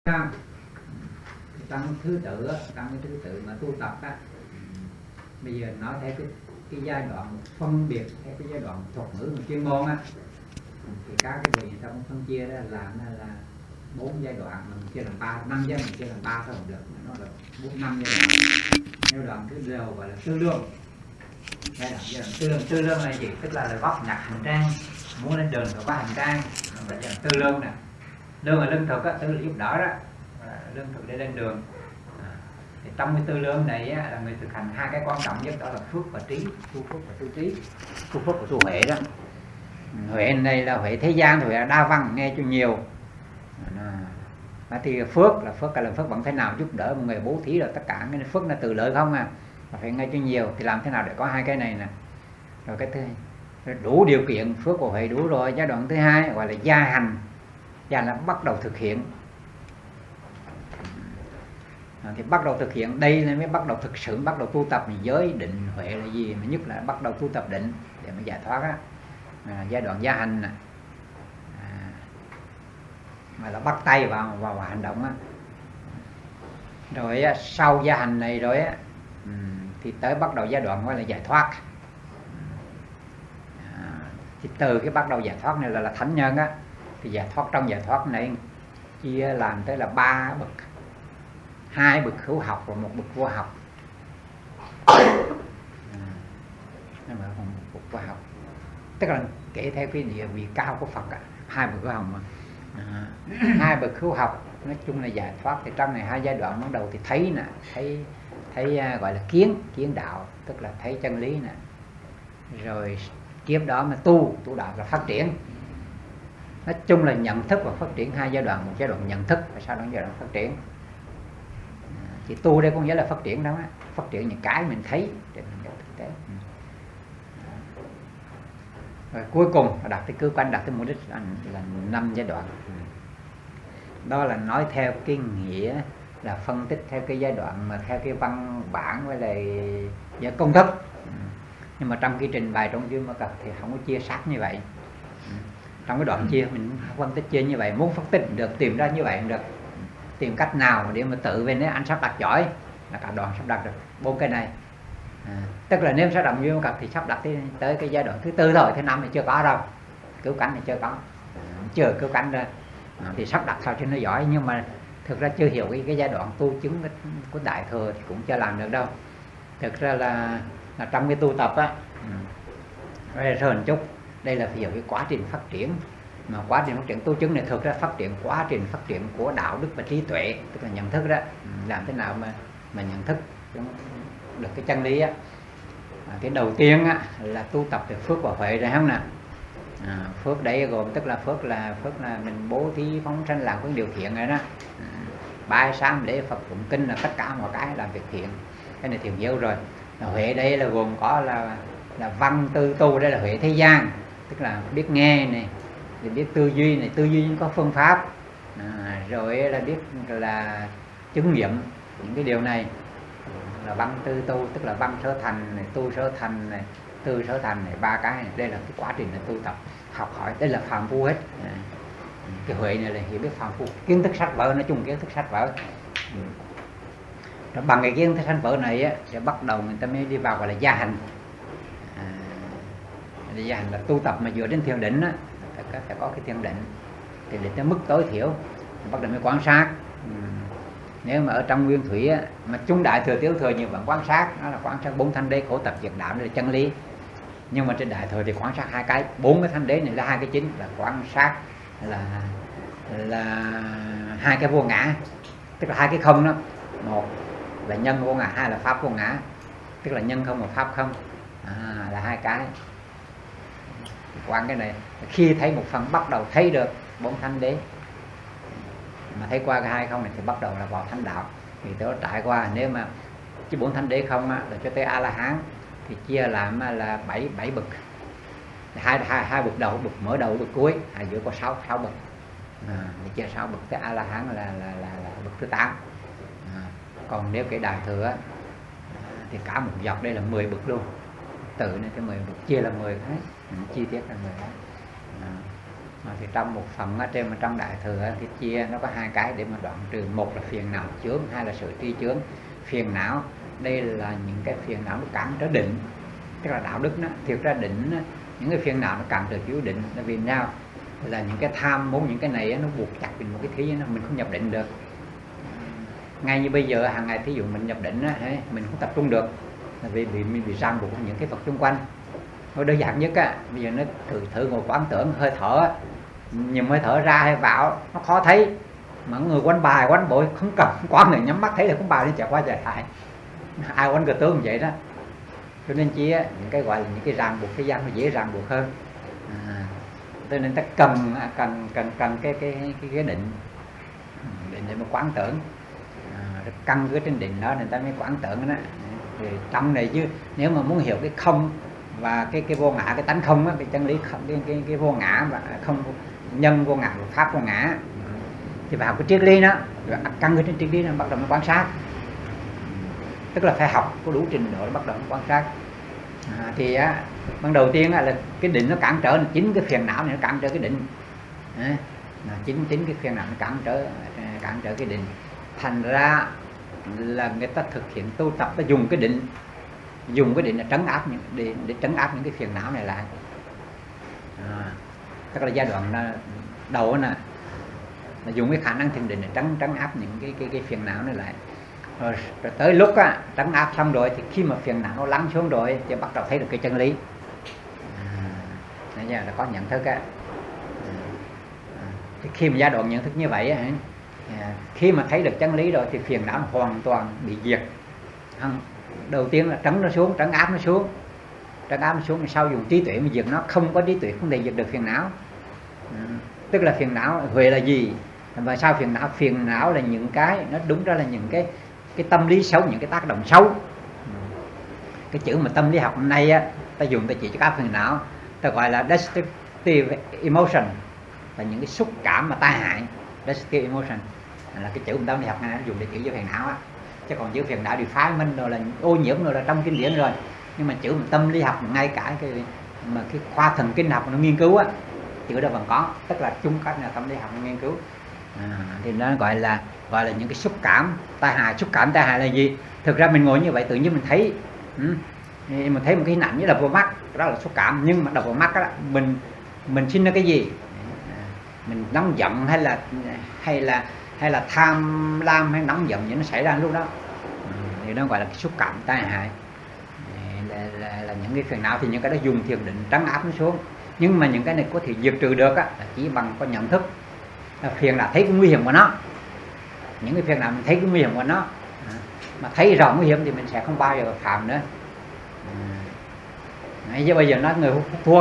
tăng thứ tự mà tu tập á, bây giờ nói theo cái giai đoạn phân biệt theo cái giai đoạn thuật ngữ và chuyên môn á, thì các cái vị người ta cũng phân chia ra là 4 giai đoạn, mà mình chia làm 5 giai đoạn, chia làm 3 thôi không được, nó là 4-5 giai đoạn. Giai đoạn thứ đầu gọi là tư lương. Giai đoạn tư lương là gì? Tức là góp nhặt hành trang, muốn lên đường phải có hành trang, gọi là tư lương nè. Lương là lương thực á, tư là giúp đỡ đó, lương thực để lên đường. Thì trong cái tư lương này á, là người thực hành 2 cái quan trọng nhất, đó là phước và trí, tu phước và tu trí. Tu phước và tu huệ đó. Huệ này là huệ thế gian, huệ là đa văn, nghe cho nhiều. Thì phước là làm phước bằng thế nào giúp đỡ một người, bố thí, rồi tất cả cái phước là từ lợi không à, phải nghe cho nhiều. Thì làm thế nào để có 2 cái này nè. Rồi cái thứ đủ điều kiện, phước của huệ đủ rồi. Giai đoạn thứ 2 gọi là gia hành. Gia là bắt đầu thực hiện. Thì bắt đầu thực hiện đây là mới bắt đầu thực sự bắt đầu tu tập. Giới định huệ là gì? Mà nhất là bắt đầu tu tập định để mà giải thoát á. Giai đoạn gia hành nè, mà là bắt tay vào hành động á. Rồi sau gia hành này rồi á, thì tới bắt đầu giai đoạn gọi là giải thoát. Thì từ cái bắt đầu giải thoát này là thánh nhân á. Thì giải thoát, trong giải thoát này chia làm tới là 3 bậc, 2 bậc hữu học và 1 bậc vô học. Một bậc vô học tức là kể theo cái địa vị cao của Phật á, 2 bậc hữu học mà. 2 bậc hữu học nói chung là giải thoát. Thì trong này 2 giai đoạn ban đầu thì thấy nè, thấy gọi là kiến đạo, tức là thấy chân lý nè. Rồi tiếp đó mà tu đạo là phát triển. Nói chung là nhận thức và phát triển, 2 giai đoạn, một giai đoạn nhận thức và sau đó giai đoạn phát triển. Chỉ tu đây cũng nghĩa là phát triển đó, phát triển những cái mình thấy để mình nhận thực tế. Rồi cuối cùng là đạt tới cứu cánh, đạt tới mục đích là 5 giai đoạn. Đó là nói theo cái nghĩa là phân tích theo cái giai đoạn mà theo cái văn bản với lại công thức. Nhưng mà trong cái trình bày trong chương Mật Cập thì không có chia sát như vậy. Trong cái đoạn chia mình phân tích chia như vậy, muốn phân tích được, tìm ra như vậy được. Tìm cách nào để mà tự về nếu anh sắp đặt giỏi là cả đoàn sắp đặt được 4 cái này. Tức là nếu sắp đặt như Mật Cập thì sắp đặt tới cái giai đoạn thứ 4 rồi, thứ 5 thì chưa có đâu. Cứu cánh thì chưa có, chưa cứu cánh ra. Thì sắp đặt sao cho nó giỏi, nhưng mà thực ra chưa hiểu cái giai đoạn tu chứng của Đại Thừa thì cũng chưa làm được đâu. Thực ra là trong cái tu tập á, rồi một chút, đây là phải hiểu cái quá trình phát triển. Mà quá trình phát triển tu chứng này thực ra quá trình phát triển của đạo đức và trí tuệ, tức là nhận thức đó. Làm thế nào mà nhận thức được cái chân lý á. Cái đầu tiên á, là tu tập về phước và huệ rồi không nè. Phước đấy gồm tức là phước là mình bố thí phóng sanh làm những điều thiện rồi đó. Bái sám lễ Phật tụng kinh là tất cả mọi cái làm việc thiện, cái này thiện yếu rồi. Huệ đây là gồm có là văn tư tu, đây là huệ thế gian, tức là biết nghe này, thì biết tư duy này, tư duy có phương pháp, rồi là biết là chứng nghiệm những cái điều này là văn tư tu, tức là văn sở thành này, tu sở thành này, tư sở thành này, 3 cái này. Đây là cái quá trình là tu tập học hỏi, đây là phàm phu hết. Cái huệ này là hiểu biết phàm phu, kiến thức sách vở, nói chung kiến thức sách vở. Rồi bằng cái kiến thức sách vở này á, sẽ bắt đầu người ta mới đi vào gọi là gia hành. Gia hành là tu tập mà dựa đến thiền định á, phải có cái thiền định thì để tới mức tối thiểu thì bắt đầu mới quan sát. Nếu mà ở trong nguyên thủy á, mà chúng Đại Thừa Tiểu Thừa nhiều vẫn quan sát, nó là quan sát 4 thanh đế, khổ tập diệt đạo, đây là chân lý. Nhưng mà trên Đại Thừa thì quan sát 2 cái, 4 cái thanh đế này là 2 cái chính, là quan sát là 2 cái vô ngã, tức là 2 cái không đó. Một là nhân vô ngã, 2 là pháp vô ngã, tức là nhân không và pháp không, là 2 cái. Quan cái này khi thấy một phần bắt đầu thấy được 4 thanh đế, mà thấy qua cái 2 không này thì bắt đầu là vào thánh đạo. Thì tôi trải qua, nếu mà chỉ 4 thanh đế không á, là cho tới A La Hán thì chia làm là 7 bậc, hai bậc đầu, bậc mở đầu, bậc cuối, giữa có 6 bậc. Thì chia 6 bậc, tới A La Hán là bậc thứ 8. Còn nếu cái Đại Thừa á, thì cả một dọc đây là 10 bậc luôn, tự nên cái 10 bậc chia là 10 cái, chi tiết là 10 cái. Thì trong một phần ở trên mà trong Đại Thừa thì chia nó có hai cái để mà đoạn trừ. Một là phiền não chướng, hai là sự tri chướng. Phiền não đây là những cái phiền não nó cản trở định, tức là đạo đức đó. Thiệt ra định đó, những cái phiền não nó cản trở chứa định là vì sao? Là những cái tham muốn những cái này nó buộc chặt mình một cái thứ mình không nhập định được. Ngay như bây giờ hàng ngày thí dụ mình nhập định đó, mình không tập trung được là vì mình bị ràng buộc những cái vật xung quanh. Nói đơn giản nhất á, bây giờ nó thử ngồi quán tưởng hơi thở, nhìn hơi thở ra hay vào nó khó thấy, mà người quánh bài quánh bội không cần quán người nhắm mắt thấy là cũng bài nó chạy qua chạy lại, ai quánh cờ tướng vậy đó. Cho nên chỉ những cái gọi là những cái ràng buộc thế gian nó dễ ràng buộc hơn. Cho nên ta cần cái định để mà quán tưởng, căn cứ trên định đó người ta mới quán tưởng đó. Thì trong này chứ nếu mà muốn hiểu cái không và cái vô ngã, cái tánh không á, cái chân lý không, cái vô ngã và không nhân vô ngã, pháp vô ngã, thì vào cái triết lý đó, căn cứ trên triết lý nó bắt đầu mới quan sát. Tức là phải học có đủ trình độ để bắt đầu quan sát. Thì á, ban đầu tiên á, là cái định nó cản trở, chính cái phiền não này nó cản trở cái định. Chính cái phiền não nó cản trở cái định. Thành ra là người ta thực hiện tu tập, ta dùng cái định là trấn áp để trấn áp những cái phiền não này lại. Tức là giai đoạn đầu nè, là dùng cái khả năng thiền định để trấn áp những cái phiền não này lại. Rồi tới lúc á, trấn áp xong rồi thì khi mà phiền não nó lắng xuống rồi thì bắt đầu thấy được cái chân lý. Nãy giờ là có nhận thức á. Thì khi mà giai đoạn nhận thức như vậy á, khi mà thấy được chân lý rồi thì phiền não hoàn toàn bị diệt. Đầu tiên là trấn nó xuống, trấn áp nó xuống, sau dùng trí tuệ mà diệt nó. Không có trí tuệ không thể diệt được phiền não. Tức là phiền não huệ là gì? Và sao phiền não? Phiền não là những cái, nó đúng ra là những cái tâm lý xấu, những cái tác động xấu. Cái chữ mà tâm lý học hôm nay á, ta dùng ta chỉ cho các phiền não, ta gọi là destructive emotion, là những cái xúc cảm mà tai hại. Destructive emotion là cái chữ mà tâm lý học này nó dùng để chỉ cho phiền não á. Chứ còn chữ phiền não thì phái minh rồi là ô nhiễm rồi là trong kinh điển rồi. Nhưng mà chữ mà tâm lý học ngay cả cái khoa thần kinh học nó nghiên cứu á, chữ đó vẫn có, tức là chung các nhà tâm lý học nó nghiên cứu. Thì nó gọi là những cái xúc cảm tai hại. Xúc cảm tai hại là gì? Thực ra mình ngồi như vậy tự nhiên mình thấy mình thấy một cái hình ảnh như đập vào mắt, đó là xúc cảm. Nhưng mà đập vào mắt đó, mình sinh ra cái gì? Mình nóng giận hay là tham lam hay nóng giận, những nó xảy ra lúc đó. Thì nó gọi là cái xúc cảm tai hại. Là những cái phiền não thì những cái đó dùng thiền định trấn áp nó xuống. Nhưng mà những cái này có thể diệt trừ được á, là chỉ bằng có nhận thức. Phiền não thấy cái nguy hiểm của nó, những cái phiền não mình thấy cái nguy hiểm của nó, mà thấy rõ nguy hiểm thì mình sẽ không bao giờ phạm nữa. Chứ bây giờ nói người hút thuốc,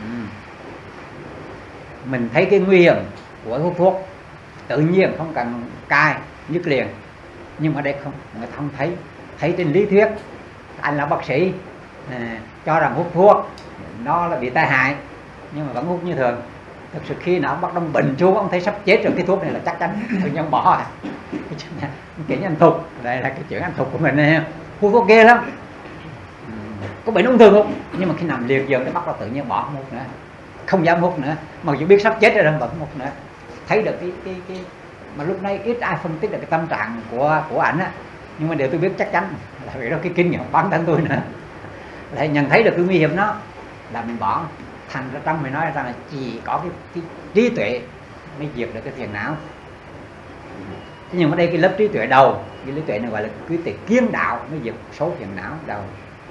mình thấy cái nguy hiểm của hút thuốc, tự nhiên không cần cai dứt liền. Nhưng mà đây không, người ta không thấy trên lý thuyết. Anh là bác sĩ cho rằng hút thuốc nó là bị tai hại, nhưng mà vẫn hút như thường. Thực sự khi nào bắt đầu bệnh chú, ông thấy sắp chết rồi, cái thuốc này là chắc chắn tự nhiên bỏ. Kiểu như anh Thục, đây là cái chuyện anh Thục của mình này, hút thuốc ghê lắm, có bệnh ung thư không, nhưng mà khi nằm liệt giường nó bắt đầu tự nhiên bỏ, không hút nữa, không dám hút nữa, mặc dù biết sắp chết rồi vẫn không hút nữa. Thấy được cái mà lúc nãy ít ai phân tích được cái tâm trạng của ảnh á, nhưng mà điều tôi biết chắc chắn là vì đó cái kinh nghiệm bản thân tôi nữa, lại nhận thấy được cái nguy hiểm đó là mình bỏ. Thành ra trong mình nói rằng là chỉ có cái trí tuệ mới diệt được cái phiền não. Thế nhưng mà đây cái lớp trí tuệ đầu, cái trí tuệ này gọi là trí tuệ kiến đạo mới diệt số phiền não đầu.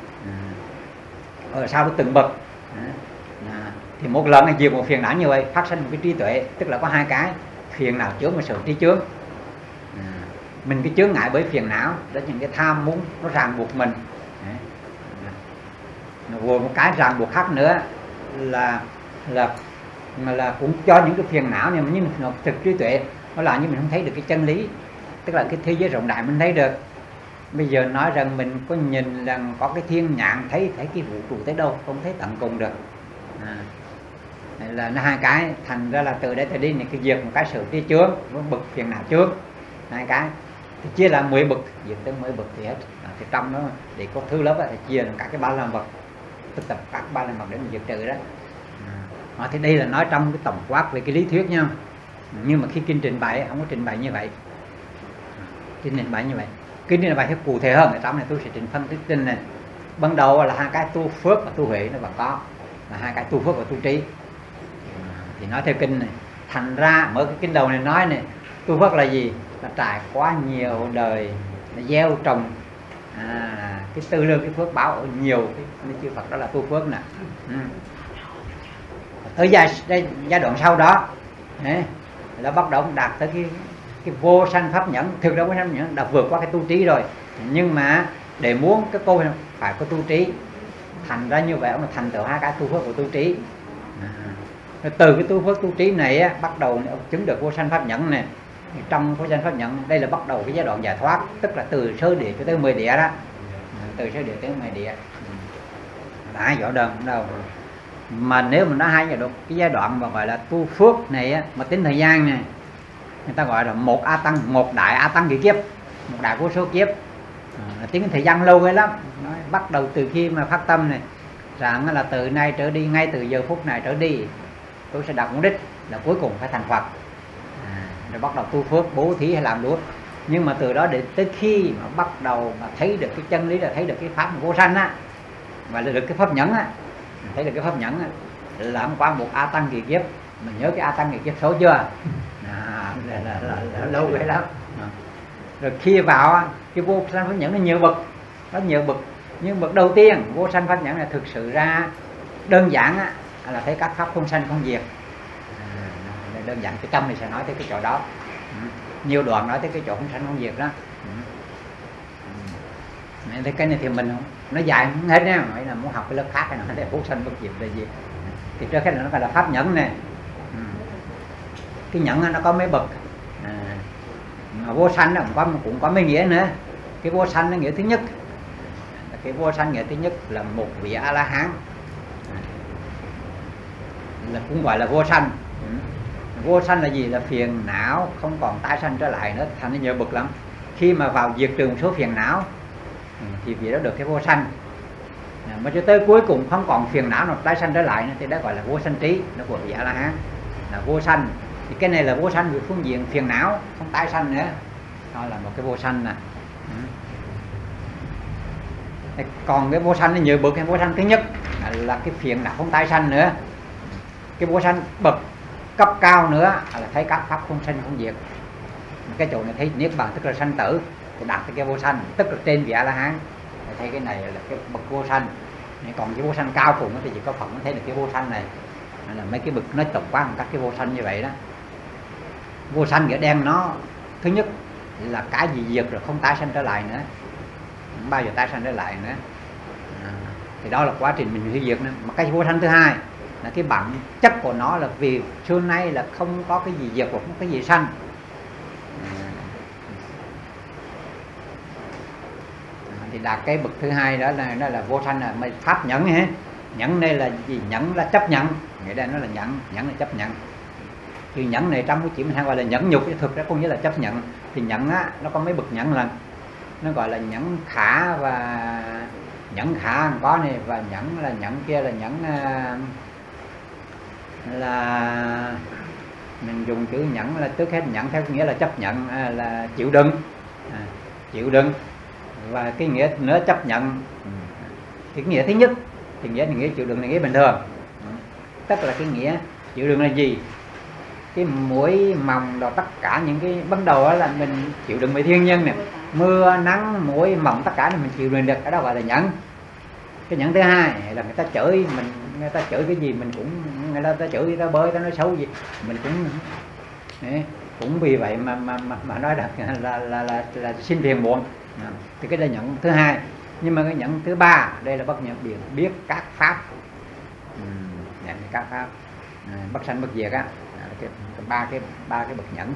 Sau đó từng bậc thì một lần diệt một phiền não như vậy phát sinh một cái trí tuệ, tức là có hai cái, phiền não chướng và sự tri chướng. Mình cái chướng ngại bởi phiền não, đó những cái tham muốn nó ràng buộc mình. Rồi một cái ràng buộc khác nữa là cũng cho những cái phiền não này, nhưng mà thực trí tuệ nó là như mình không thấy được cái chân lý, tức là cái thế giới rộng đại mình thấy được. Bây giờ nói rằng mình có nhìn rằng có cái thiên nhãn thấy cái vũ trụ tới đâu, không thấy tận cùng được. Là nó hai cái, thành ra là từ đây tới đi này cái diệt một cái sự tri chướng với bực phiền não chướng, hai cái thì chia là 10 bậc, diệt tới 10 bậc thì hết. Thì trong đó để có thứ lớp thì chia là cả cái ba la vật, thực tập các ba la vật để mình diệt trừ đó. Thì đây là nói trong cái tổng quát về cái lý thuyết nha, nhưng mà khi kinh trình bày không có trình bày như vậy. Kinh trình bày như vậy, kinh trình bày theo cụ thể hơn. Ở trong này tôi sẽ trình phân tích kinh này. Ban đầu là hai cái tu phước và tu huệ nó vẫn có, là hai cái tu phước và tu trí. Thì nói theo kinh này, thành ra mở cái kinh đầu này nói này, tu phước là gì? Là trải qua nhiều đời, là gieo trồng cái tư lương, cái phước báo ở nhiều cái chư Phật, đó là tu phước nè. Ở giai đoạn sau đó là bắt đầu đạt tới cái vô sanh pháp nhẫn. Thực ra vô sanh pháp nhẫn đã vượt qua cái tu trí rồi, nhưng mà để muốn cái cô phải có tu trí, thành ra như vậy ông thành tựu hai cái tu phước của tu trí. Từ cái tu phước tu trí này á, bắt đầu ông chứng được vô sanh pháp nhẫn này. Trong vô sanh pháp nhẫn đây là bắt đầu cái giai đoạn giải thoát, tức là từ sơ địa cho tới 10 địa đó. Từ sơ địa tới 10 địa là hai giai đoạn đâu. Mà nếu mình nói hai giai đoạn, cái giai đoạn mà gọi là tu phước này á, mà tính thời gian này, người ta gọi là một a tăng, một đại a tăng kỳ kiếp, một đại vô số kiếp. Tính thời gian lâu ấy lắm. Nói, bắt đầu từ khi mà phát tâm này rằng là từ nay trở đi, ngay từ giờ phút này trở đi tôi sẽ đạt mục đích là cuối cùng phải thành Phật. Rồi bắt đầu tu phước, bố thí hay làm đuốc. Nhưng mà từ đó đến tới khi mà bắt đầu mà thấy được cái chân lý, là thấy được cái pháp vô sanh á, và là được cái pháp nhẫn á, thấy được cái pháp nhẫn á, là hôm qua một a tăng kỳ kiếp. Mình nhớ cái a tăng kỳ kiếp số chưa? Là lâu vậy lắm. Rồi khi vào cái vô sanh pháp nhẫn nó nhiều bậc, rất nhiều bậc. Nhưng bậc đầu tiên vô sanh pháp nhẫn là thực sự ra đơn giản á, là thấy các pháp không sanh không diệt. Đơn giản, cái trong này sẽ nói tới cái chỗ đó. Nhiều đoạn nói tới cái chỗ không sanh không diệt đó. Thế cái này thì mình nó dài không hết nha, phải là muốn học cái lớp khác này, nó để vô sanh bất diệt là gì. Thì trước hết là nó gọi là pháp nhẫn này. Cái nhẫn nó có mấy bậc. Mà vô sanh cũng có mấy nghĩa nữa. Cái vô sanh nó nghĩa thứ nhất, cái vô sanh nghĩa thứ nhất là một vị A La Hán, là cũng gọi là vô sanh. Vô sanh là gì? Là phiền não không còn tái sanh trở lại nữa, thành nó nhiều bậc lắm. Khi mà vào diệt trừ một số phiền não thì vị đó được cái vô sanh. Mà cho tới cuối cùng không còn phiền não nào tái sanh trở lại nữa, thì đó gọi là vô sanh trí, nó của vị A La Hán là vô sanh. Thì cái này là vô sanh về phương diện phiền não không tái sanh nữa, đó là một cái vô sanh nè. Còn cái vô sanh nó nhiều bậc. Cái vô sanh thứ nhất là cái phiền não không tái sanh nữa. Cái vô sanh bậc cấp cao nữa là thấy các pháp không sanh không diệt. Cái chỗ này thấy niết bàn tức là sanh tử, thì đạt tới cái vô sanh, tức là trên vị A La Hán. Thấy cái này là cái bậc vô sanh. Còn cái vô sanh cao cùng thì chỉ có Phật mới thấy được cái vô sanh này. Là mấy cái bậc nói tổng quát các cái vô sanh như vậy đó. Vô sanh nghĩa đen nó thứ nhất là cái gì diệt rồi không tái sanh trở lại nữa, không bao giờ tái sanh trở lại nữa. Thì đó là quá trình mình hủy diệt nữa. Mà cái vô sanh thứ hai là cái bản chất của nó là vì xưa nay là không có cái gì diệt và không có cái gì sanh. Thì đạt cái bậc thứ hai đó là vô sanh, là pháp nhẫn ha. Nhẫn đây là gì? Nhẫn là chấp nhận, nghĩa đây nó là nhẫn, nhẫn là chấp nhận. Thì nhẫn này trong cái chuyện mình hay gọi là nhẫn nhục, thực ra cũng nghĩa là chấp nhận. Thì nhẫn á, nó có mấy bậc nhẫn lần, nó gọi là nhẫn khả và nhẫn khả có này, và nhẫn là nhẫn kia là nhẫn là mình dùng chữ nhẫn là trước hết nhẫn theo nghĩa là chấp nhận, là chịu đựng, chịu đựng. Và cái nghĩa nữa chấp nhận, cái nghĩa thứ nhất thì nghĩa chịu đựng là nghĩa bình thường, tức là cái nghĩa chịu đựng là gì? Cái muối mỏng đó, tất cả những cái ban đầu đó là mình chịu đựng về thiên nhân này, mưa nắng muối mỏng tất cả này mình chịu đựng được, cái đó gọi là nhẫn. Cái nhẫn thứ hai là người ta chửi mình, người ta chửi cái gì mình cũng, người ta chửi, người ta bới, người ta nói xấu gì mình cũng vì vậy mà nói được là xin phiền muộn. Thì cái là nhẫn thứ hai. Nhưng mà cái nhẫn thứ ba đây là bất nhận biết các pháp, nhận các pháp bất sanh bất diệt á, ba cái bậc nhẫn.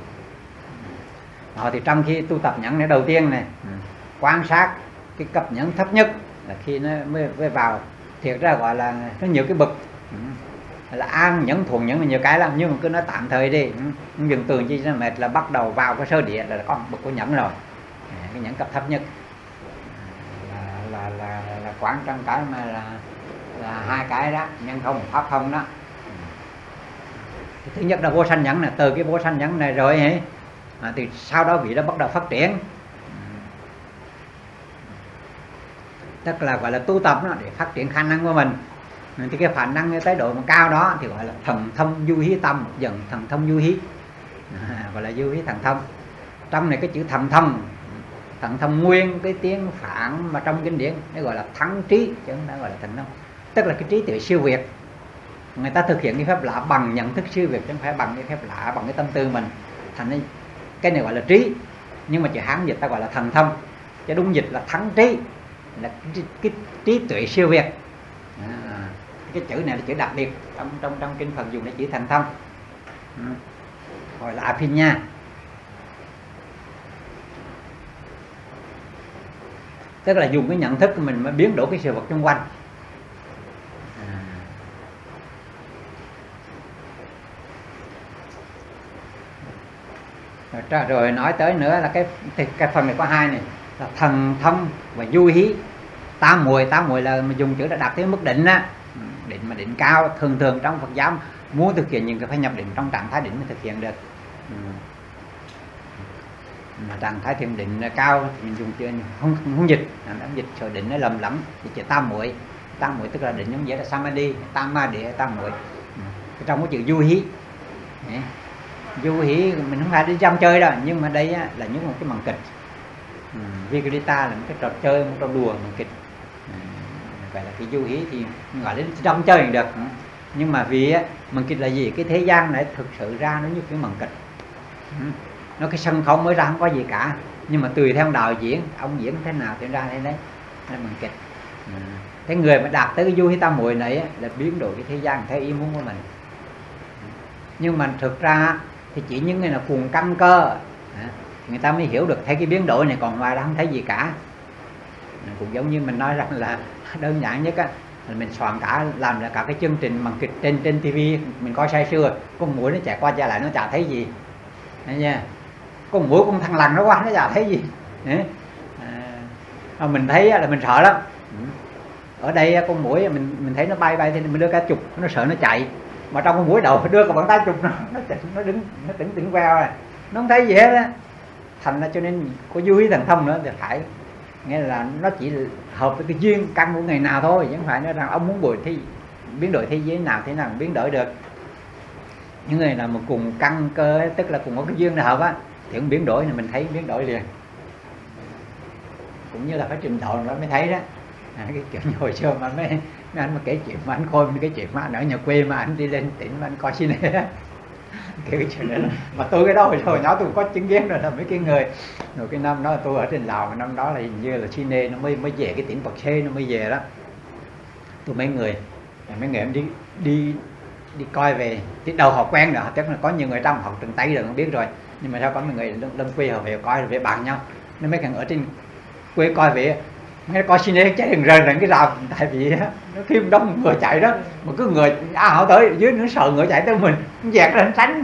Thì trong khi tu tập nhẫn này đầu tiên này, quan sát cái cấp nhẫn thấp nhất là khi nó mới vào. Thiệt ra gọi là nó nhiều cái bậc, là an nhẫn, thuần nhẫn là nhiều cái lắm, nhưng mà cứ nói tạm thời đi, dừng tường chi nó mệt. Là bắt đầu vào cái sơ địa là có một bậc của nhẫn rồi. Cái nhẫn cấp thấp nhất là quán trong cái mà là hai cái đó, nhân không pháp không đó. Thứ nhất là vô sanh nhẫn, là từ cái vô sanh nhẫn này rồi ấy, thì sau đó vị đó bắt đầu phát triển, tức là gọi là tu tập đó, để phát triển khả năng của mình. Thì cái khả năng tới độ mà cao đó thì gọi là thần thông du hí tâm, dần thần thông du hí, gọi là du hí thần thông. Trong này cái chữ thần thông nguyên cái tiếng Phạn mà trong kinh điển nó gọi là thắng trí, chứ không phải gọi là thần thông, tức là cái trí tuệ siêu việt. Người ta thực hiện cái phép lạ bằng nhận thức siêu việt, chứ không phải bằng cái phép lạ bằng cái tâm tư mình. Thành nên cái này gọi là trí, nhưng mà chữ Hán dịch ta gọi là thần thông, chứ đúng dịch là thắng trí, là cái trí tuệ siêu việt. Cái chữ này là chữ đặc biệt trong kinh Phật dùng để chữ thần thông, gọi là Aphinya. Tức là dùng cái nhận thức của mình mới biến đổi cái sự vật xung quanh. Rồi nói tới nữa là cái phần này có hai này, là thần thông và du hí. Tam muội là mình dùng chữ đã đạt tới mức định á, định mà định cao. Thường trong Phật giáo muốn thực hiện những cái phải nhập định trong trạng thái định mới thực hiện được. Mà trạng thái thiền định cao thì mình dùng chữ không dịch, dịch rồi định nó lầm lẫn thì chữ tam muội tức là định giống vậy là samadhi, tam ma địa, tam muội. Trong cái chữ du hí, du hí mình không phải đi trong chơi đâu, nhưng mà đây á, là những một cái màn kịch. Vigrita là một cái trò chơi, một trò đùa màn kịch. Vậy là cái du hí thì gọi là trong chơi thì được. Nhưng mà vì á, màn kịch là gì? Cái thế gian này thực sự ra nó như cái màn kịch. Nó cái sân khấu mới ra không có gì cả, nhưng mà tùy theo đạo diễn, ông diễn thế nào thì ra thế đấy, là màn kịch. Cái người mà đạt tới cái du hí tam muội này á, là biến đổi cái thế gian theo ý muốn của mình. Nhưng mà thực ra thì chỉ những người nào cùng căn cơ người ta mới hiểu được thấy cái biến đổi này, còn ngoài ra không thấy gì cả. Cũng giống như mình nói rằng là đơn giản nhất á, mình soạn làm ra cả cái chương trình màn kịch trên TV mình coi say sưa, con muỗi nó chạy qua chạy lại nó chả thấy gì, thấy nha, con muỗi con thằng lằn nó qua nó chả thấy gì. Mình thấy là mình sợ lắm. Ở đây con muỗi mình thấy nó bay thì mình đưa cả chụp, nó sợ nó chạy, mà trong con muỗi đầu đưa cả bàn tay chụp nó đứng tỉnh queo rồi, nó không thấy gì hết á. Thành ra cho nên có du hí thần thông nữa thì phải nghĩa là nó chỉ hợp với cái duyên căn của ngày nào thôi, chứ không phải nói rằng ông muốn biến đổi thế giới nào thế nào biến đổi được. Những người nào mà cùng căn cơ, tức là cùng có cái duyên nào hợp á, thì cũng biến đổi, thì mình thấy biến đổi liền. Cũng như là phải trình độ nó mới thấy đó. Cái kiểu như hồi xưa mà mấy anh mà kể chuyện mà anh Khôi, cái chuyện mà anh ở nhà quê mà anh đi lên tỉnh mà anh coi cine á, kiểu chuyện đó. Mà tôi cái đó hồi nhỏ tôi có chứng kiến rồi, là mấy cái người rồi cái năm đó tôi ở trên Lào, năm đó là hình như là cine nó mới về cái tỉnh Bạc Xê nó mới về đó. Tôi mấy người em đi coi về thì đầu họ quen rồi, chắc là có nhiều người trong học trường Tây rồi không biết rồi, nhưng mà sao có mấy người lên quê họ về coi rồi về bàn nhau, nên mấy thằng ở trên quê coi về mấy coi cine chạy đừng rời lên cái rào, tại vì nó phim đông người chạy đó, mà cứ người họ tới dưới nó sợ người chạy tới mình dẹt lên tránh.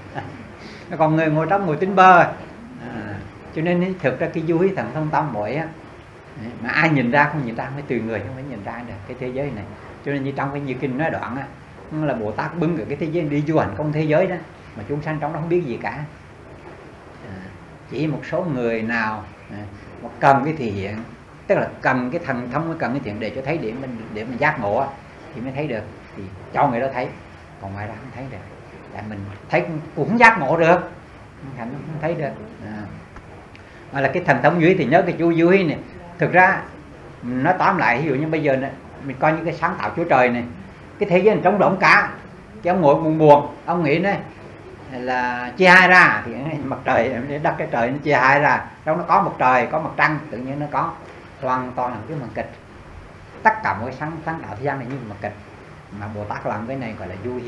Còn người ngồi trong ngồi tính bơ. Cho nên thực ra cái du hí thần thông tam muội á, mà ai nhìn ra không nhìn ra, phải tùy người không phải nhìn ra được cái thế giới này. Cho nên như trong cái như kinh nói đoạn á, là Bồ Tát bưng cái thế giới đi du hành trong thế giới đó, mà chúng sanh trong đó không biết gì cả. Chỉ một số người nào mà cần cái thể hiện, tức là cần cái thần thông, cần cái chuyện để cho thấy để mình giác ngộ thì mới thấy được, thì cho người đó thấy, còn ngoài ra không thấy được. Tại mình thấy cũng không giác ngộ được, không thấy được. Mà là cái thần thông duy thì nhớ cái chú duy này. Thực ra nói tóm lại, ví dụ như bây giờ này, mình coi những cái sáng tạo Chúa Trời này, cái thế giới này trống rỗng cả, cái ông ngồi buồn, ông nghĩ này là chia hai ra, thì mặt trời đặt cái trời nó chia hai ra, trong nó có mặt trời có mặt trăng, tự nhiên nó có hoàn toàn là cái màn kịch. Tất cả mọi sáng tạo thế gian này như màn kịch, mà Bồ Tát làm cái này gọi là du hí.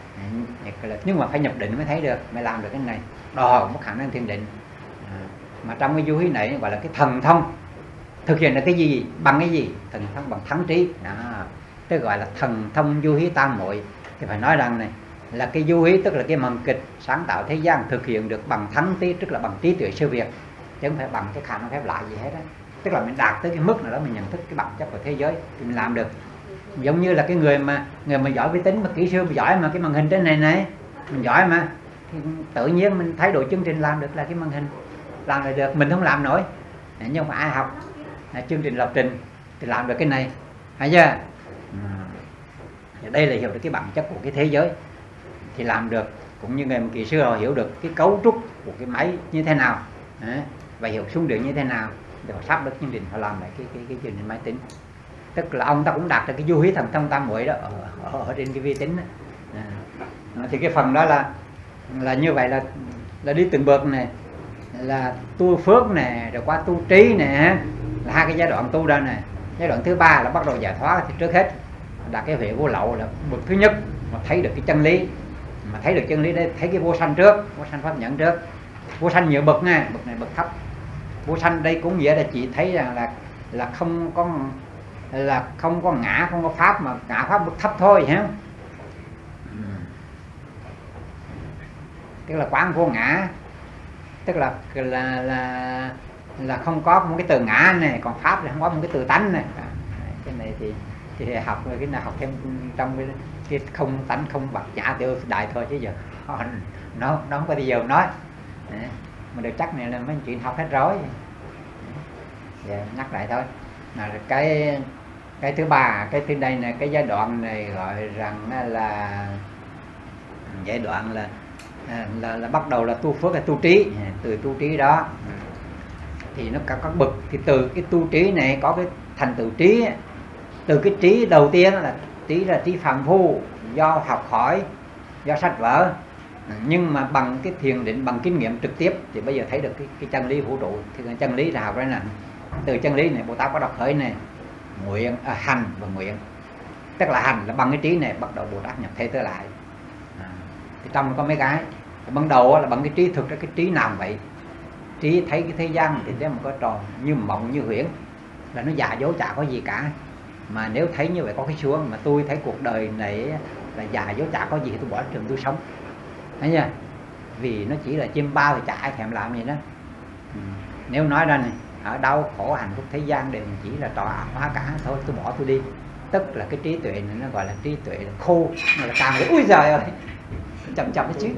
Nhưng mà phải nhập định mới thấy được, mới làm được cái này, đòi hỏi một khả năng thiền định. Mà trong cái du hí này gọi là cái thần thông, thực hiện là cái gì, bằng cái gì? Thần thông bằng thắng trí. Tức gọi là thần thông du hí tam muội. Thì phải nói rằng này là cái du hí tức là cái màn kịch sáng tạo thế gian thực hiện được bằng thắng trí, tức là bằng trí tuệ siêu việt, chứ không phải bằng cái khả năng phép lạ gì hết á. Tức là mình đạt tới cái mức nào đó mình nhận thức cái bản chất của thế giới thì mình làm được. Giống như là cái người mà giỏi vi tính, mà kỹ sư mà giỏi mà cái màn hình trên này mình giỏi mà, thì tự nhiên mình thay đổi chương trình làm được là cái màn hình làm lại được, mình không làm nổi. Nhưng mà ai học chương trình lập trình thì làm được cái này, thấy chưa? Đây là hiểu được cái bản chất của cái thế giới thì làm được, cũng như người kỹ sư họ hiểu được cái cấu trúc của cái máy như thế nào và hiểu xung điện như thế nào để họ sắp được chương trình, họ làm lại cái chương trình máy tính. Tức là ông ta cũng đạt được cái du hí thần thông tam muội đó ở trên cái vi tính đó. Thì cái phần đó là như vậy, là đi từng bước này, là tu phước này, rồi qua tu trí này, là hai cái giai đoạn tu đó này. Giai đoạn thứ ba là bắt đầu giải thoát. Thì trước hết là cái huệ vô lậu, là bậc thứ nhất mà thấy được cái chân lý, mà thấy được chân lý đây, thấy cái vô sanh trước, vô sanh pháp nhẫn trước. Vô sanh nhiều bậc nha, bậc này bậc thấp. Vô sanh đây cũng nghĩa là chỉ thấy rằng là không có ngã, không có pháp, mà ngã pháp bậc thấp thôi hả? Tức là quán vô ngã, tức là không có một cái từ ngã này, còn pháp thì không có một cái từ tánh này. Cái này thì học rồi, cái nào học thêm trong cái không tánh, không bạc nhã tiêu đại thôi, chứ giờ nó không có gì giờ nói. Mà được chắc này là mấy chuyện học hết rồi. Giờ nhắc lại thôi. Là cái thứ ba, cái thứ đây này, cái giai đoạn này gọi rằng là giai đoạn là bắt đầu là tu phước, là tu trí. Từ tu trí đó thì nó có các bậc, thì từ cái tu trí này có cái thành tựu trí. Từ cái trí đầu tiên là trí phàm phu, do học hỏi, do sách vở, nhưng mà bằng cái thiền định, bằng kinh nghiệm trực tiếp thì bây giờ thấy được cái chân lý vũ trụ. Thì chân lý là học đây nè. Từ chân lý này Bồ Tát có đọc khởi này, hành và nguyện. Tức là hành là bằng cái trí này bắt đầu Bồ Tát nhập thế tới lại. Thì trong có mấy cái ban đầu là bằng cái trí thực ra, cái trí nào vậy? Trí thấy cái thế gian thì thế một cái tròn như mộng như huyễn, là nó giả dối chả có gì cả. Mà nếu thấy như vậy có cái xuống, mà tôi thấy cuộc đời này là giả dối chả có gì thì tôi bỏ trường tôi sống, thấy chưa? Vì nó chỉ là chim bao thì chả ai thèm làm gì đó. Nếu nói ra này, ở đau khổ hạnh phúc thế gian đều chỉ là trò ảo hóa cả, thôi tôi bỏ tôi đi. Tức là cái trí tuệ này nó gọi là trí tuệ là khô, nó là càng ui giời ơi, chậm chậm chứ.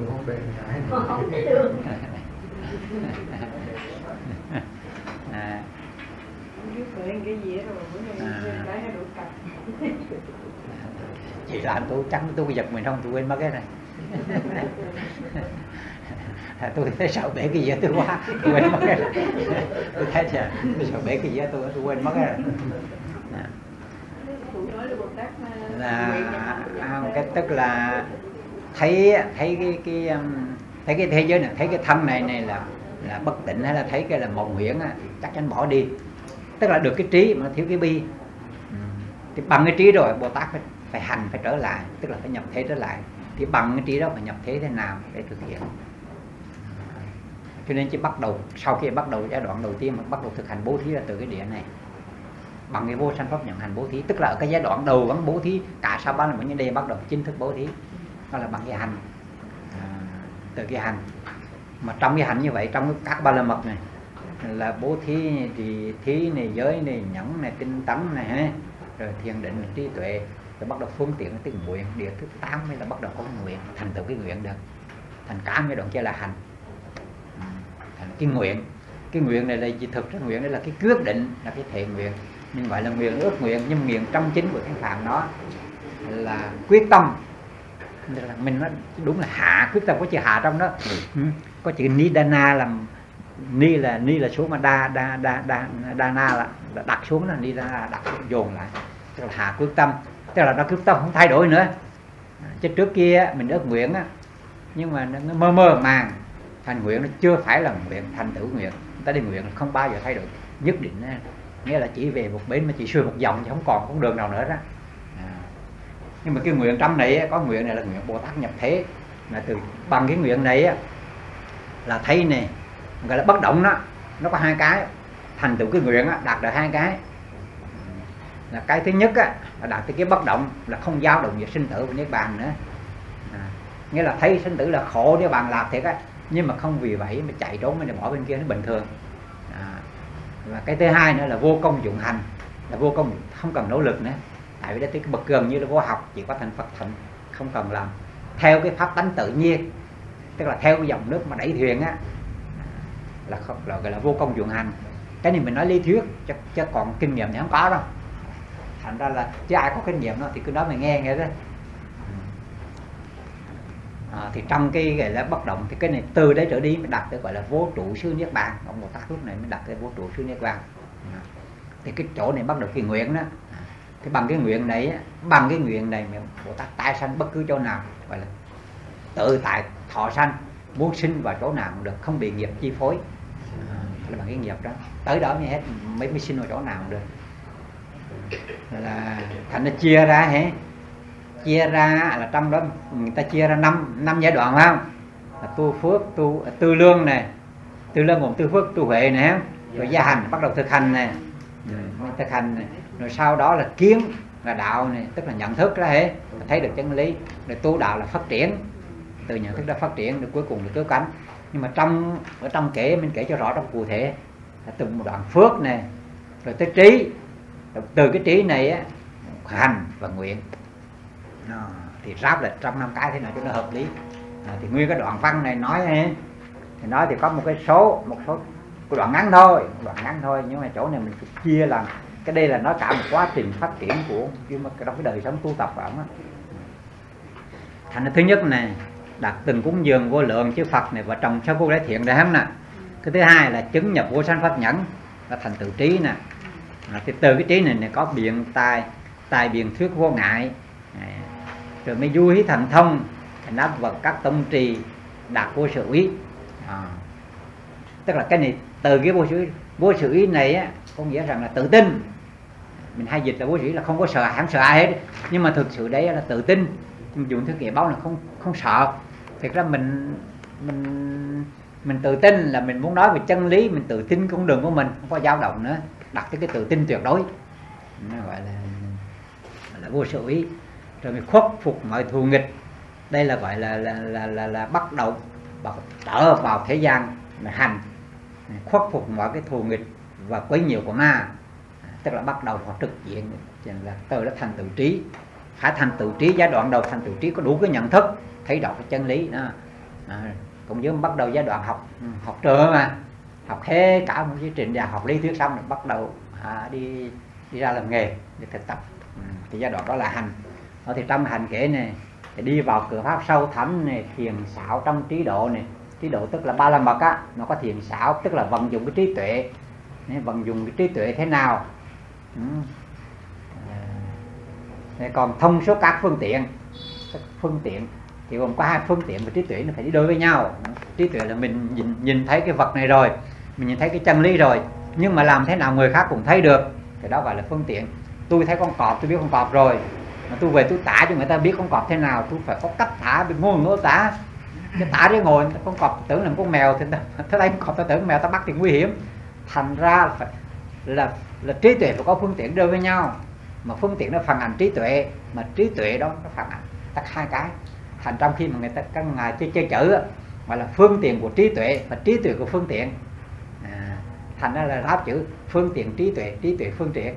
Chỉ làm tôi chắc tôi giật mình không, tôi quên mất cái này. Tôi thấy sợ bể cái gì tôi quá, tôi quên mất cái này. Tôi thấy tôi sợ bể cái gì tôi quên mất cái này. Cái tức là thấy cái thế giới này, thấy cái thân này là bất tịnh, hay là thấy cái là mộng huyễn, chắc chắn bỏ đi. Tức là được cái trí mà thiếu cái bi. Thì bằng cái trí rồi Bồ Tát phải hành, phải trở lại, tức là phải nhập thế trở lại. Thì bằng cái trí đó phải nhập thế thế nào để thực hiện. Cho nên chỉ bắt đầu, sau khi bắt đầu giai đoạn đầu tiên mà bắt đầu thực hành bố thí là từ cái địa này, bằng cái vô sanh pháp nhận hành bố thí. Tức là ở cái giai đoạn đầu vẫn bố thí, cả sau 3 năm những đây bắt đầu chính thức bố thí, đó là bằng cái hành. Từ cái hành, mà trong cái hành như vậy, trong các ba la mật này là bố thí, thì thí này, giới này, nhẫn này, tinh tấn này, rồi thiền định, trí tuệ, rồi bắt đầu phương tiện tới nguyện. Địa thứ 8 mới là bắt đầu có nguyện, thành tựu cái nguyện được. Thành cả cái đoạn kia là hành. Thành cái nguyện. Cái nguyện này là gì? Thực ra nguyện đây là cái quyết định, là cái thệ nguyện. Mình gọi là nguyện ước nguyện, nhưng nguyện trong chính của cái phạm đó là quyết tâm. Mình nói đúng là hạ, quyết tâm có chữ hạ trong đó. Có chữ nidana, làm ni là xuống, mà dana là đặt xuống, là nidana đặt dồn lại, tức là hạ quyết tâm. Tức là nó quyết tâm không thay đổi nữa. Chứ trước kia mình ước nguyện á, nhưng mà nó mơ màng, thành nguyện nó chưa phải là nguyện, thành tựu nguyện. Ta đi nguyện không bao giờ thay đổi, nhất định nghĩa là chỉ về một bên, mà chỉ xuôi một vòng chứ không còn con đường nào nữa đó. Nhưng mà cái nguyện trong này có nguyện này là nguyện Bồ Tát nhập thế, là từ bằng cái nguyện này là thấy này, gọi là bất động đó, nó có hai cái. Thành tựu cái nguyện đạt được hai cái. Là cái thứ nhất là đạt tới cái bất động, là không dao động về sinh tử và niết bàn nữa. Nghĩa là thấy sinh tử là khổ, niết bàn lạc thiệt nhưng mà không vì vậy mà chạy trốn để bỏ bên kia, nó bình thường. Và cái thứ hai nữa là vô công dụng hành, là vô công, không cần nỗ lực nữa. Tại vì đây cái bậc gần như là vô học, chỉ có thành Phật thành, không cần làm theo cái pháp tánh tự nhiên, tức là theo cái dòng nước mà đẩy thuyền á, là gọi là vô công dụng hành. Cái này mình nói lý thuyết chứ còn kinh nghiệm thì không có đâu. Thành ra là chứ ai có kinh nghiệm đó thì cứ nói mình nghe đó. Thì trong cái gọi là bất động thì cái này từ đấy trở đi mới đặt tới gọi là vô trụ xứ niết bàn. Ông Bồ Tát lúc này mới đặt tới vô trụ xứ niết bàn. Thì cái chỗ này bắt đầu cái nguyện đó. Thì bằng cái nguyện này Bồ Tát tái sanh bất cứ chỗ nào, gọi là tự tại thọ sanh, muốn sinh vào chỗ nào cũng được, không bị nghiệp chi phối. Là bằng cái nghiệp đó, tới đó mới hết, mới sinh vào chỗ nào cũng được. Là thành nó chia ra hả? Chia ra là trong đó người ta chia ra năm giai đoạn phải không? Là tu phước, tu tư lương này, tư lương gồm tu phước, tu huệ này, rồi gia hành bắt đầu thực hành này, thực hành này. Rồi sau đó là kiến là đạo này, tức là nhận thức đó hả? Thấy được chân lý. Rồi tu đạo là phát triển, từ nhận thức đó phát triển, rồi cuối cùng là cứu cánh. Nhưng mà ở trong kể mình kể cho rõ trong cụ thể là từng một đoạn phước này, rồi tới trí, rồi từ cái trí này á, hành và nguyện. Thì ráp lại trong 5 cái thế nào cho nó hợp lý. Thì nguyên cái đoạn văn này nói thì có một số cái đoạn ngắn thôi, nhưng mà chỗ này mình chia làm cái đây là nói cả một quá trình phát triển của trong cái đời sống tu tập của ông á. Thành ra thứ nhất này đặt từng cúng dường vô lượng chư Phật này và trồng sáu vô lễ thiện để nè. Cái thứ hai là chứng nhập vô sanh pháp nhẫn, là thành tựu trí nè. Thì từ cái trí này có biện tài biện thuyết vô ngại, rồi mới du hí thành thông, nắp vật các tông trì đạt vô sự ý. Tức là cái này từ cái vô sự ý này á, có nghĩa rằng là tự tin. Mình hay dịch là vô sự ý là không có sợ, không sợ ai hết, nhưng mà thực sự đấy là tự tin. Mình dùng thứ nghĩa báo là không sợ. Thực ra mình tự tin là mình muốn nói về chân lý, mình tự tin con đường của mình, không có dao động nữa, đặt tới cái tự tin tuyệt đối, nó gọi là vô sự ý. Rồi mình khuất phục mọi thù nghịch, đây là gọi là bắt đầu trở vào thế gian mà hành, khuất phục mọi cái thù nghịch và quấy nhiều của ma, tức là bắt đầu họ trực diện, là từ đó thành tựu trí. Phải thành tựu trí, giai đoạn đầu thành tựu trí có đủ cái nhận thức, thấy rõ cái chân lý đó. Cũng như bắt đầu giai đoạn học trường mà học hết cả một chương trình đại học lý thuyết xong rồi bắt đầu đi ra làm nghề, đi thực tập. Thì giai đoạn đó là hành. Thì trong hành kể này thì đi vào cửa pháp sâu thẳm này, thiền xảo trong trí độ này. Trí độ tức là ba la mật á, nó có thiền xảo tức là vận dụng cái trí tuệ. Vận dụng cái trí tuệ thế nào. Còn thông số các phương tiện thì gồm có hai phương tiện, và trí tuệ nó phải đi đôi với nhau. Trí tuệ là mình nhìn thấy cái vật này rồi, mình nhìn thấy cái chân lý rồi, nhưng mà làm thế nào người khác cũng thấy được, thì đó gọi là phương tiện. Tôi thấy con cọp, tôi biết con cọp rồi, mà tôi về tôi tả cho người ta biết con cọp thế nào, tôi phải có cách tả, bị ngôn ngữ tả. Cái tả để ngồi con cọp tưởng là con mèo, thì ta thấy con cọp ta tưởng con mèo, ta bắt thì nguy hiểm. Thành ra là trí tuệ phải có phương tiện đôi với nhau, mà phương tiện nó phản ảnh trí tuệ, mà trí tuệ đó nó phản ảnh tất hai cái. Thành trong khi mà các ngài chơi chữ gọi là phương tiện của trí tuệ và trí tuệ của phương tiện, thành ra là ráp chữ phương tiện trí tuệ phương tiện,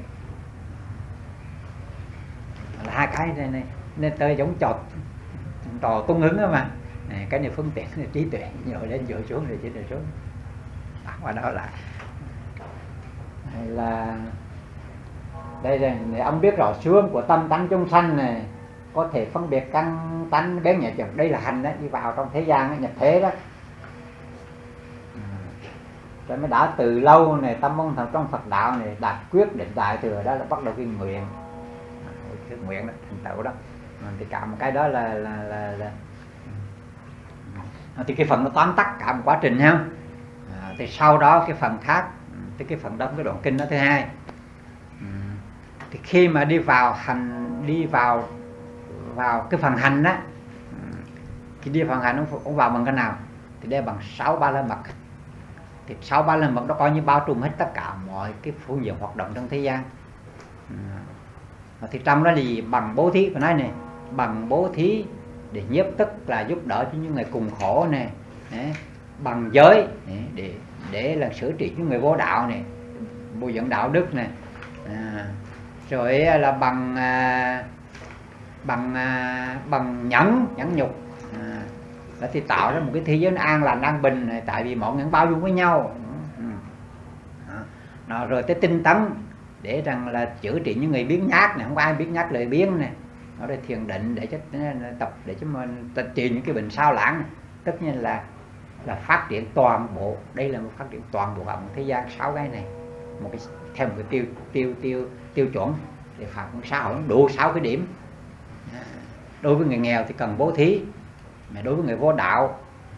là hai cái này nên tới giống trò tung hứng đó mà. Cái này phương tiện là trí tuệ, nhồi lên dội xuống rồi chỉ là xuống và đó là đây này, ông biết rõ xương của tâm tánh chúng sanh này, có thể phân biệt căn tánh đến nhà chừng. Đây là hành đó, đi vào trong thế gian đó, nhập thế đó. Rồi mới đã từ lâu này tâm mong thần trong Phật đạo này đạt quyết định đại thừa, đó là bắt đầu cái nguyện, cái nguyện đó, thành tựu đó. Thì cả một cái đó là thì cái phần nó tóm tắt cả một quá trình ha. Thì sau đó cái phần khác, thì cái phần đó cái đoạn kinh đó thứ hai. Thì khi mà đi vào cái phần hành á, khi đi vào hành ông vào bằng cái nào thì đây bằng 6 ba la mật. Thì 6 ba la mật nó coi như bao trùm hết tất cả mọi cái phương diện hoạt động trong thế gian. Thì trong đó là gì? Bằng bố thí, phải nói này, bằng bố thí để nhiếp tức là giúp đỡ cho những người cùng khổ này, bằng giới để là xử trị những người vô đạo này, bồi dưỡng đạo đức này, rồi là bằng nhẫn nhục là thì tạo ra một cái thế giới nó an lành an bình này, tại vì mọi người bao dung với nhau. Đó, rồi tới tinh tấn để rằng là chữa trị những người biếng nhác này, không có ai biết nhác lời biếng này. Nó đây thiền định để cho tập, để cho mình trị những cái bệnh sao lãng này. Tất nhiên là phát triển toàn bộ, đây là một phát triển toàn bộ một thế gian 6 cái này, một cái theo một cái tiêu chuẩn để phát triển xã hội đủ 6 cái điểm. Đối với người nghèo thì cần bố thí, mà đối với người vô đạo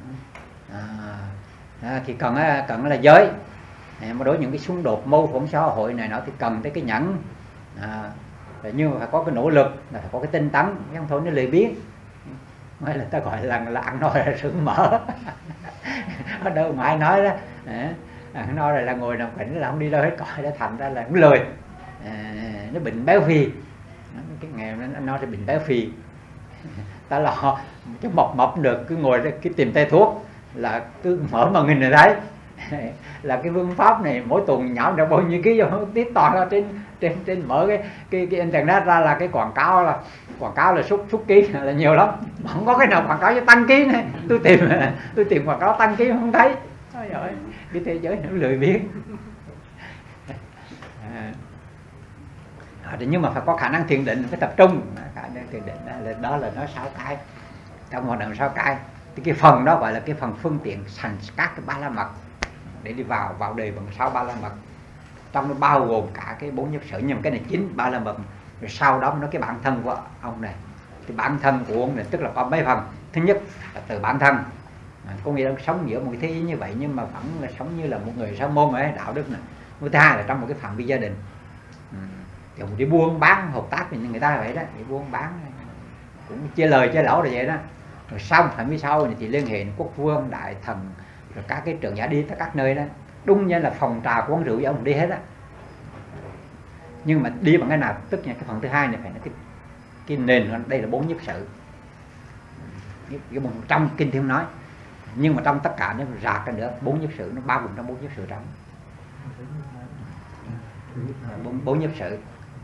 thì cần là giới. Mà đối với những cái xung đột mâu thuẫn xã hội này nó thì cần tới cái nhẫn. Nhưng mà phải có cái nỗ lực, là phải có cái tinh tấn, không thôi nó lười biếng. Mới là ta gọi là ăn no là sững mở. Ở đâu mà ai nói đó, ăn no rồi là ngồi nằm bệnh là không đi đâu hết cõi, đã thành ra là cũng lười. Nó bệnh béo phì, cái nghèo nó no thì bệnh béo phì. Ta lo cái mập được, cứ ngồi cái tìm tay thuốc là cứ mở màn hình này thấy là cái phương pháp này mỗi tuần nhỏ được bao nhiêu ký vô, tiếp toàn ra trên mở cái internet ra là cái quảng cáo là xúc ký là nhiều lắm, không có cái nào quảng cáo cho tăng ký này. Tôi tìm quảng cáo tăng ký không thấy. Ôi giời, cái thế giới nó lười biếng. Nhưng mà phải có khả năng thiền định, phải tập trung. Khả năng thiền định đó là nó 6 cái, trong hoạt động 6 cái. Thì cái phần đó gọi là cái phần phương tiện thành các cái ba la mật để đi vào đời bằng 6 ba la mật. Trong nó bao gồm cả cái 4 nhiếp sự, nhưng cái này chính ba la mật. Rồi sau đó nó cái bản thân của ông này, thì bản thân của ông này tức là có mấy phần. Thứ nhất là từ bản thân, có nghĩa là sống giữa một cái thế giới như vậy nhưng mà vẫn là sống như là một người sa môn ấy, đạo đức này. Thứ hai là trong một cái phạm vi gia đình, kiểu đi buôn bán hợp tác với người ta vậy đó, đi buôn bán cũng chia lời chia lỗ rồi vậy đó. Rồi xong phạm vi sau này thì liên hệ quốc vương, đại thần, rồi các cái trưởng giả đi tới các nơi đó, đúng như là phòng trà quán rượu với ông đi hết á. Nhưng mà đi bằng cái nào, tức là cái phần thứ hai này phải là cái nền, đây là 4 nhiếp sự, cái trong kinh Thiên nói. Nhưng mà trong tất cả nó rạc ra nữa 4 nhiếp sự, nó bao gồm trong 4 nhiếp sự trong 4 nhiếp sự.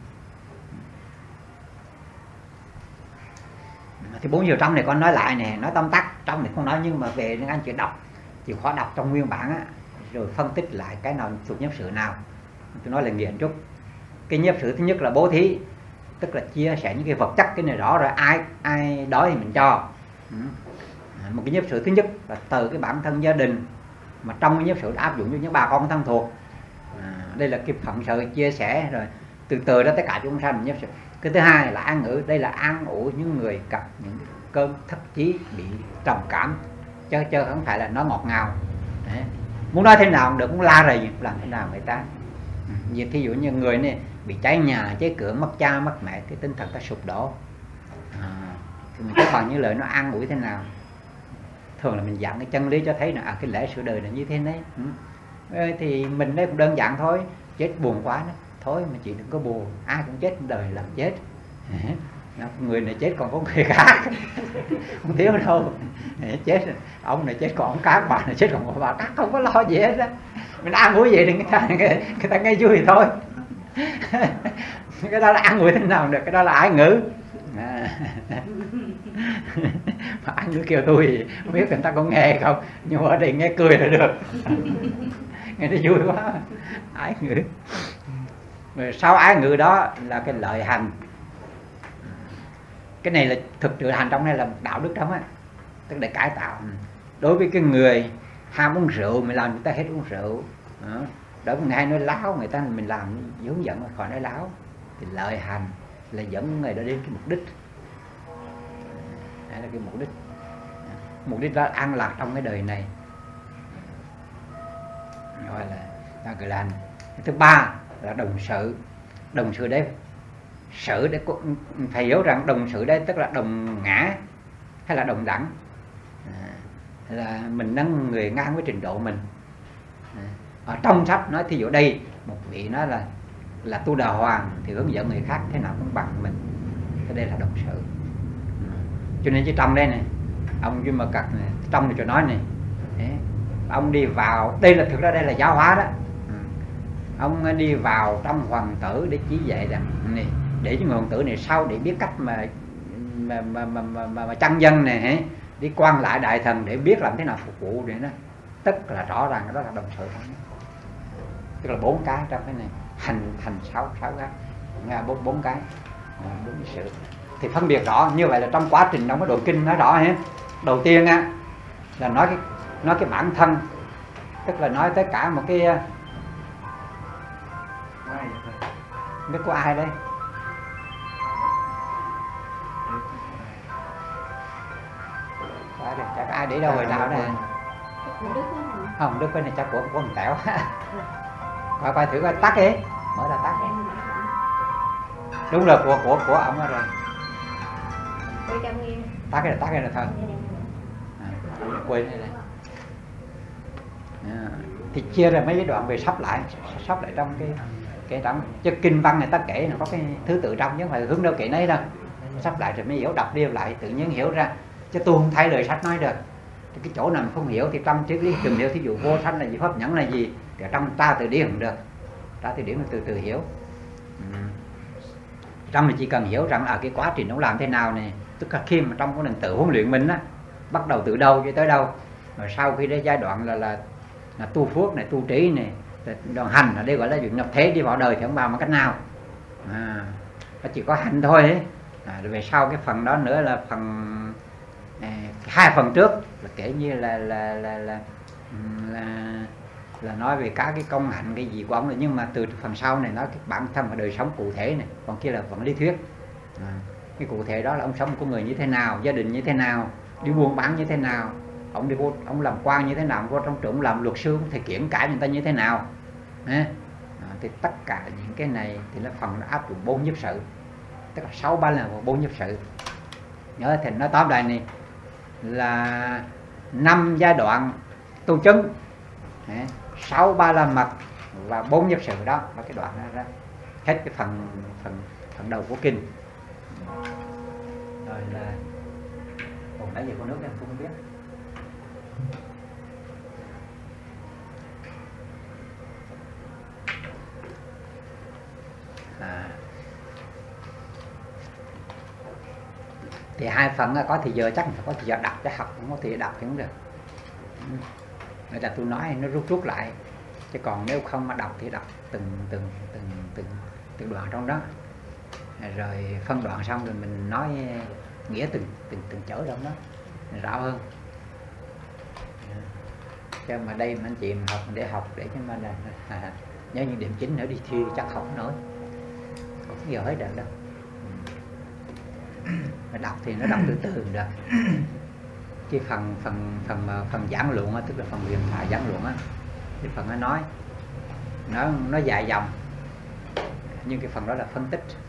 Thì 4 nhiếp trong này con nói lại nè, nói tóm tắt, trong này không nói, nhưng mà về những anh chị đọc chịu khó đọc trong nguyên bản á, rồi phân tích lại cái nào thuộc nhiếp sự nào. Tôi nói là nghiền chút. Cái nhiếp sự thứ nhất là bố thí, tức là chia sẻ những cái vật chất, cái này rõ rồi, ai đói thì mình cho. Một cái nhiếp sự thứ nhất là từ cái bản thân gia đình, mà trong cái nhiếp sự áp dụng cho những bà con thân thuộc. Đây là cái phận sự chia sẻ, rồi từ đó tất cả chúng sanh nhiếp sự. Cái thứ hai là an ngữ, đây là an ủi những người gặp những cơn thất chí, bị trầm cảm, chứ không phải là nó ngọt ngào. Đấy. Muốn nói thế nào cũng được, muốn la rầy làm thế nào người ta. Thí dụ như người này bị cháy nhà, cháy cửa, mất cha, mất mẹ, cái tinh thần ta sụp đổ, thì mình có bằng những lời nó an ủi thế nào. Thường là mình dặn cái chân lý cho thấy là cái lẽ sự đời là như thế đấy. Thì mình đây cũng đơn giản thôi, chết buồn quá đó, thôi mà chị đừng có buồn, ai cũng chết, đời làm chết. Người này chết còn có người khác, không thiếu đâu. Chết ông này chết còn ông khác, bà này chết còn bà khác, không có lo gì hết á. Mình an ủi vậy thì người ta nghe vui thì thôi. Cái đó là an ủi thế nào được, cái đó là ái ngữ. Mà ái ngữ kêu tôi thì không biết người ta có nghe không, nhưng mà ở đây nghe cười là được. Nghe nó vui quá. Ái ngữ. Rồi sau ái ngữ đó là cái lợi hành. Cái này là thực sự hành trong này là đạo đức trong á, tức là cải tạo. Đối với cái người ham uống rượu, mình làm người ta hết uống rượu. Đối với người hay nói láo, người ta mình làm hướng dẫn khỏi nói láo. Thì lợi hành là dẫn người đó đến cái mục đích. Đây là cái mục đích. Mục đích đó an lạc trong cái đời này, gọi là gọi là. Thứ ba là đồng sự. Đồng sự đấy, sự để phải hiểu rằng đồng sự đây tức là đồng ngã hay là đồng đẳng, là mình nâng người ngang với trình độ mình. Ở trong sách nói thí dụ đây một vị nói là Tu Đà Hoàng thì hướng dẫn người khác thế nào cũng bằng mình, cái đây là đồng sự. Cho nên chứ trong đây này ông Duy Mật Cật này, trong này cho nói này, ông đi vào đây là thực ra đây là giáo hóa đó. Ông đi vào trong hoàng tử để chỉ dạy rằng này, để cho người hoàng tử này sau để biết cách mà chăn dân này, đi quan lại đại thần để biết làm thế nào phục vụ để nó, tức là rõ ràng đó là đồng sự đó. Tức là 4 cái trong cái này, hành 6 cái, 4 cái, 4 cái sự. Thì phân biệt rõ như vậy là trong quá trình trong cái đoạn kinh nói rõ hết. Đầu tiên á là nói cái bản thân, tức là nói tới cả một cái biết của ai đây? Chắc ai để đâu rồi nào đây? Không, Đức cái này chắc của một Tẻo. Coi thử coi tắt đi, mở ra tắt đi. Đúng là của ông đó rồi. Tắt cái là thôi. Quên đây này. Thì chia ra mấy cái đoạn về sắp lại trong cái trong chứ kinh văn này ta kể là có cái thứ tự trong chứ không phải hướng đâu kể nấy đâu. Sắp lại rồi mới hiểu, đọc đi lại tự nhiên hiểu ra, chứ tôi không thay lời sách nói được. Thì cái chỗ nào không hiểu thì trong triết lý trường hiểu, thí dụ vô sanh là gì, pháp nhẫn là gì, thì trong tra từ điển không được, tra từ điển là từ từ hiểu. Trong mình chỉ cần hiểu rằng là cái quá trình nó làm thế nào này, tức là khi mà trong cái tự huấn luyện mình á, bắt đầu từ đâu cho tới đâu, rồi sau khi đến giai đoạn là tu phước này, tu trí này, đoạn hành ở đây gọi là chuyện nhập thế đi vào đời thì không vào bằng cách nào, nó chỉ có hành thôi ấy. Rồi về sau cái phần đó nữa là phần 2 phần trước là kể như là nói về các cái công hạnh cái gì của ông, nhưng mà từ phần sau này nói cái bản thân và đời sống cụ thể này, còn kia là vẫn lý thuyết. Cái cụ thể đó là ông sống của người như thế nào, gia đình như thế nào, đi buôn bán như thế nào, ông đi vô ông làm quan như thế nào, vô trong trường làm luật sư thì kiện cãi người ta như thế nào. Thì tất cả những cái này thì nó phần nó áp dụng 4 nhiếp sự, tức là 6 ba lần 4 nhiếp sự. Nhớ thì nói tóm lại này là 5 giai đoạn tu chứng, 6 ba la mật và 4 nhiếp sự, đó là cái đoạn đó. Hết cái phần đầu của kinh. Rồi là còn nãy giờ con nước em không biết. Thì 2 phần có thì giờ chắc phải có thì giờ đọc cho học, không có thì đọc thì không được. Người ta tôi nói nó rút lại, chứ còn nếu không mà đọc thì đọc từng đoạn trong đó, rồi phân đoạn xong rồi mình nói nghĩa từng chỗ trong đó rõ hơn. Chứ mà đây mà anh chị mà học để cho mà là nhớ những điểm chính nữa đi thi chắc học nói không giờ hết được đâu. Mà đọc thì nó đọc từ từ được. Cái phần giảng luận á, tức là phần huyền thoại giảng luận á, cái phần nó dài dòng, nhưng cái phần đó là phân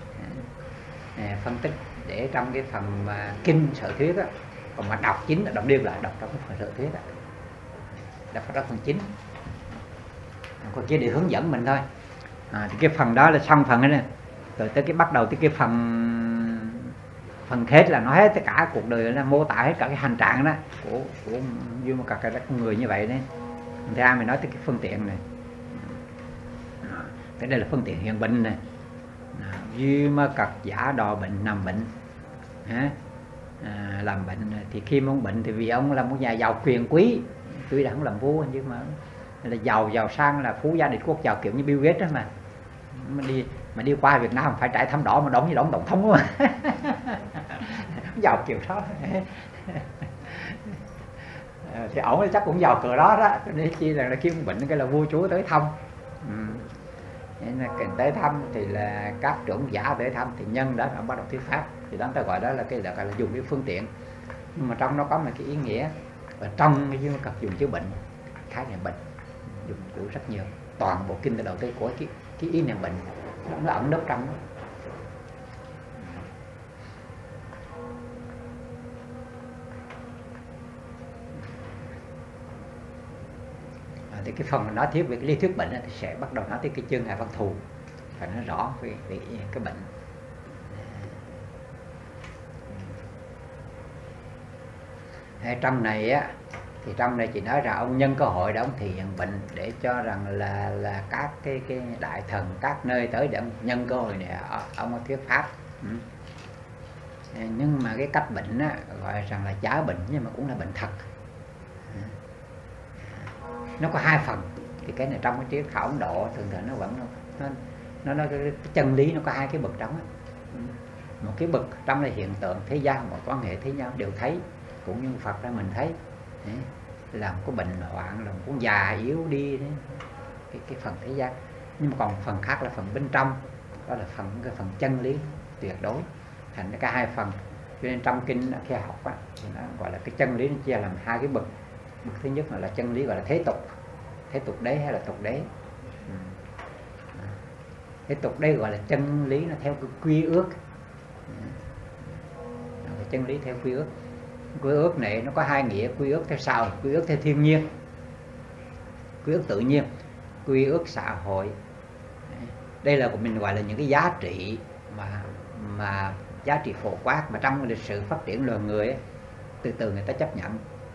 tích để trong cái phần mà kinh sở thuyết á. Còn mà đọc chính là đọc điêu lại đọc trong cái phần sở thuyết á, đọc trong phần chính, còn kia để hướng dẫn mình thôi. Thì cái phần đó là xong phần ấy, rồi tới cái bắt đầu tới cái phần kết là nói hết tất cả cuộc đời, nó mô tả hết cả cái hành trạng đó của như một cả con người như vậy đấy. Thứ hai mình nói tới cái phương tiện này, cái đây là phương tiện hiện bệnh này, duy mà cật giả đò bệnh nằm bệnh, làm bệnh thì khi ông bệnh thì vì ông là một nhà giàu quyền quý, tuy là không làm vua nhưng mà là giàu sang, là phú gia đình quốc giàu kiểu như Bill Gates đó mà đi qua Việt Nam phải trải thăm đỏ mà đón như đón tổng thống mà giàu kiểu đó. Thì ổng chắc cũng giàu cờ đó đó, nên chi là khi ông bệnh cái là vua chúa tới thăm. Nên là cần tới thăm thì là các trưởng giả tới thăm thì nhân đó ông bắt đầu thuyết pháp, thì đó ta gọi đó là cái là dùng cái phương tiện, nhưng mà trong nó có một cái ý nghĩa, và trong cái dương cập dùng chữa bệnh, khái niệm bệnh dùng của rất nhiều, toàn bộ kinh từ đầu tới cuối cái ý niệm bệnh nó ẩn nấp trong đó. Thì cái phần nói tiếp về cái lý thuyết bệnh thì sẽ bắt đầu nói tới cái chương Hạ Văn Thù, phải nói rõ về cái bệnh. Trong này á, thì trong này chỉ nói rằng ông nhân cơ hội để ông thể hiện bệnh để cho rằng là các cái đại thần các nơi tới để ông nhân cơ hội này ông thuyết pháp. Nhưng mà cái cách bệnh á, gọi rằng là chả bệnh nhưng mà cũng là bệnh thật. Nó có hai phần. Thì cái này trong cái triết khảo Ấn Độ thường thường nó vẫn nó cái chân lý nó có hai cái bậc trong á. Một cái bậc trong là hiện tượng thế gian, một quan hệ thế nhau đều thấy, cũng như Phật ra mình thấy là một cái bệnh hoạn, là một con già yếu đi đấy. Cái phần thế gian. Nhưng mà còn phần khác là phần bên trong, đó là cái phần chân lý tuyệt đối. Thành cả hai phần. Cho nên trong kinh khi học á, thì nó gọi là cái chân lý nó chia làm hai cái bậc. Bậc thứ nhất là chân lý gọi là thế tục đế hay là tục đế. Thế tục đế gọi là chân lý nó theo cái quy ước. Chân lý theo quy ước. Quy ước này nó có hai nghĩa: quy ước theo sao, quy ước theo thiên nhiên, quy ước tự nhiên, quy ước xã hội. Đây là của mình gọi là những cái giá trị mà giá trị phổ quát mà trong lịch sử phát triển loài người ấy, từ từ người ta chấp nhận.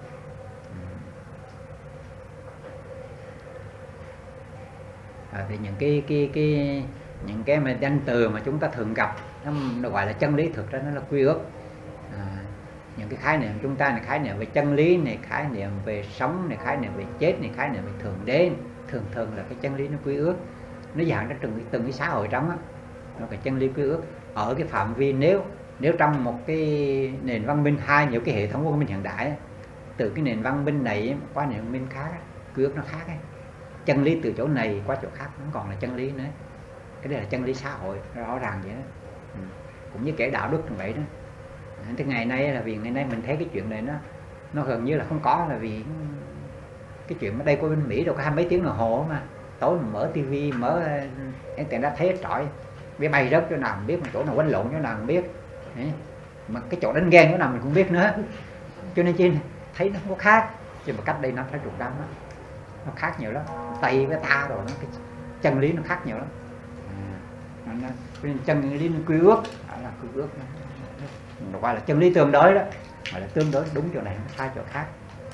Thì những cái mà danh từ mà chúng ta thường gặp nó gọi là chân lý, thực ra nó là quy ước. Những cái khái niệm chúng ta này, khái niệm về chân lý này, khái niệm về sống này, khái niệm về chết này, khái niệm về thượng đế, thường là cái chân lý nó quy ước. Nó dạng ra từng cái xã hội trong á, nó cái chân lý quy ước ở cái phạm vi nếu trong một cái nền văn minh, hai nhiều cái hệ thống văn minh hiện đại á, từ cái nền văn minh này qua nền văn minh khác á, quy ước nó khác ấy. Chân lý từ chỗ này qua chỗ khác nó còn là chân lý nữa. Cái đây là chân lý xã hội rõ ràng vậy đó. Cũng như kể đạo đức như vậy đó. Thế ngày nay là vì ngày nay mình thấy cái chuyện này nó gần như là không có, là vì cái chuyện ở đây của bên Mỹ đâu có 20 mấy tiếng đồng hồ mà tối mình mở tivi mở internet thấy hết trọi, biết bay rớt chỗ nào mình biết, chỗ nào quánh lộn chỗ nào mình biết, mà cái chỗ đánh ghen chỗ nào mình cũng biết nữa. Cho nên chi thấy nó không có khác, chứ mà cách đây 500-600 năm đó, nó khác nhiều lắm. Tây với ta rồi nó cái chân lý nó khác nhiều lắm. Nên chân lý quy ước là quy ước nó gọi là chân lý tương đối đó, gọi là tương đối, đúng chỗ này nó sai chỗ khác.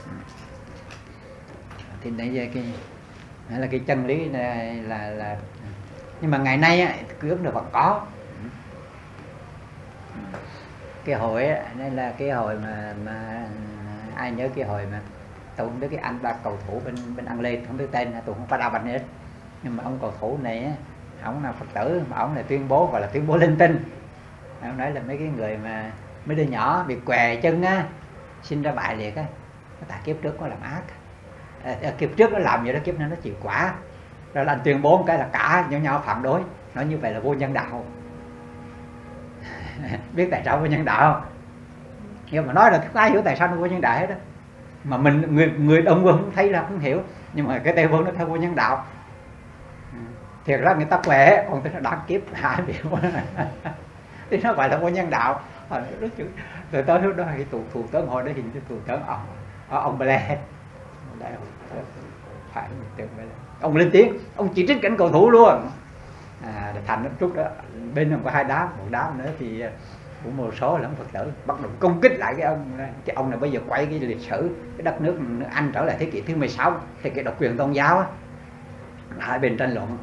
Thì đây là cái chân lý này là nhưng mà ngày nay á, quy ước nó vẫn có. Cái hồi á, nên là cái hồi mà ai nhớ cái hồi mà tôi không biết cái anh ba cầu thủ bên Anh Lê, không biết tên, tôi không có đau bệnh hết, nhưng mà ông cầu thủ này á, ông là Phật tử mà ông là tuyên bố, gọi là tuyên bố linh tinh. Ông nói là mấy cái người mà mấy đứa nhỏ bị què chân á, sinh ra bại liệt á, tại kiếp trước có làm ác, kiếp trước nó làm vậy đó, kiếp nay nó chịu quả. Rồi là anh tuyên bố một cái là cả nhau phản đối, nói như vậy là vô nhân đạo. Biết tại sao vô nhân đạo không? Nhưng mà nói là không ai hiểu tại sao nó vô nhân đạo hết đó. Mà mình người đông quân không thấy là không hiểu, nhưng mà cái Tây Phương nó theo vô nhân đạo. Thiệt ra người ta khỏe, còn tới nó đáng kiếp hại biểu. Thì nó gọi là vô nhân đạo. Rồi tới lúc đó thì thủ tướng hồi đó hình như thủ tướng ông Blair. Phải ông lên tiếng, ông chỉ trích cảnh cầu thủ luôn. Thành lúc đó bên còn có hai đám, một đám nữa thì cũng một số là ông Phật tử bắt đầu công kích lại cái ông này. Bây giờ quay cái lịch sử cái đất nước Anh trở lại thế kỷ thứ 16, thì cái độc quyền tôn giáo á, hai bên tranh luận.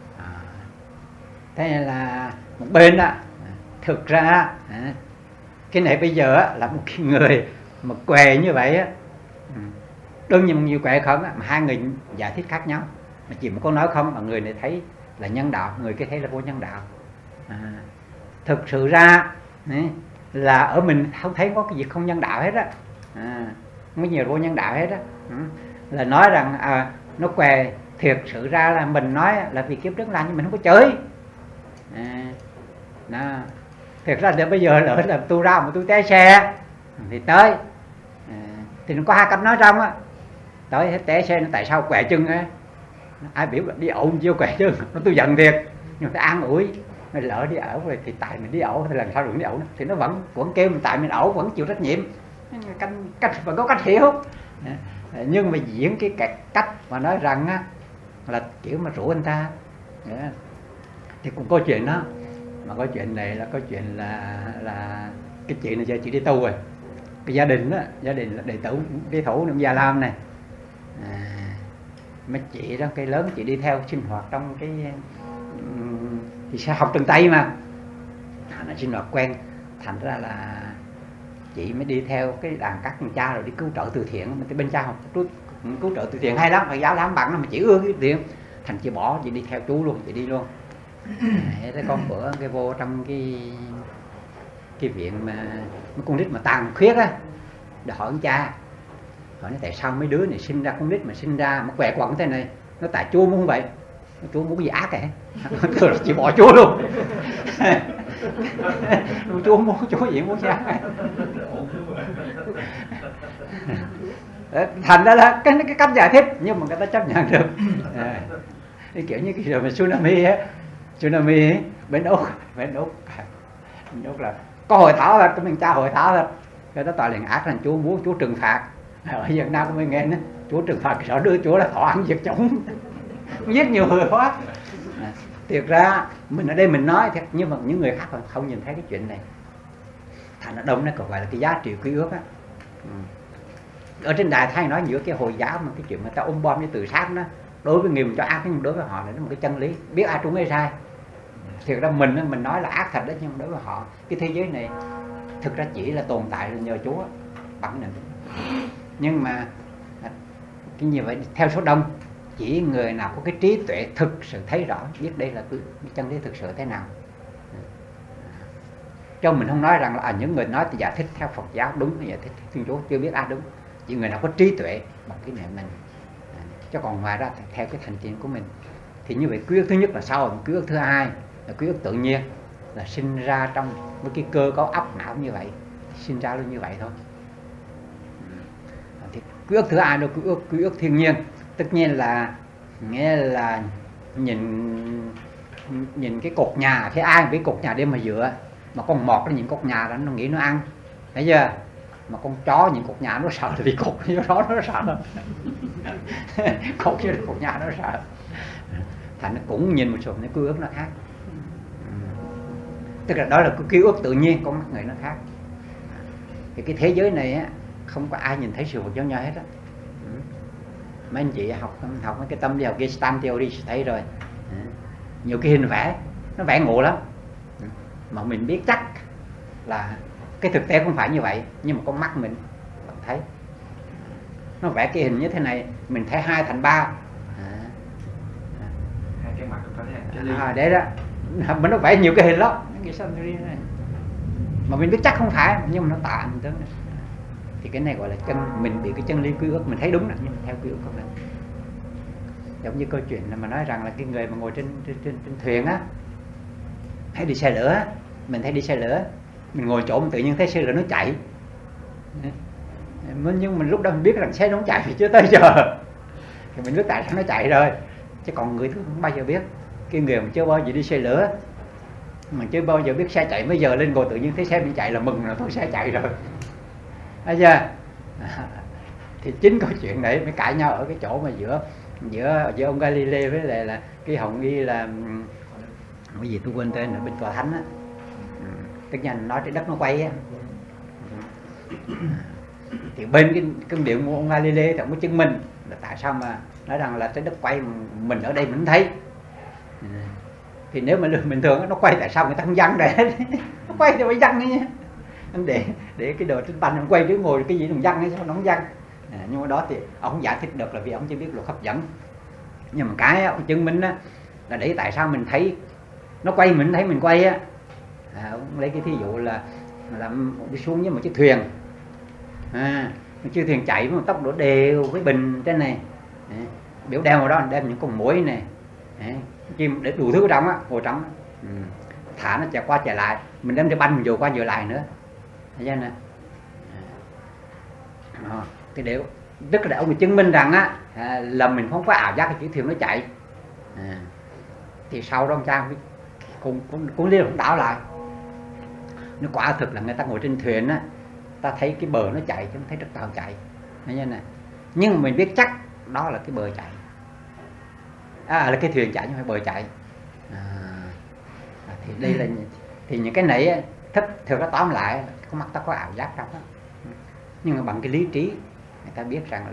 Thế là một bên á, thực ra cái này bây giờ là một cái người mà què như vậy á, đương nhiên nhiều què không á, mà hai người giải thích khác nhau, mà chỉ một câu nói không mà người này thấy là nhân đạo, người kia thấy là vô nhân đạo. Thực sự ra là ở mình không thấy có cái gì không nhân đạo hết á, không có nhiều vô nhân đạo hết á. Là nói rằng nó què, thiệt sự ra là mình nói là vì kiếp trước làm nhưng mình không có chơi. Thiệt ra là bây giờ lỡ là tôi ra mà tôi té xe thì tới, thì nó có hai cách nói trong á, tới hết té xe nó tại sao què chân á, ai biểu là đi ẩu chưa què chân, nó tôi giận thiệt, nhưng mà an ủi mày lỡ đi ẩu rồi thì tại mình đi ẩu thì lần sau đừng đi ẩu nữa. Thì nó vẫn kêu mình tại mình ẩu, vẫn chịu trách nhiệm, cách vẫn có cách hiểu. Nhưng mà diễn cái cách mà nói rằng á, là kiểu mà rủ anh ta thì cũng có chuyện đó. Mà có chuyện này là có chuyện là cái chuyện này giờ chị đi tu rồi. Cái gia đình là đệ tử đi thủ ông Già Lam này, mấy chị đó, cây lớn chị đi theo sinh hoạt trong cái thì sẽ học từng tay mà nó sinh hoạt quen, thành ra là chị mới đi theo cái đàn các con cha rồi đi cứu trợ từ thiện. Mình bên cha học cứu trợ từ thiện hay lắm, thầy giáo làm bằng mà chỉ ưa cái tiền, thành chị bỏ, chị đi theo chú luôn, chị đi luôn. Thế con bữa cái vô trong cái viện mà mấy con nít mà tàn khuyết á, để hỏi con cha, hỏi nó tại sao mấy đứa này sinh ra, con nít mà sinh ra mà khỏe quẩn thế này, nó tại chú muốn vậy, chú muốn gì ác kìa. Rồi chị bỏ chú luôn. Chú muốn, chú gì muốn sao. Thành ra là cái cách giải thích nhưng mà người ta chấp nhận được. Kiểu như cái mà tsunami á, tsunami ấy, bên Úc là có hội thảo thật, mình cha hội thảo thật, cái đó tòa liền ác là chú muốn chú trừng phạt. Ở Việt Nam của mình nghe nó chú trừng phạt sợ đưa chú là thọ ăn diệt chủng, giết nhiều người quá. Thiệt ra mình ở đây mình nói thiệt, nhưng mà những người khác không nhìn thấy cái chuyện này. Thành ở đông nó còn gọi là cái giá trị quy ước á. Ở trên đài thay nói giữa cái Hồi giáo mà cái chuyện mà ta ôm bom với tự sát đó, đối với người mình cho ác nhưng đối với họ là một cái chân lý, biết ai trúng ai sai. Thiệt ra mình nói là ác thật đấy, nhưng đối với họ cái thế giới này thực ra chỉ là tồn tại nhờ Chúa bằng này. Nhưng mà cái như vậy theo số đông, chỉ người nào có cái trí tuệ thực sự thấy rõ, biết đây là cái chân lý thực sự thế nào. Cho mình không nói rằng là những người nói thì giải thích theo Phật giáo đúng, giải thích Thiên Chúa chưa biết ai đúng. Chỉ người nào có trí tuệ bằng cái niệm mình. Chứ còn ngoài ra theo cái thành kiến của mình. Thì như vậy quy ước thứ nhất là sao? Quy ước thứ hai là quy ước tự nhiên, là sinh ra trong với cái cơ cấu óc não như vậy, sinh ra luôn như vậy thôi. Thì quy ước thứ hai là quy ước thiên nhiên. Tất nhiên là nghĩa là nhìn cái cột nhà, thấy ai với cột nhà để mà dựa, mà con mọt nó nhìn cột nhà đó nó nghĩ nó ăn, thấy chưa? Mà con chó nhìn cột nhà nó sợ là vì cột đó nó sợ. Cột chứ cột nhà nó sợ. Thành nó cũng nhìn một số cái quy ước nó khác. Tức là đó là cái quy ước tự nhiên, con mắt người nó khác. Thì cái thế giới này á, không có ai nhìn thấy sự vật giống nhau hết á. Mấy anh chị học mấy cái tâm lý học Gestalt theory thấy rồi. Nhiều cái hình vẽ nó vẽ ngộ lắm, mà mình biết chắc là cái thực tế không phải như vậy, nhưng mà con mắt mình thấy nó vẽ cái hình như thế này, mình thấy 2 thành 3, hai cái mặt có thể đấy đó, mình nó vẽ nhiều cái hình lắm, này. Mà mình biết chắc không phải, nhưng mà nó tạm tới. Thì cái này gọi là mình bị cái chân lý quy ước, mình thấy đúng là nhưng theo quy ước của mình. Giống như câu chuyện là mà nói rằng là cái người mà ngồi trên thuyền á, hay đi xe lửa, mình thấy đi xe lửa, mình ngồi chỗ mình tự nhiên thấy xe lửa nó chạy, nhưng mình lúc đó mình biết rằng xe nó không chạy thì chưa tới giờ, thì mình biết tại sao nó chạy rồi. Chứ còn người thường không bao giờ biết. Cái người mà chưa bao giờ đi xe lửa, mà chưa bao giờ biết xe chạy, bây giờ lên ngồi tự nhiên thấy xe mình chạy là mừng là thôi xe chạy rồi, thấy chưa? Thì chính câu chuyện này mới cãi nhau ở cái chỗ mà giữa ông Galilei với lại là cái Hồng Y là cái gì tôi quên tên ở bên Tòa Thánh á. Tức là nói trái đất nó quay á. Thì bên cái điệu của ông Galilei thì ông có chứng minh là tại sao mà nói rằng là trái đất quay, mình ở đây mình không thấy. Thì nếu mà bình thường nó quay tại sao người ta không văng để nó quay thì phải văng ấy nhé, để cái đồ trên banh nó quay chứ ngồi cái gì nó văng hay sao nó không văng. Nhưng mà đó thì ông không giải thích được là vì ông chỉ biết luật hấp dẫn. Nhưng mà cái ông chứng minh á là để tại sao mình thấy nó quay mình thấy mình quay á. Ông lấy cái thí dụ là đi xuống với một chiếc thuyền, một chiếc thuyền chạy với một tốc độ đều với bình trên này, biểu đeo vào đó đem những con muỗi này, chim để đủ thứ ở trong á, ngồi trong thả nó chạy qua chạy lại, mình đem cái banh mình dồ qua dồ lại nữa, thấy chưa nè. Cái điều tức là ông chứng minh rằng á là mình không có ảo giác cái chiếc thuyền nó chạy. Thì sau đó ông cha cũng liên cũng đảo lại, nó quả thực là người ta ngồi trên thuyền á, ta thấy cái bờ nó chạy chứ không thấy đất tàu chạy, thấy chưa nè. Nhưng mà mình biết chắc đó là cái bờ chạy, là cái thuyền chạy chứ không phải bờ chạy. Thì đây là thì những cái này thực ra tóm lại có mặt ta có ảo giác trong đó, nhưng mà bằng cái lý trí người ta biết rằng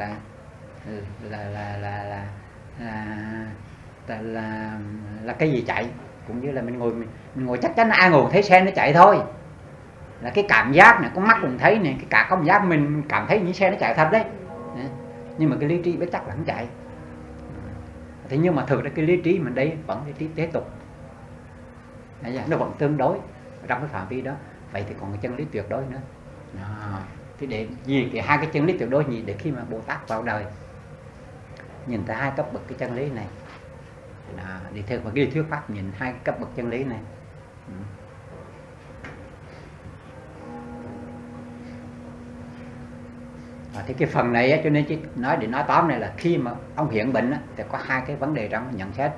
là cái gì chạy, cũng như là mình ngồi chắc chắn ai ngồi thấy xe nó chạy thôi, là cái cảm giác này, con mắt cũng thấy này, cái cả cảm giác mình cảm thấy những xe nó chạy thật đấy, nhưng mà cái lý trí biết chắc là không chạy. Thế nhưng mà thực ra cái lý trí mình đây vẫn lý trí thế tục, nó vẫn tương đối trong cái phạm vi đó. Vậy thì còn cái chân lý tuyệt đối nữa. Thì để gì cái hai cái chân lý tuyệt đối gì để khi mà Bồ Tát vào đời nhìn thấy hai cấp bậc cái chân lý này, đi theo một cái thuyết pháp nhìn hai cấp bậc chân lý này. Thì cái phần này á, cho nên nói để nói tóm này là khi mà ông hiện bệnh á, thì có hai cái vấn đề trong nhận xét.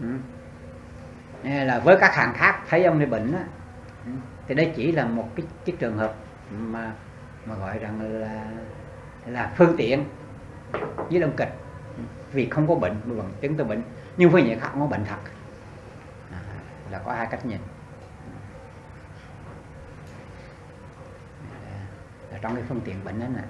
Là với các hàng khác thấy ông này bệnh á, thì đây chỉ là một cái trường hợp mà gọi rằng là phương tiện với đồng kịch, vì không có bệnh mà bằng chứng tôi bệnh, nhưng với những khác không có bệnh thật, là có hai cách nhìn. Là trong cái phương tiện bệnh đó nè.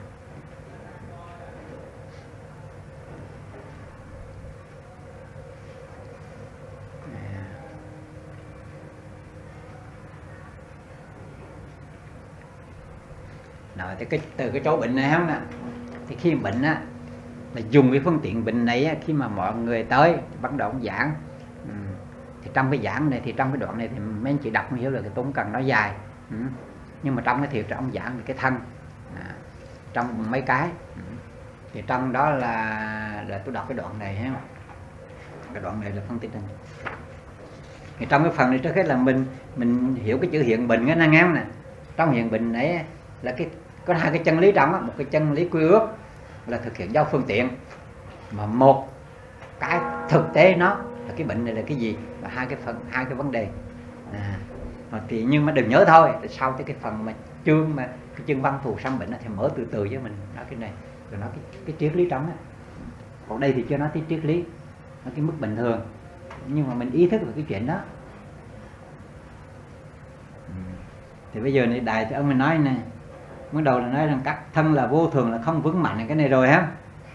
Rồi thì từ cái chỗ bệnh này không nè, thì khi bệnh á là dùng cái phương tiện bệnh này á, khi mà mọi người tới bắt đầu ông giảng, thì trong cái giảng này, thì trong cái đoạn này thì mấy anh chị đọc không hiểu là cái tôi không cần nói dài, nhưng mà trong cái thiệt ông giảng về cái thân, trong mấy cái, thì trong đó là tôi đọc cái đoạn này ha, cái đoạn này là phân tích này. Thì trong cái phần này trước hết là mình hiểu cái chữ hiện bệnh cái năng ngán nè. Trong hiện bệnh này là có hai cái chân lý trong đó. Một cái chân lý quy ước là thực hiện giao phương tiện, mà một cái thực tế nó là cái bệnh này là cái gì, và hai cái vấn đề. Thì nhưng mà đừng nhớ thôi, sau cái phần mà cái chương văn thù sanh bệnh thì mở từ từ với mình nói cái này, rồi nói cái triết lý trong á. Còn đây thì chưa nói cái triết lý, nói cái mức bình thường, nhưng mà mình ý thức về cái chuyện đó. Thì bây giờ này đại thì ông mình nói này, mới đầu là nói rằng các thân là vô thường, là không vững mạnh, cái này rồi ha.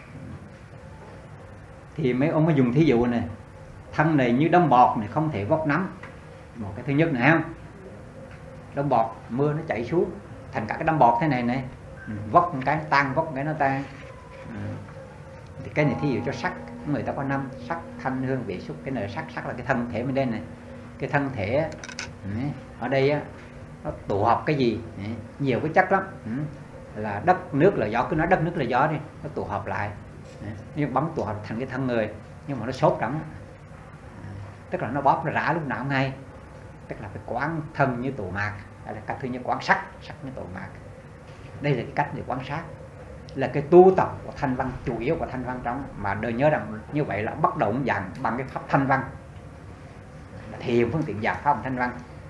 Thì mấy ông mới dùng thí dụ này, thân này như đống bọt này không thể vóc nắm. Một cái thứ nhất này ha, đống bọt mưa nó chảy xuống thành cả cái đống bọt thế này này, vóc một cái nó tan, vóc một cái nó tan. Thì cái này thí dụ cho sắc, người ta có 5 sắc, thanh, hương, vị, xúc. Cái này là sắc là cái thân thể bên đây này. Cái thân thể ở đây á, nó tụ hợp cái gì, nhiều cái chất lắm, là đất nước là gió, cứ nói đất nước là gió đi, nó tụ hợp lại, nhưng bấm tụ hợp thành cái thân người, nhưng mà nó sốt trắng, tức là nó bóp nó rã lúc nào cũng hay. Tức là phải quán thân như tụ mạc, hay là cách thứ nhất quán sắc như tụ mạc. Đây là cái cách để quan sát, là cái tu tập của thanh văn, chủ yếu của thanh văn trong, mà đời nhớ rằng như vậy là bắt đầu dạng bằng cái pháp thanh văn, thiền phương tiện dạng pháp thanh văn.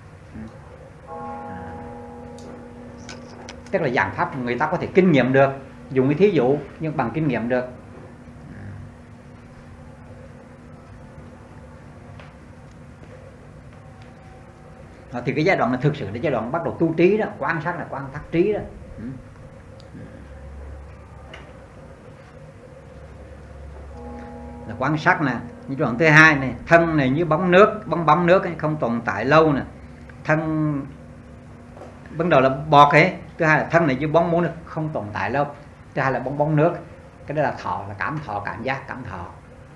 Tức là dạng pháp người ta có thể kinh nghiệm được, dùng cái thí dụ nhưng bằng kinh nghiệm được. Thì cái giai đoạn này thực sự là giai đoạn bắt đầu tu trí đó, quan sát là quan sát trí đó. Là quan sát nè. Như đoạn thứ hai này, thân này như bóng nước, bóng nước ấy, không tồn tại lâu nè. Thân ban đầu là bọt ấy. Thứ hai là thân này như bóng nước không tồn tại lâu. Thứ hai là bóng nước. Cái đó là thọ, là cảm thọ, cảm giác, cảm thọ.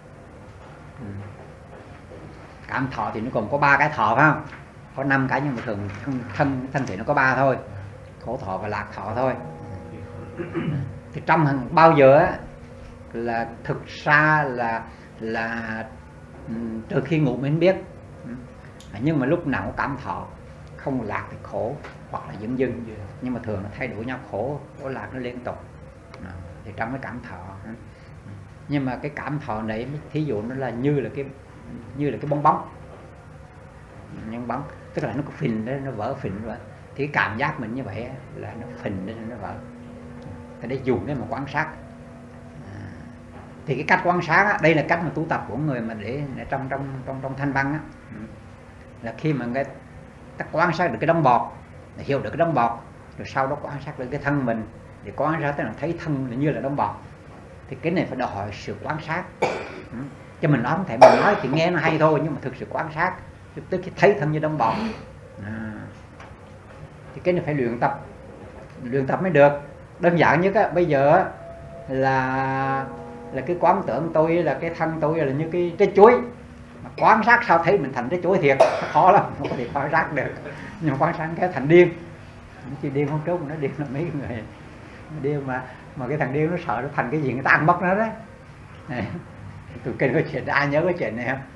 Cảm thọ thì nó còn có 3 cái thọ phải không? Có 5 cái nhưng mà thường thân thể nó có 3 thôi. Khổ thọ và lạc thọ thôi. Thì trong bao giờ á, là thực ra là từ khi ngủ mới biết. Nhưng mà lúc nào cũng cảm thọ, không lạc thì khổ hoặc là dưng, nhưng mà thường nó thay đổi nhau, khổ lạc nó liên tục. Thì trong cái cảm thọ, nhưng mà cái cảm thọ này thí dụ nó là như là cái bong bóng, nhưng bóng tức là nó có phình đấy, nó vỡ phình rồi, thì cái cảm giác mình như vậy là nó phình lên nó vỡ. Thì để dùng để mà quan sát. Thì cái cách quan sát á, đây là cách mà tu tập của người mà để trong thanh văn á, là khi mà người ta quan sát được cái đống bọt, hiểu được cái đống bọt, rồi sau đó quan sát được cái thân mình, để quan sát tức là thấy thân là như là đống bọt. Thì cái này phải đòi hỏi sự quan sát. Cho mình nói không thể, mình nói thì nghe nó hay thôi, nhưng mà thực sự quan sát tức khi thấy thân như đống bọt. thì cái này phải luyện tập mới được. Đơn giản nhất á, bây giờ á, là cái quán tưởng tôi là cái thân tôi là như cái trái chuối, mà quan sát sao thấy mình thành trái chuối thiệt, khó lắm, không có thể quan sát được. Nhưng mà quan sát cái thành điên, nó chỉ điên không trốn, nó điên là mấy người điên mà cái thằng điên nó sợ nó thành cái gì người ta ăn mất nó đấy. Tôi kêu có chuyện, ai nhớ cái chuyện này không?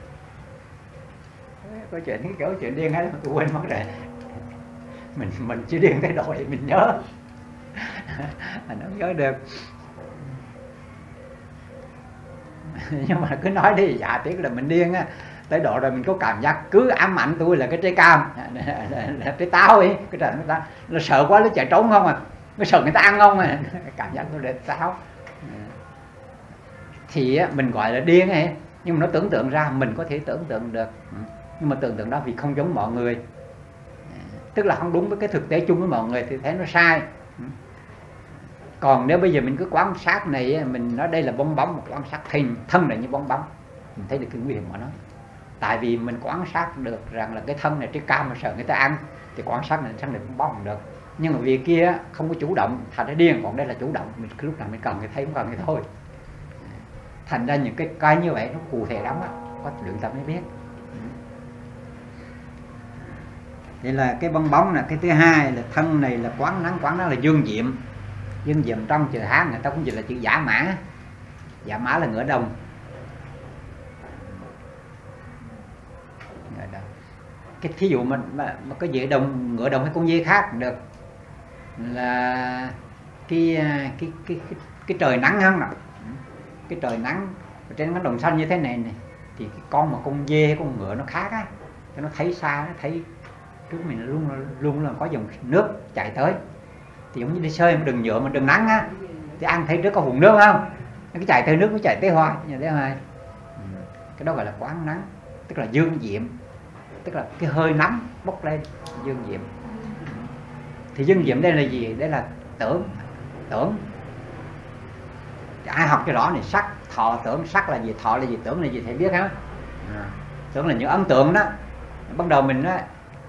Có chuyện cái kiểu chuyện điên ấy tôi quên mất rồi. Mình chỉ điên cái độ thì mình nhớ. Nó không nhớ được. Nhưng mà cứ nói đi, dạ tiếc là mình điên á, tới độ rồi mình có cảm giác cứ ám ảnh tôi là cái trái cam, là trái táo ấy, cái trận người ta nó sợ quá nó chạy trốn không à, nó sợ người ta ăn không à, cảm giác tôi là táo. Thì mình gọi là điên ấy, nhưng mà nó tưởng tượng ra mình có thể tưởng tượng được, nhưng mà tưởng tượng đó vì không giống mọi người, tức là không đúng với cái thực tế chung với mọi người thì thấy nó sai. Còn nếu bây giờ mình cứ quan sát này, mình nói đây là bong bóng, một quan sát hình thân này như bong bóng, mình thấy được cái nguy hiểm của nó. Tại vì mình quan sát được rằng là cái thân này trái cam mà sợ người ta ăn thì quan sát này thân này bong bóng không được. Nhưng mà vì kia không có chủ động thành ra điên, còn đây là chủ động, mình lúc nào mình cần thì thấy, không cần thì thôi. Thành ra những cái như vậy nó cụ thể lắm á, có luyện tập mới biết. Vậy là cái bong bóng là cái thứ hai, là thân này là quán nắng là dương diệm. Dương diệm trong chữ Hán người ta cũng dịch là chữ giả mã. Giả mã là ngựa đồng. Cái thí dụ mà có dễ đồng, ngựa đồng hay con dê khác được, là cái trời nắng hơn nào, cái trời nắng trên cái đồng xanh như thế này này, thì cái con dê hay con ngựa nó khác á, cho nó thấy xa, nó thấy trước mình luôn là có dòng nước chạy tới, thì giống như đi chơi mà đừng nhựa mà đừng nắng á, thì ăn thấy trước có vùng nước không, nó cứ chạy tới nước, nó chạy tới hoa, như thế này. Cái đó gọi là quán nắng, tức là dương diệm, tức là cái hơi nóng bốc lên, dương diệm. Thì dương diệm đây là gì? Đây là tưởng. Ai học cái rõ này, sắc, thọ, tưởng. Sắc là gì, thọ là gì, tưởng là gì, thầy biết hả? Tưởng là những ấn tượng đó. Bắt đầu mình á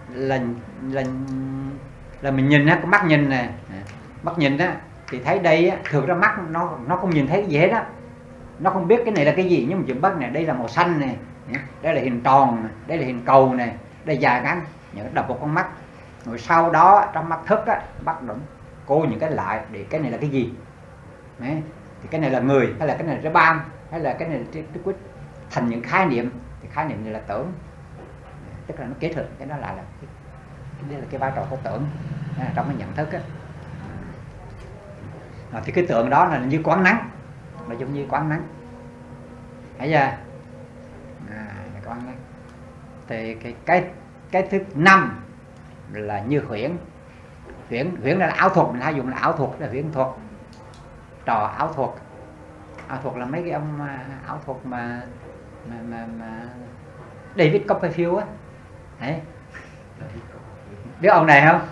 là mình nhìn á, có mắt nhìn nè, mắt nhìn á thì thấy đây á, thường ra mắt nó không nhìn thấy cái gì hết á, nó không biết cái này là cái gì, nhưng mà chụp bắt này, đây là màu xanh này, đây là hình tròn, đây là hình cầu này, đây dài ngắn, những đập vào con mắt, rồi sau đó trong mắt thức á bắt đầu cô những cái lại để cái này là cái gì. Đấy. Thì cái này là người, hay là cái này là trái bam, hay là cái này là trái quýt, thành những khái niệm. Thì khái niệm này là tưởng, tức là nó kết hợp, cái đó là đây là cái vai trò của tưởng trong cái nhận thức á. Thì cái tượng đó là như quán nắng, nó giống như quán nắng, thấy chưa? Quán nắng. Thì cái thứ năm là như huyễn. Huyễn là ảo thuật, mình hay dùng là ảo thuật, là huyễn thuật, trò ảo thuật. Ảo thuật là mấy cái ông ảo thuật mà David Copperfield á, đấy. Biết ông này không?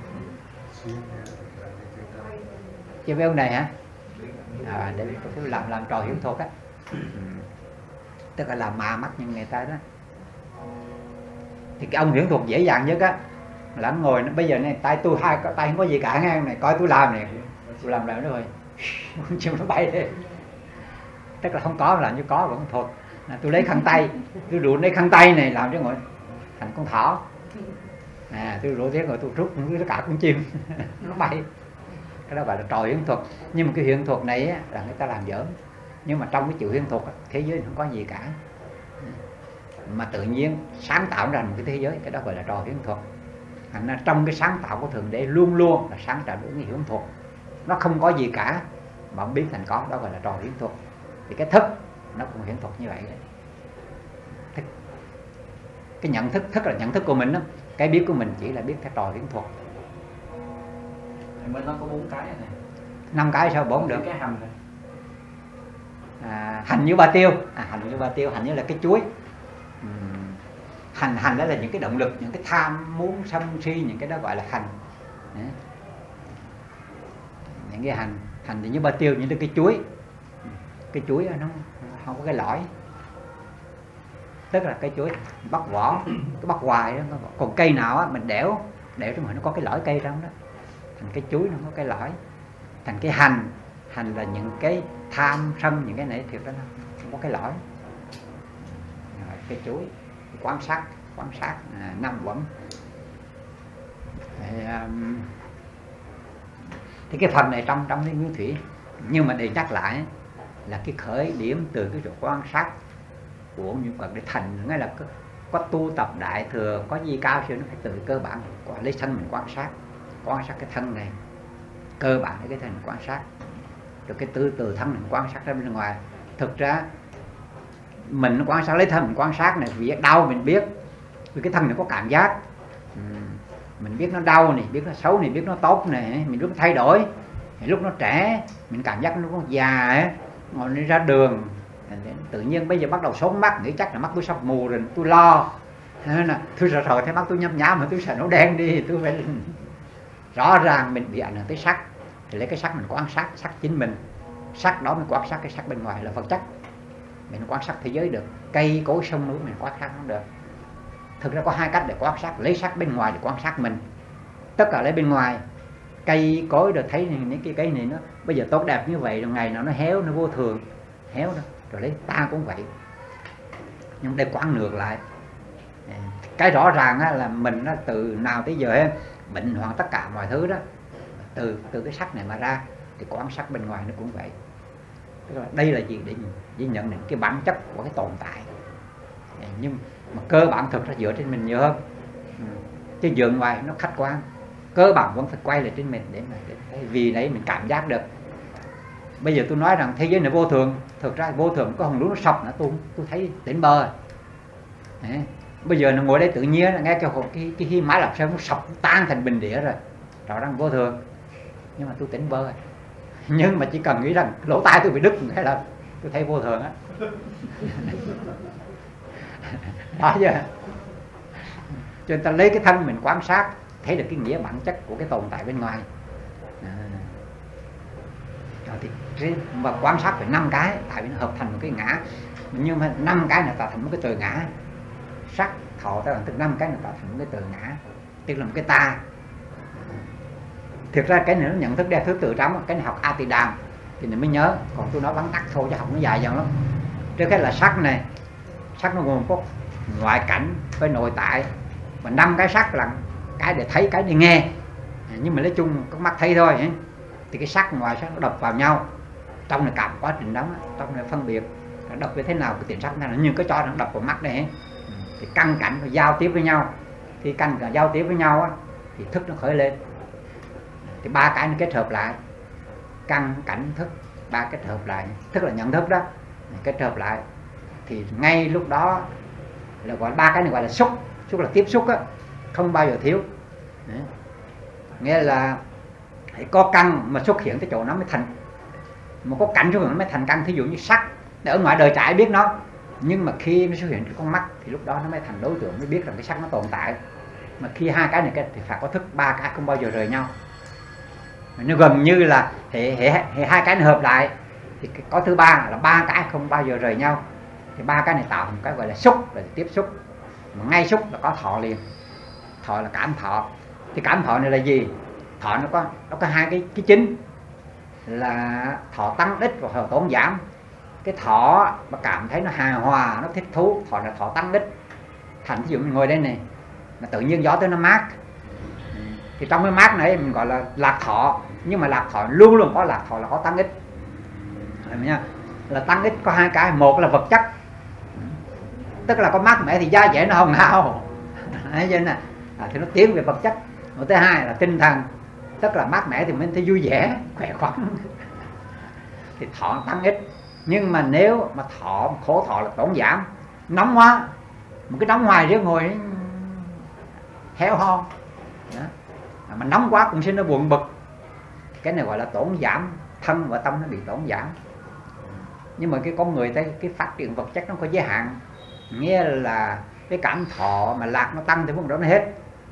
Chưa biết ông này hả? David Copperfield làm trò huyễn thuật á, tức là làm ma mắt như người ta đó. Thì cái ông huyễn thuật dễ dàng nhất á là anh ngồi, bây giờ này tay tôi hai tay không có gì cả nghe này, coi tôi làm này, tôi làm lại nó rồi chim nó bay đi, tức là không có làm như có vẫn thuật. Tôi lấy khăn tay, tôi đụng lấy khăn tay này làm cho ngồi thành con thỏ, tôi rủ tiếng rồi tôi rút tất cả con chim nó bay. Cái đó gọi là trò huyễn thuật. Nhưng mà cái huyễn thuật này á, là người ta làm giỡn, nhưng mà trong cái chữ huyễn thuật thế giới không có gì cả, mà tự nhiên sáng tạo ra một cái thế giới, cái đó gọi là trò huyễn thuật. Thành ra trong cái sáng tạo của Thượng Đế luôn luôn là sáng tạo những cái huyễn thuật, nó không có gì cả mà ông biến thành có, đó gọi là trò huyễn thuật. Thì cái thức nó cũng huyễn thuật như vậy đấy. Thức. Cái nhận thức, thức là nhận thức của mình đó. Cái biết của mình chỉ là biết cái trò huyễn thuật. Bên nó có 4 cái này. 5 cái sao 4 được? Cái hành này. Hành như ba tiêu. Hành như ba tiêu, hành như là cái chuối. Hành đó là những cái động lực, những cái tham muốn sân si, những cái đó gọi là hành. Đấy. Những cái hành thì như ba tiêu, như là cái chuối. Cái chuối nó không có cái lõi, tức là cái chuối bắt vỏ, cái bắt hoài đó. Còn cây nào á mình đẽo để trong người nó có cái lõi cây trong đó, thành cái chuối nó có cái lõi, thành cái hành là những cái tham sân, những cái này thiệt đó nó không có cái lõi. Rồi, cái chuối quan sát năm quẩn. Thì cái phần này trong cái nguyên thủy, nhưng mà để nhắc lại là cái khởi điểm từ cái chỗ quan sát của những Phật để thành, nghĩa là có tu tập đại thừa, có gì cao siêu, nó phải từ cơ bản lấy thân mình quan sát cái thân này, cơ bản để cái thân mình quan sát, rồi cái từ thân mình quan sát ra bên ngoài. Thực ra mình quan sát lấy thân mình quan sát này, vì đau mình biết, vì cái thân này có cảm giác, mình biết nó đau này, biết nó xấu này, biết nó tốt này, mình biết nó thay đổi. Lúc nó trẻ mình cảm giác nó già, ngồi đi ra đường tự nhiên bây giờ bắt đầu sốt mắt, nghĩ chắc là mắt tôi sắp mù rồi, tôi lo, tôi sợ thấy mắt tôi nhấp nháp mà tôi sợ nó đen đi, tôi phải rõ ràng mình bị ảnh hưởng tới sắc, thì lấy cái sắc mình quan sát sắc chính mình, sắc đó mình quan sát cái sắc bên ngoài là vật chất. Mình quan sát thế giới được, cây cối sông núi mình quan sát không được. Thực ra có hai cách để quan sát, lấy sắc bên ngoài để quan sát mình, tất cả lấy bên ngoài. Cây cối được thấy những cái cây này nó bây giờ tốt đẹp như vậy, rồi ngày nào nó héo, nó vô thường héo đó, rồi lấy ta cũng vậy. Nhưng đây quán ngược lại, cái rõ ràng là mình từ nào tới giờ bệnh hoạn tất cả mọi thứ đó từ cái sắc này mà ra, thì quan sát bên ngoài nó cũng vậy. Tức là đây là gì? Để nhận định cái bản chất của cái tồn tại. Nhưng mà cơ bản thực ra dựa trên mình nhiều hơn, chứ dựa ngoài nó khách quan, cơ bản vẫn phải quay lại trên mình để vì đấy mình cảm giác được. Bây giờ tôi nói rằng thế giới này vô thường, thực ra vô thường có hòn núi nó sập nữa tôi thấy tỉnh bờ. Đấy. Bây giờ nó ngồi đây tự nhiên nghe cái hi mã Lạp Sơn nó sập tan thành bình địa rồi, rõ ràng vô thường, nhưng mà tôi tỉnh bơ. Nhưng mà chỉ cần nghĩ rằng lỗ tai tôi bị đứt hay là tôi thấy vô thường á. Đó chứ. Cho nên ta lấy cái thân mình quan sát, thấy được cái nghĩa bản chất của cái tồn tại bên ngoài. Thì mà quan sát phải 5 cái, tại vì nó hợp thành một cái ngã. Nhưng mà 5 cái này tạo thành một cái từ ngã. Sắc, thọ, ta từ 5 cái này tạo thành một cái từ ngã, tức là một cái ta. Thực ra cái này nó nhận thức đeo thứ tự trong, cái này học A Tỳ Đàm thì mình mới nhớ, còn tôi nói vắn tắt thôi chứ học nó dài dòng lắm. Trước cái là sắc này, sắc nó gồm có ngoại cảnh với nội tại, và 5 cái sắc là cái để thấy, cái để nghe. Nhưng mà nói chung có mắt thấy thôi ấy. Thì cái sắc ngoài sắc nó đập vào nhau, trong này cả một quá trình đó, trong này phân biệt nó đập như thế nào, cái tiền sắc này nhưng có cho nó đập vào mắt đây ấy. Thì căn cảnh và giao tiếp với nhau, thì căn cả giao tiếp với nhau á, thì thức nó khởi lên. Thì 3 cái nó kết hợp lại, căn cảnh thức, 3 kết hợp lại, thức là nhận thức đó, kết hợp lại thì ngay lúc đó là gọi 3 cái này gọi là xúc. Xúc là tiếp xúc á, không bao giờ thiếu. Đấy. Nghĩa là có căn mà xuất hiện cái chỗ nó mới thành, mà có cảnh xuất hiện nó mới thành căn. Thí dụ như sắc ở ngoài đời chả ai biết nó, nhưng mà khi nó xuất hiện trên con mắt thì lúc đó nó mới thành đối tượng, mới biết rằng cái sắc nó tồn tại. Mà khi hai cái này thì phải có thức, 3 cái không bao giờ rời nhau. Nó gần như là hệ hai cái này hợp lại thì có thứ ba là 3 cái không bao giờ rời nhau. Thì 3 cái này tạo một cái gọi là xúc, là tiếp xúc. Mà ngay xúc là có thọ liền. Thọ là cảm thọ. Thì cảm thọ này là gì? Thọ nó có hai cái chính là thọ tăng ích và thọ tổn giảm. Cái thọ mà cảm thấy nó hài hòa, nó thích thú, thọ là thọ tăng ích. Thành ví dụ mình ngồi đây này mà tự nhiên gió tới nó mát, thì trong cái mát này mình gọi là lạc thọ. Nhưng mà lạc thọ luôn luôn có lạc thọ là có tăng ích. Là tăng ích có hai cái, một là vật chất, tức là có mát mẻ thì da dẻ nó hồng hào, thì nó tiến về vật chất. Một thứ hai là tinh thần, tức là mát mẻ thì mình thấy vui vẻ, khỏe khoắn, thì thọ tăng ích. Nhưng mà nếu mà khổ thọ là tổn giảm, nóng quá, một cái nóng hoài riêng ngồi héo hon, mà nóng quá cũng sinh nó buồn bực, cái này gọi là tổn giảm, thân và tâm nó bị tổn giảm. Nhưng mà cái con người thấy cái phát triển vật chất nó có giới hạn, nghĩa là cái cảm thọ mà lạc nó tăng thì mức đó nó hết.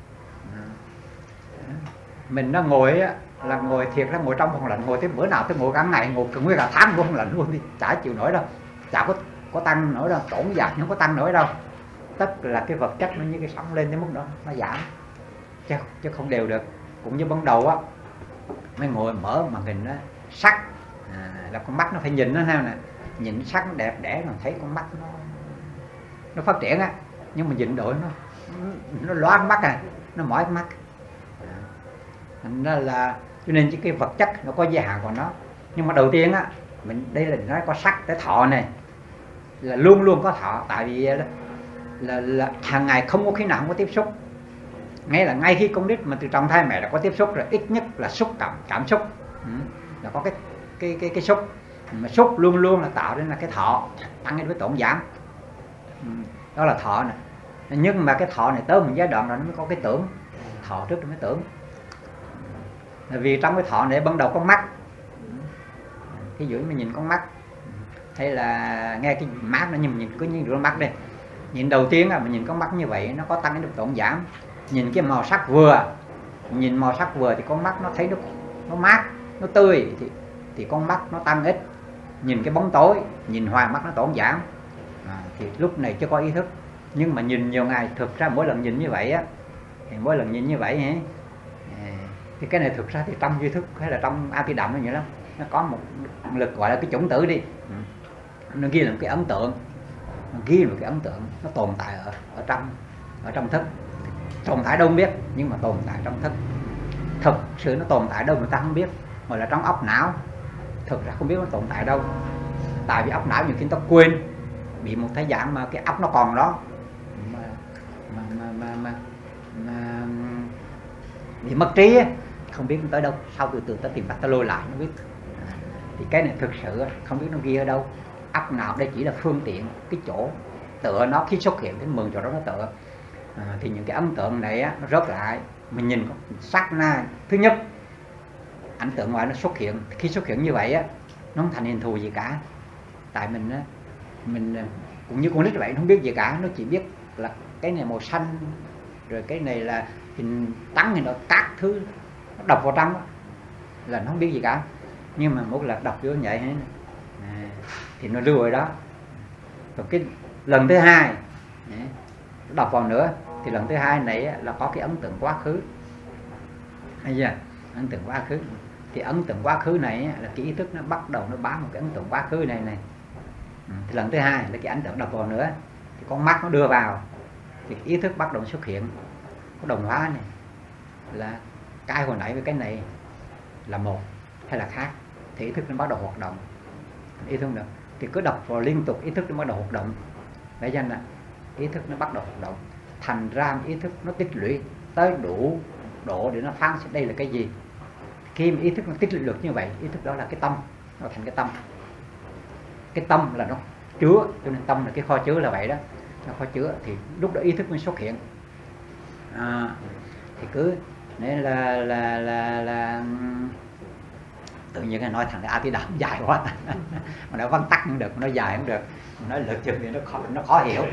Mình nó ngồi á, là ngồi thiệt là ngồi trong phòng lạnh, ngồi tới bữa nào tới ngồi cả ngày, ngồi nguyên cả tháng cũng không lạnh luôn, thì chả chịu nổi đâu, chả có tăng nổi đâu, tổn giảm không có tăng nổi đâu. Tức là cái vật chất nó như cái sóng lên tới mức đó nó giảm. chứ không đều được. Cũng như ban đầu á, mới ngồi mở màn hình á sắc, là con mắt nó phải nhìn nó theo nè, nhìn sắc nó đẹp đẽ, mà thấy con mắt nó phát triển á, nhưng mà nhìn đội nó loáng mắt nó mỏi mắt. Thành ra là cho nên cái vật chất nó có giới hạn của nó. Nhưng mà đầu tiên á, mình đây là nói có sắc tới thọ này, là luôn luôn có thọ. Tại vì là hàng ngày không có khi nào không có tiếp xúc. Ngay khi con nít mà từ trong thai mẹ đã có tiếp xúc rồi, ít nhất là xúc cảm xúc, là có cái xúc. Mà xúc luôn luôn là tạo nên là cái thọ, tăng lên với tổn giảm. Đó là thọ nè. Nhưng mà cái thọ này tới một giai đoạn rồi nó mới có cái tưởng. Thọ trước nó mới tưởng. Vì trong cái thọ này ban đầu con mắt, thí dụ mình nhìn con mắt, hay là nghe cái mát nó, nhìn cứ như con mắt đây. Nhìn đầu tiên mình nhìn con mắt như vậy, nó có tăng được tổn giảm. Nhìn cái màu sắc vừa, nhìn màu sắc vừa thì con mắt nó thấy nó mát, nó tươi, thì con mắt nó tăng ít. Nhìn cái bóng tối, nhìn hoài mắt nó tổn giảm, thì lúc này chưa có ý thức. Nhưng mà nhìn nhiều ngày, thực ra mỗi lần nhìn như vậy á, thì mỗi lần nhìn như vậy thì cái này thực ra thì trong duy thức hay là trong A Di Đà nó vậy lắm, nó có một lực gọi là cái chủng tử đi, nó ghi là một cái ấn tượng, nó tồn tại ở trong thức. Tồn tại đâu không biết, nhưng mà tồn tại trong thức. Thực sự nó tồn tại đâu người ta không biết, hoặc là trong óc não thực ra không biết nó tồn tại đâu. Tại vì óc não nhiều khi ta quên, bị một thời gian mà cái óc nó còn đó mà bị mất trí, không biết nó tới đâu. Sau từ từ ta tìm cách ta lôi lại nó biết. Thì cái này thực sự không biết nó ghi ở đâu. Óc não đây chỉ là phương tiện, cái chỗ tựa nó khi xuất hiện, cái mượn chỗ đó nó tựa. Thì những cái ấn tượng này nó rớt lại, mình nhìn sát na. Thứ nhất, ấn tượng ngoài nó xuất hiện, khi xuất hiện như vậy nó không thành hình thù gì cả. Tại mình cũng như con nít vậy, nó không biết gì cả, nó chỉ biết là cái này màu xanh, rồi cái này là hình trắng, hình đó các thứ nó đọc vào trong là nó không biết gì cả. Nhưng mà một lần đọc vô vậy thì nó lưu rồi đó. Rồi cái lần thứ hai đọc vào nữa, thì lần thứ hai này là có cái ấn tượng quá khứ. Bây giờ ấn tượng quá khứ, thì ấn tượng quá khứ này là cái ý thức nó bắt đầu nó bám một cái ấn tượng quá khứ này. Thì lần thứ hai là cái ấn tượng đọc vào nữa, thì con mắt nó đưa vào, thì ý thức bắt đầu xuất hiện. Có đồng hóa này là cái hồi nãy với cái này là một hay là khác, thì ý thức nó bắt đầu hoạt động. Ý thức được thì cứ đọc vào liên tục, ý thức nó bắt đầu hoạt động. Vậy cho nên là ý thức nó bắt đầu hoạt động, thành ra ý thức nó tích lũy tới đủ độ để nó phán xét đây là cái gì. Khi mà ý thức nó tích lũy được như vậy, ý thức đó là cái tâm, nó thành cái tâm. Cái tâm là nó chứa, cho nên tâm là cái kho chứa là vậy đó, nó kho chứa. Thì lúc đó ý thức mới xuất hiện. Thì cứ nên là tự nhiên cái nói thằng A Di Đà dài quá mà nó vắn tắt không được, nó dài không được, nói lượt chừng thì nó khó hiểu.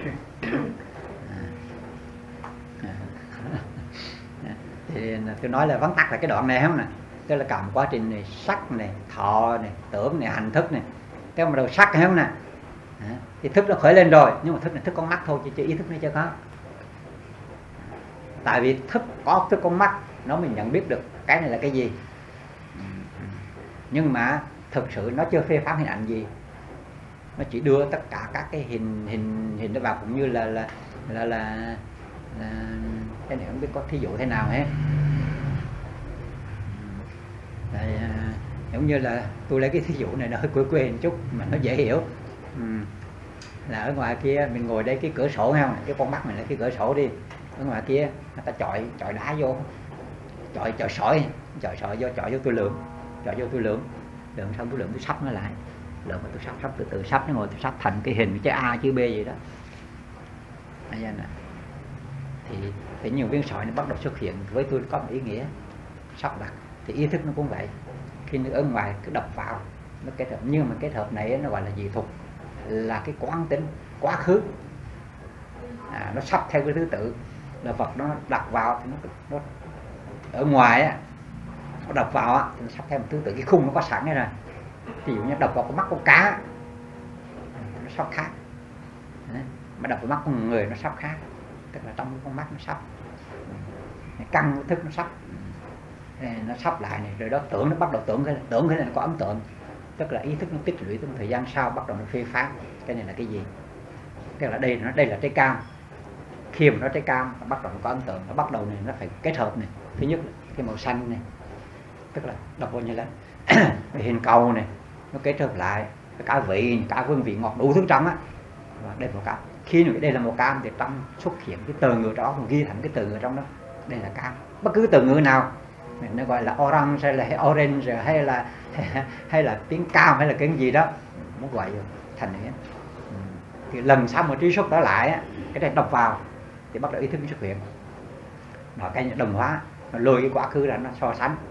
Thì tôi nói là vắn tắt là cái đoạn này không nè, tức là cả một quá trình này, sắc này, thọ này, tưởng này, hành thức này. Cái mà đầu sắc không nè, thì thức nó khởi lên rồi, nhưng mà thức này thức con mắt thôi, chứ ý thức nó chưa có. Tại vì thức có thức con mắt, nó mình nhận biết được cái này là cái gì. Nhưng mà thực sự nó chưa phê phán hình ảnh gì, nó chỉ đưa tất cả các cái hình nó vào, cũng như là cái này không biết có thí dụ thế nào hết. Giống như là tôi lấy cái thí dụ này nó hơi quê một chút mà nó dễ hiểu. Là ở ngoài kia mình ngồi đây, cái cửa sổ không, cái con mắt mình là cái cửa sổ đi, ở ngoài kia người ta chọi đá vô, chọi sỏi vô tôi lượng, lượng xong tôi lượng tôi sắp nó lại, lượng mà tôi sắp từ từ sắp nó ngồi, tôi sắp thành cái hình chữ A chữ B vậy đó. Thì nhiều viên sỏi nó bắt đầu xuất hiện với tôi có một ý nghĩa sắp đặt. Thì ý thức nó cũng vậy, khi nó ở ngoài cứ đập vào nó kết hợp, nhưng mà kết hợp này nó gọi là dị thục, là cái quán tính quá khứ. Nó sắp theo cái thứ tự, là vật nó đặt vào thì nó ở ngoài nó đập vào thì nó sắp theo một thứ tự, cái khung nó có sẵn rồi. Ví dụ như đập vào con mắt con cá nó sắp khác, mà đập vào mắt con người nó sắp khác, tức là trong con mắt nó sắp. căng thức nó sắp lại này, rồi đó tưởng nó bắt đầu tưởng cái này có ấn tượng, tức là ý thức nó tích lũy trong thời gian sau bắt đầu nó phê phán cái này là cái gì. Tức là đây là trái cam, khi mà nó trái cam nó bắt đầu nó có ấn tượng, nó bắt đầu này nó phải kết hợp này, thứ nhất là cái màu xanh này, tức là đọc bao nhiêu là hình cầu này nó kết hợp lại cả vị, cả hương vị ngọt đủ thứ trong á, và đây màu cam. Khi mà đây là màu cam thì trong xuất hiện cái từ ngữ đó, còn ghi thành cái từ ngữ trong đó, đây là cam. Bất cứ từ ngữ nào nó gọi là orange hay là orange hay là tiếng cam hay là cái gì đó, muốn gọi thành này. Thì lần sau mà trí xuất trở lại á, cái này đọc vào thì bắt đầu ý thức xuất hiện, nó cái đồng hóa, nó lôi cái quá khứ ra nó so sánh.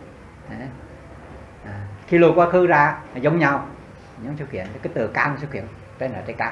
Khi lôi quá khứ ra giống nhau, những xuất hiện cái từ cam xuất hiện, đây là trái cam.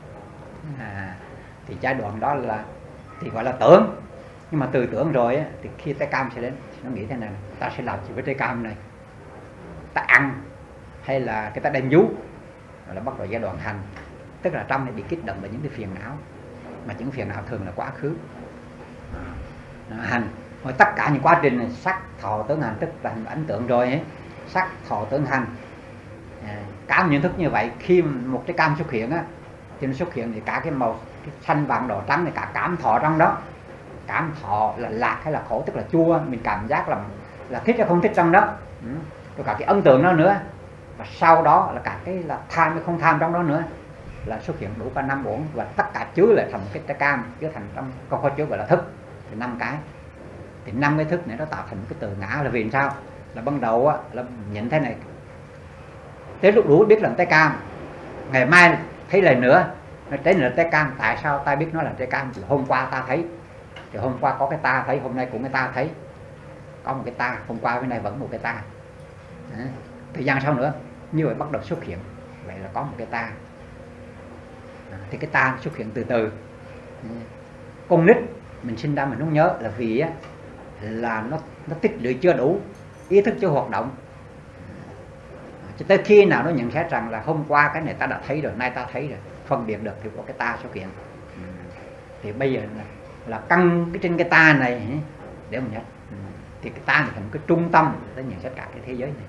Thì giai đoạn đó là thì gọi là tưởng, nhưng mà từ tưởng rồi á, thì khi trái cam sẽ đến, nó nghĩ thế này, ta sẽ làm gì với trái cam này, ta ăn hay là cái ta đem vú, rồi là bắt đầu giai đoạn hành. Tức là trong này bị kích động bởi những cái phiền não, mà những phiền não thường là quá khứ. Hành, rồi tất cả những quá trình này, sắc thọ tưởng hành, tức là ấn tượng rồi ấy, sắc thọ tưởng hành. Cảm nhận thức như vậy, khi một cái cam xuất hiện á, thì nó xuất hiện thì cả cái màu cái xanh vàng đỏ trắng này, cả cảm thọ trong đó. Cảm thọ là lạc hay là khổ, tức là chua, mình cảm giác là thích hay không thích trong đó. Rồi cả cái ấn tượng đó nữa, và sau đó là cả cái là tham hay không tham trong đó nữa, là xuất hiện đủ cả 5 uẩn, và tất cả chứa lại thành một cái trái cam, chứa thành trong con kho chứa gọi là thức, thì 5 cái. Thì 5 cái thức này nó tạo thành một cái từ ngã, là vì sao? Là ban đầu á, là nhận thế này, tới lúc đủ biết là trái cam, ngày mai thấy lời nữa nó trái là trái cam. Tại sao ta biết nó là trái cam? Thì hôm qua ta thấy, thì hôm qua có cái ta thấy, hôm nay cũng cái ta thấy, có một cái ta, hôm qua bên này vẫn một cái ta. Thời gian sau nữa như vậy bắt đầu xuất hiện, vậy là có một cái ta. Thì cái ta xuất hiện từ từ. Con nít mình sinh ra mình không nhớ là vì á, là nó tích lũy chưa đủ, ý thức chưa hoạt động, cho tới khi nào nó nhận xét rằng là hôm qua cái này ta đã thấy rồi, nay ta thấy rồi, phân biệt được thì có cái ta xuất hiện. Thì bây giờ là căng cái trên cái ta này để mình nhớ, thì cái ta này thành cái trung tâm để nhận xét cả cái thế giới này.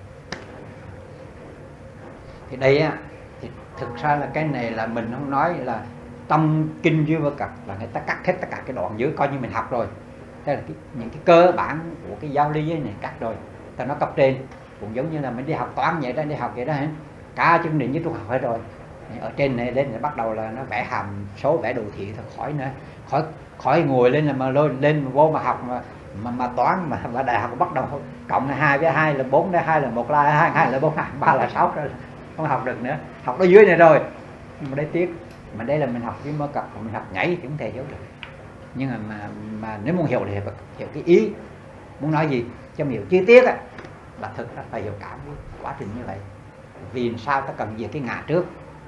Thì đây á, thì thực ra là cái này là mình không nói là trong kinh Duy Vơ Cật là người ta cắt hết tất cả cái đoạn dưới, coi như mình học rồi. Thế là những cái cơ bản của cái giáo lý này cắt rồi, ta nói cấp trên cũng giống như là mình đi học toán vậy đó, đi học vậy đó, cả chương trình với trung học hết rồi. Ở trên này lên bắt đầu là nó vẽ hàm số, vẽ đồ thị thôi, khỏi nữa, khỏi ngồi lên là mà lên vô mà học mà toán mà đại học bắt đầu cộng là 2 với 2 là 4, 2 là 1 là 2, 2 là 4, 3 là 6 rồi, không học được nữa, học ở dưới này rồi. Nhưng mà đây tiếc, mà đây là mình học với mơ cập, mình học nhảy thì không thể hiểu được. Nhưng mà nếu muốn hiểu thì hiểu cái ý muốn nói gì, cho hiểu chi tiết á, là thực ra phải hiểu cả cái quá trình như vậy. Vì sao ta cần về cái ngã trước.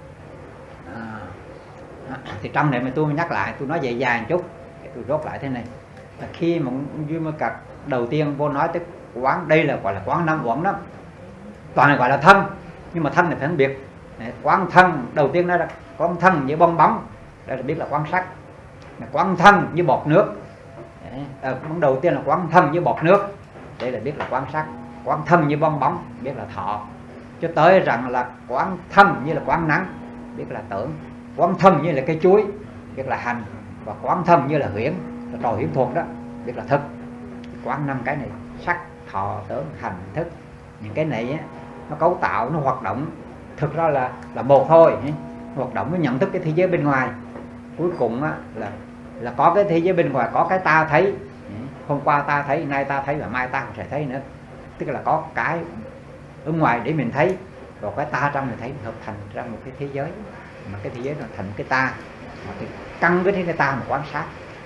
Thì trong này mà tôi nhắc lại, tôi nói dài dài một chút, tôi rốt lại thế này. Là khi mà Duy Mơ Cật đầu tiên vô nói tới quán, đây là gọi là quán 5 uẩn đó, toàn là gọi là thân, nhưng mà thân này phải phân biệt. Quán thân đầu tiên đó là quán thân với bong bóng, đây là biết là quán sắc. Quán thân với bọt nước, quán đầu tiên là quán thân với bọt nước, đây là biết là quán sắc. Quán thân như bong bóng, biết là thọ. Cho tới rằng là quán thân như là quán nắng, biết là tưởng. Quán thân như là cây chuối, biết là hành. Và quán thân như là huyễn, là trò hiển thuật đó, biết là thức. Quán 5 cái này, sắc, thọ, tưởng, hành, thức. Những cái này á, nó cấu tạo, nó hoạt động thực ra là một thôi. Hoạt động nó nhận thức cái thế giới bên ngoài. Cuối cùng á, là có cái thế giới bên ngoài, có cái ta thấy. Hôm qua ta thấy, nay ta thấy và mai ta cũng sẽ thấy nữa. Tức là có cái ở ngoài để mình thấy, rồi cái ta trong mình thấy, hợp thành ra một cái thế giới. Mà cái thế giới nó thành cái ta, mà cái căng với cái ta mà quan sát.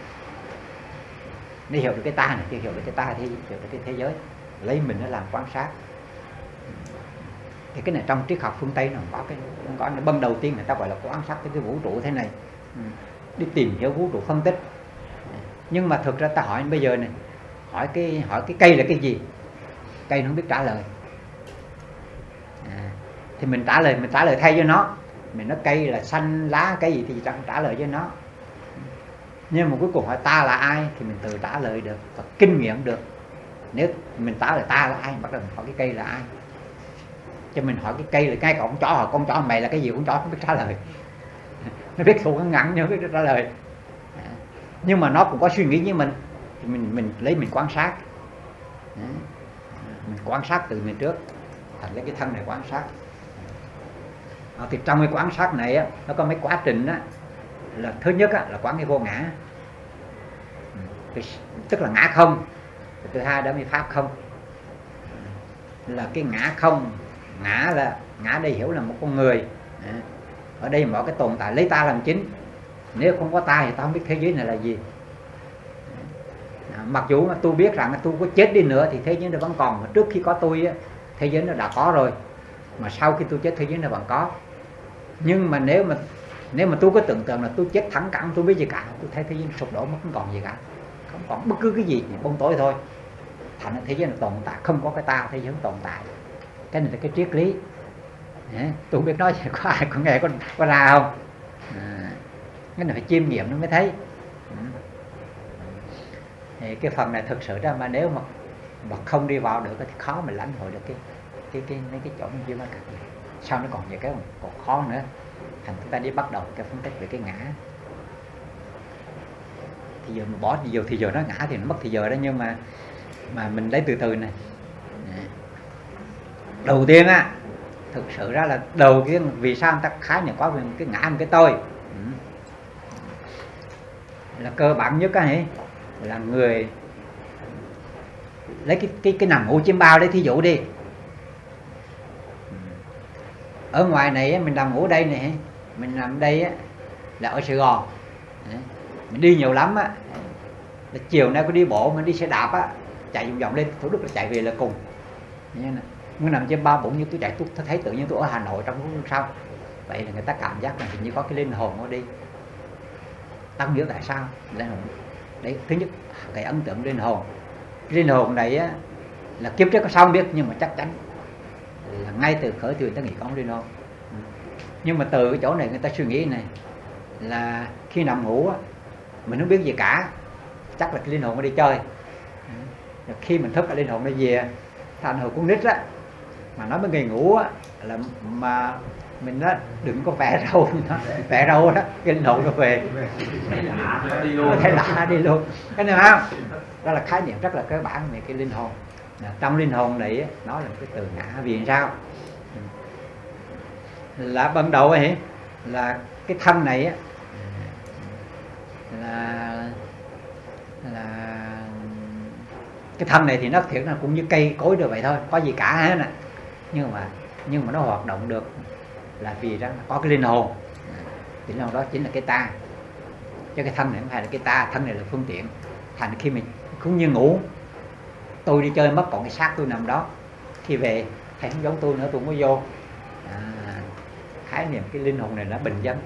Để hiểu được cái ta này, chưa hiểu được cái ta thì hiểu được cái thế giới, lấy mình nó làm quan sát. Thì cái này trong triết học phương Tây nó có nó ban đầu tiên người ta gọi là quan sát cái vũ trụ thế này, đi tìm hiểu vũ trụ, phân tích. Nhưng mà thực ra ta hỏi bây giờ này, hỏi cái cây là cái gì, cây nó không biết trả lời. Thì mình trả lời thay cho nó. Mình nói cây là xanh lá cái gì thì chẳng trả lời cho nó. Nhưng mà cuối cùng hỏi ta là ai thì mình tự trả lời được và kinh nghiệm được. Nếu mình trả lời ta là ai, bắt đầu mình hỏi cái cây là ai. Cho mình hỏi cái cây là ngay cả con chó, hỏi con chó mày là cái gì, con chó không biết trả lời. Nó biết thuộc nó ngắn nhưng không biết trả lời. Nhưng mà nó cũng có suy nghĩ như mình, thì mình lấy mình quan sát. Mình quan sát từ mình trước, thành lấy cái thân này quan sát. Thì trong cái quan sát này á, nó có mấy quá trình á, là thứ nhất á, là quán cái vô ngã, tức là ngã không. Thứ hai đó mới pháp không, là cái ngã không. Ngã là ngã đây hiểu là một con người. Ở đây mọi cái tồn tại lấy ta làm chính. Nếu không có ta thì tao không biết thế giới này là gì. Mặc dù mà tôi biết rằng tôi có chết đi nữa thì thế giới nó vẫn còn, mà trước khi có tôi á, thế giới nó đã có rồi, mà sau khi tôi chết thế giới nó vẫn có. Nhưng mà nếu mà tôi có tưởng tượng là tôi chết thẳng cẳng, tôi biết gì cả, tôi thấy thế giới nó sụp đổ mất, không còn gì cả, không còn bất cứ cái gì, bóng tối thôi. Thành ra thế giới nó tồn tại, không có cái ta, thế giới không tồn tại. Cái này là cái triết lý. Tôi không biết nói có ai có nghe có ra không. Cái này phải chiêm nghiệm nó mới thấy. Thì cái phần này thực sự ra mà nếu mà không đi vào được thì khó mà lãnh hội được mấy cái chỗ như mà sau nó còn về cái còn khó nữa. Thành chúng ta đi bắt đầu cái phân tích về cái ngã. Thì giờ mà bỏ thì giờ nó ngã thì nó mất thì giờ đó, nhưng mà mình lấy từ từ này. Đầu tiên á, thực sự ra là đầu tiên vì sao người ta khái niệm quá về cái ngã, một cái tôi. Là cơ bản nhất á, là người lấy cái nằm ngủ chiêm bao đấy thí dụ đi. Ở ngoài này mình nằm ngủ đây này, mình nằm đây á, là ở Sài Gòn. Mình đi nhiều lắm á, là chiều nay có đi bộ, mình đi xe đạp á, chạy vòng vòng lên Thủ Đức là chạy về là cùng. Muốn nằm trên bao bụng như tôi chạy, tôi thấy tự nhiên tôi ở Hà Nội trong lúc sau. Vậy là người ta cảm giác là hình như có cái linh hồn ở đi. Ta không hiểu tại sao linh hồn đấy. Thứ nhất cái ấn tượng linh hồn. Cái linh hồn này á, là kiếp trước có sao không biết, nhưng mà chắc chắn là ngay từ khởi thuyền ta nghĩ có linh hồn. Nhưng mà từ cái chỗ này người ta suy nghĩ này, là khi nằm ngủ á, mình không biết gì cả, chắc là cái linh hồn nó đi chơi. Rồi khi mình thức, cái linh hồn nó về. Thành hồi con nít á, mà nói với người ngủ á, là mà mình đó đừng có vẽ râu đó, cái linh hồn nó về, nó thấy lạ đi luôn. Cái này không? Đó là khái niệm rất là cơ bản về cái linh hồn. Trong linh hồn này nó là một cái từ ngã. Vì sao? Là ban đầu ấy, là cái thân này á, là cái thân này thì nó thiệt là cũng như cây cối được vậy thôi, có gì cả hết nè. Nhưng mà nó hoạt động được là vì rằng có cái linh hồn. Thì linh hồn đó chính là cái ta, chứ cái thân này không phải là cái ta. Thân này là phương tiện. Thành khi mình cũng như ngủ, tôi đi chơi mất còn cái xác tôi nằm đó, khi về thầy không giống tôi nữa, tôi không có vô. Khái niệm cái linh hồn này nó bình dân.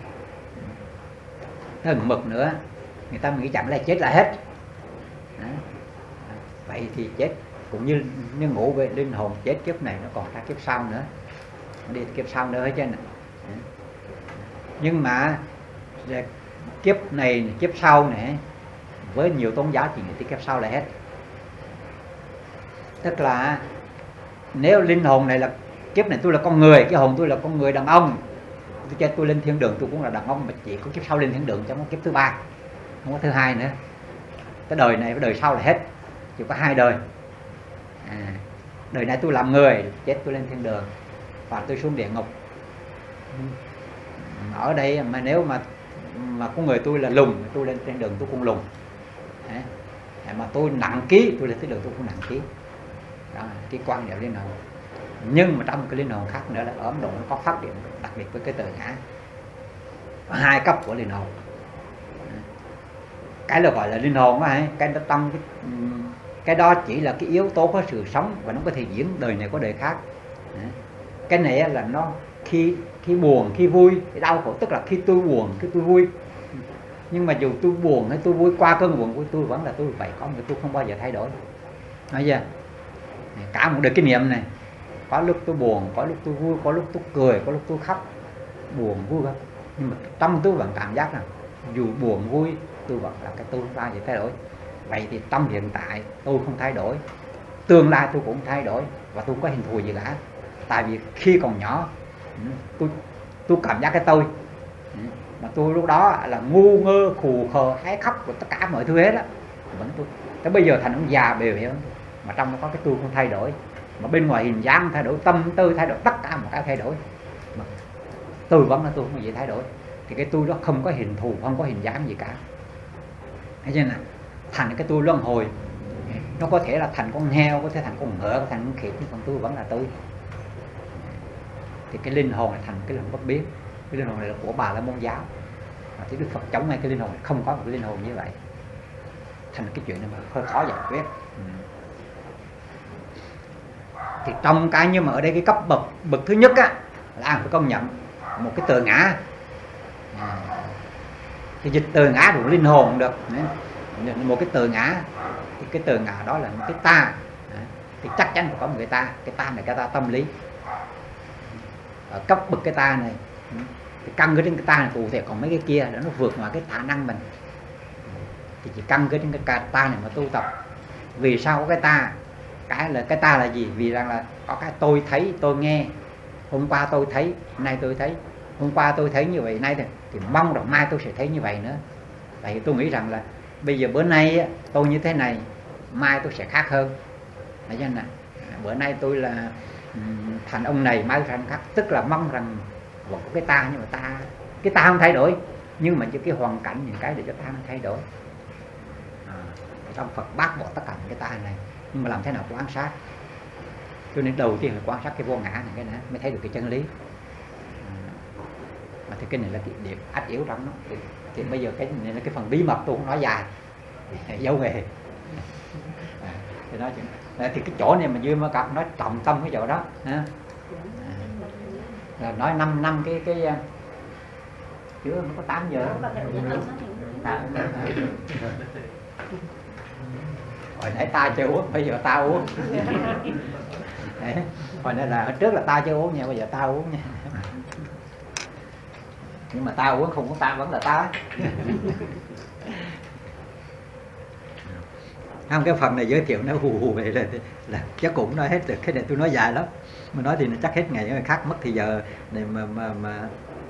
Nó gần mực nữa, người ta nghĩ chẳng là chết là hết. Vậy thì chết cũng như ngủ về linh hồn, chết kiếp này nó còn ra kiếp sau nữa, nó đi kiếp sau nữa hết trơn. Nhưng mà kiếp này, kiếp sau này, với nhiều tôn giáo chỉ nghĩ tới kiếp sau là hết. Tức là nếu linh hồn này là kiếp này tôi là con người, cái hồn tôi là con người đàn ông, tôi chết tôi lên thiên đường tôi cũng là đàn ông, mà chỉ có kiếp sau lên thiên đường, chẳng có kiếp thứ ba, không có thứ hai nữa. Cái đời này với đời sau là hết, chỉ có hai đời. Đời này tôi làm người, chết tôi lên thiên đường và tôi xuống địa ngục. Ở đây mà nếu mà con người tôi là lùn, tôi lên trên đường tôi cũng lùn. Mà tôi nặng ký, tôi lên tới đường tôi cũng nặng ký. Đó là cái quan niệm linh hồn. Nhưng mà trong cái linh hồn khác nữa là ở Ấn Độ nó có phát điểm đặc biệt với cái từ ngã. Có hai cấp của linh hồn. Cái là gọi là linh hồn á, cái đó trong cái đó chỉ là cái yếu tố có sự sống và nó có thể diễn đời này có đời khác. Cái này là nó khi buồn, khi vui, cái đau khổ, tức là khi tôi buồn, khi tôi vui. Nhưng mà dù tôi buồn hay tôi vui, qua cơn buồn của tôi vẫn là tôi vậy, có người tôi không bao giờ thay đổi. Nói chưa? Cả một đời kinh nghiệm này, có lúc tôi buồn, có lúc tôi vui, có lúc tôi cười, có lúc tôi khóc, buồn vui không. Nhưng mà trong tôi vẫn cảm giác là dù buồn vui, tôi vẫn là cái tôi không bao giờ thay đổi. Vậy thì trong hiện tại tôi không thay đổi, tương lai tôi cũng không thay đổi, và tôi không có hình thù gì cả. Tại vì khi còn nhỏ tôi cảm giác cái tôi mà tôi lúc đó là ngu ngơ khù khờ hái khóc của tất cả mọi thứ hết á, vẫn tôi. Tới bây giờ thành ông già bèo hiểu, mà trong đó có cái tôi không thay đổi, mà bên ngoài hình dáng thay đổi, tâm tư thay đổi, tất cả một cái thay đổi, mà tôi vẫn là tôi không có gì thay đổi. Thì cái tôi đó không có hình thù, không có hình dáng gì cả. Thế nên là thành cái tôi luân hồi, nó có thể là thành con heo, có thể thành con ngựa, có thể thành con khỉ, còn tôi vẫn là tôi. Thì cái linh hồn này thành cái linh bất biến. Cái linh hồn này là của Bà La Môn giáo, thì Đức Phật chống ngay cái linh hồn này, không có một cái linh hồn như vậy. Thành cái chuyện này mà hơi khó giải quyết. Thì trong cái, nhưng mà ở đây cái cấp bậc thứ nhất á, là anh phải công nhận một cái tự ngã. Thì dịch tự ngã của linh hồn được. Một cái tự ngã, thì cái tự ngã đó là một cái ta. Thì chắc chắn phải có một cái ta. Cái ta này cái ta tâm lý. Ở cấp bậc cái ta này, thì căn cứ trên cái ta này cụ thể, còn mấy cái kia đó nó vượt ngoài cái khả năng mình. Thì chỉ căn cứ trên cái ta này mà tu tập. Vì sao có cái ta? Cái ta là gì? Vì rằng là có cái tôi thấy, tôi nghe. Hôm qua tôi thấy, nay tôi thấy. Hôm qua tôi thấy như vậy, nay thì mong rằng mai tôi sẽ thấy như vậy nữa. Tại vì tôi nghĩ rằng là bây giờ bữa nay tôi như thế này, mai tôi sẽ khác hơn. Thấy chưa nào? Bữa nay tôi là thành ông này, mai thành khác. Tức là mong rằng vẫn có cái ta, nhưng mà cái ta không thay đổi, nhưng mà cái hoàn cảnh, những cái để cho ta không thay đổi. Trong Phật bác bỏ tất cả những cái ta này, nhưng mà làm thế nào quan sát? Cho nên đầu tiên là quan sát cái vô ngã này, cái này mới thấy được cái chân lý. Mà thì cái này là cái điểm ách yếu trong nó. Thì bây giờ cái này là cái phần bí mật, tôi không nói dài, dấu nghề. Thì nói chuyện thì cái chỗ này mà Dương Mơ Cập nói trọng tâm cái chỗ đó. Nói 5 năm cái chưa nó có 8 giờ. Hồi nãy ta chưa uống, bây giờ ta uống. Đấy. Hồi nãy là trước là ta chưa uống nha, bây giờ ta uống nha. Nhưng mà ta uống không có ta vẫn là ta. Không, cái phần này giới thiệu nó hù về là chắc cũng nói hết được. Cái này tôi nói dài lắm, mà nói thì nó chắc hết ngày khác mất thì giờ này mà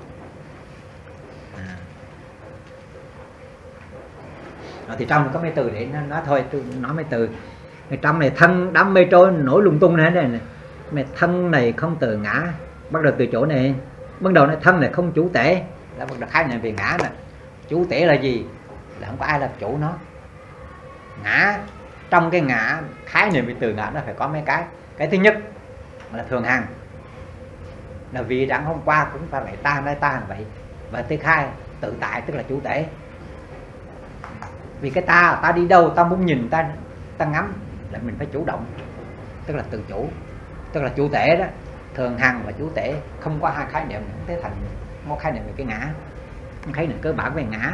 thì trong có mấy từ để nó nói thôi, tôi nói mấy từ. Trong này thân đám mây trôi nổi lung tung này này, thân này không tự ngã. Bắt đầu từ chỗ này, bắt đầu này thân này không chủ tể, là bắt đầu khái niệm về ngã nè. Chủ tể là gì? Là không có ai làm chủ nó. Ngã, trong cái ngã, khái niệm về từ ngã nó phải có mấy cái. Cái thứ nhất là thường hằng, là vì rằng hôm qua cũng phải vậy, ta nay ta là vậy. Và thứ hai, tự tại, tức là chủ tể. Vì cái ta đi đâu, ta muốn nhìn, ta ngắm là mình phải chủ động, tức là tự chủ, tức là chủ tể đó. Thường hằng và chủ tể không có hai khái niệm, thế thành một khái niệm về cái ngã, khái niệm cơ bản về ngã.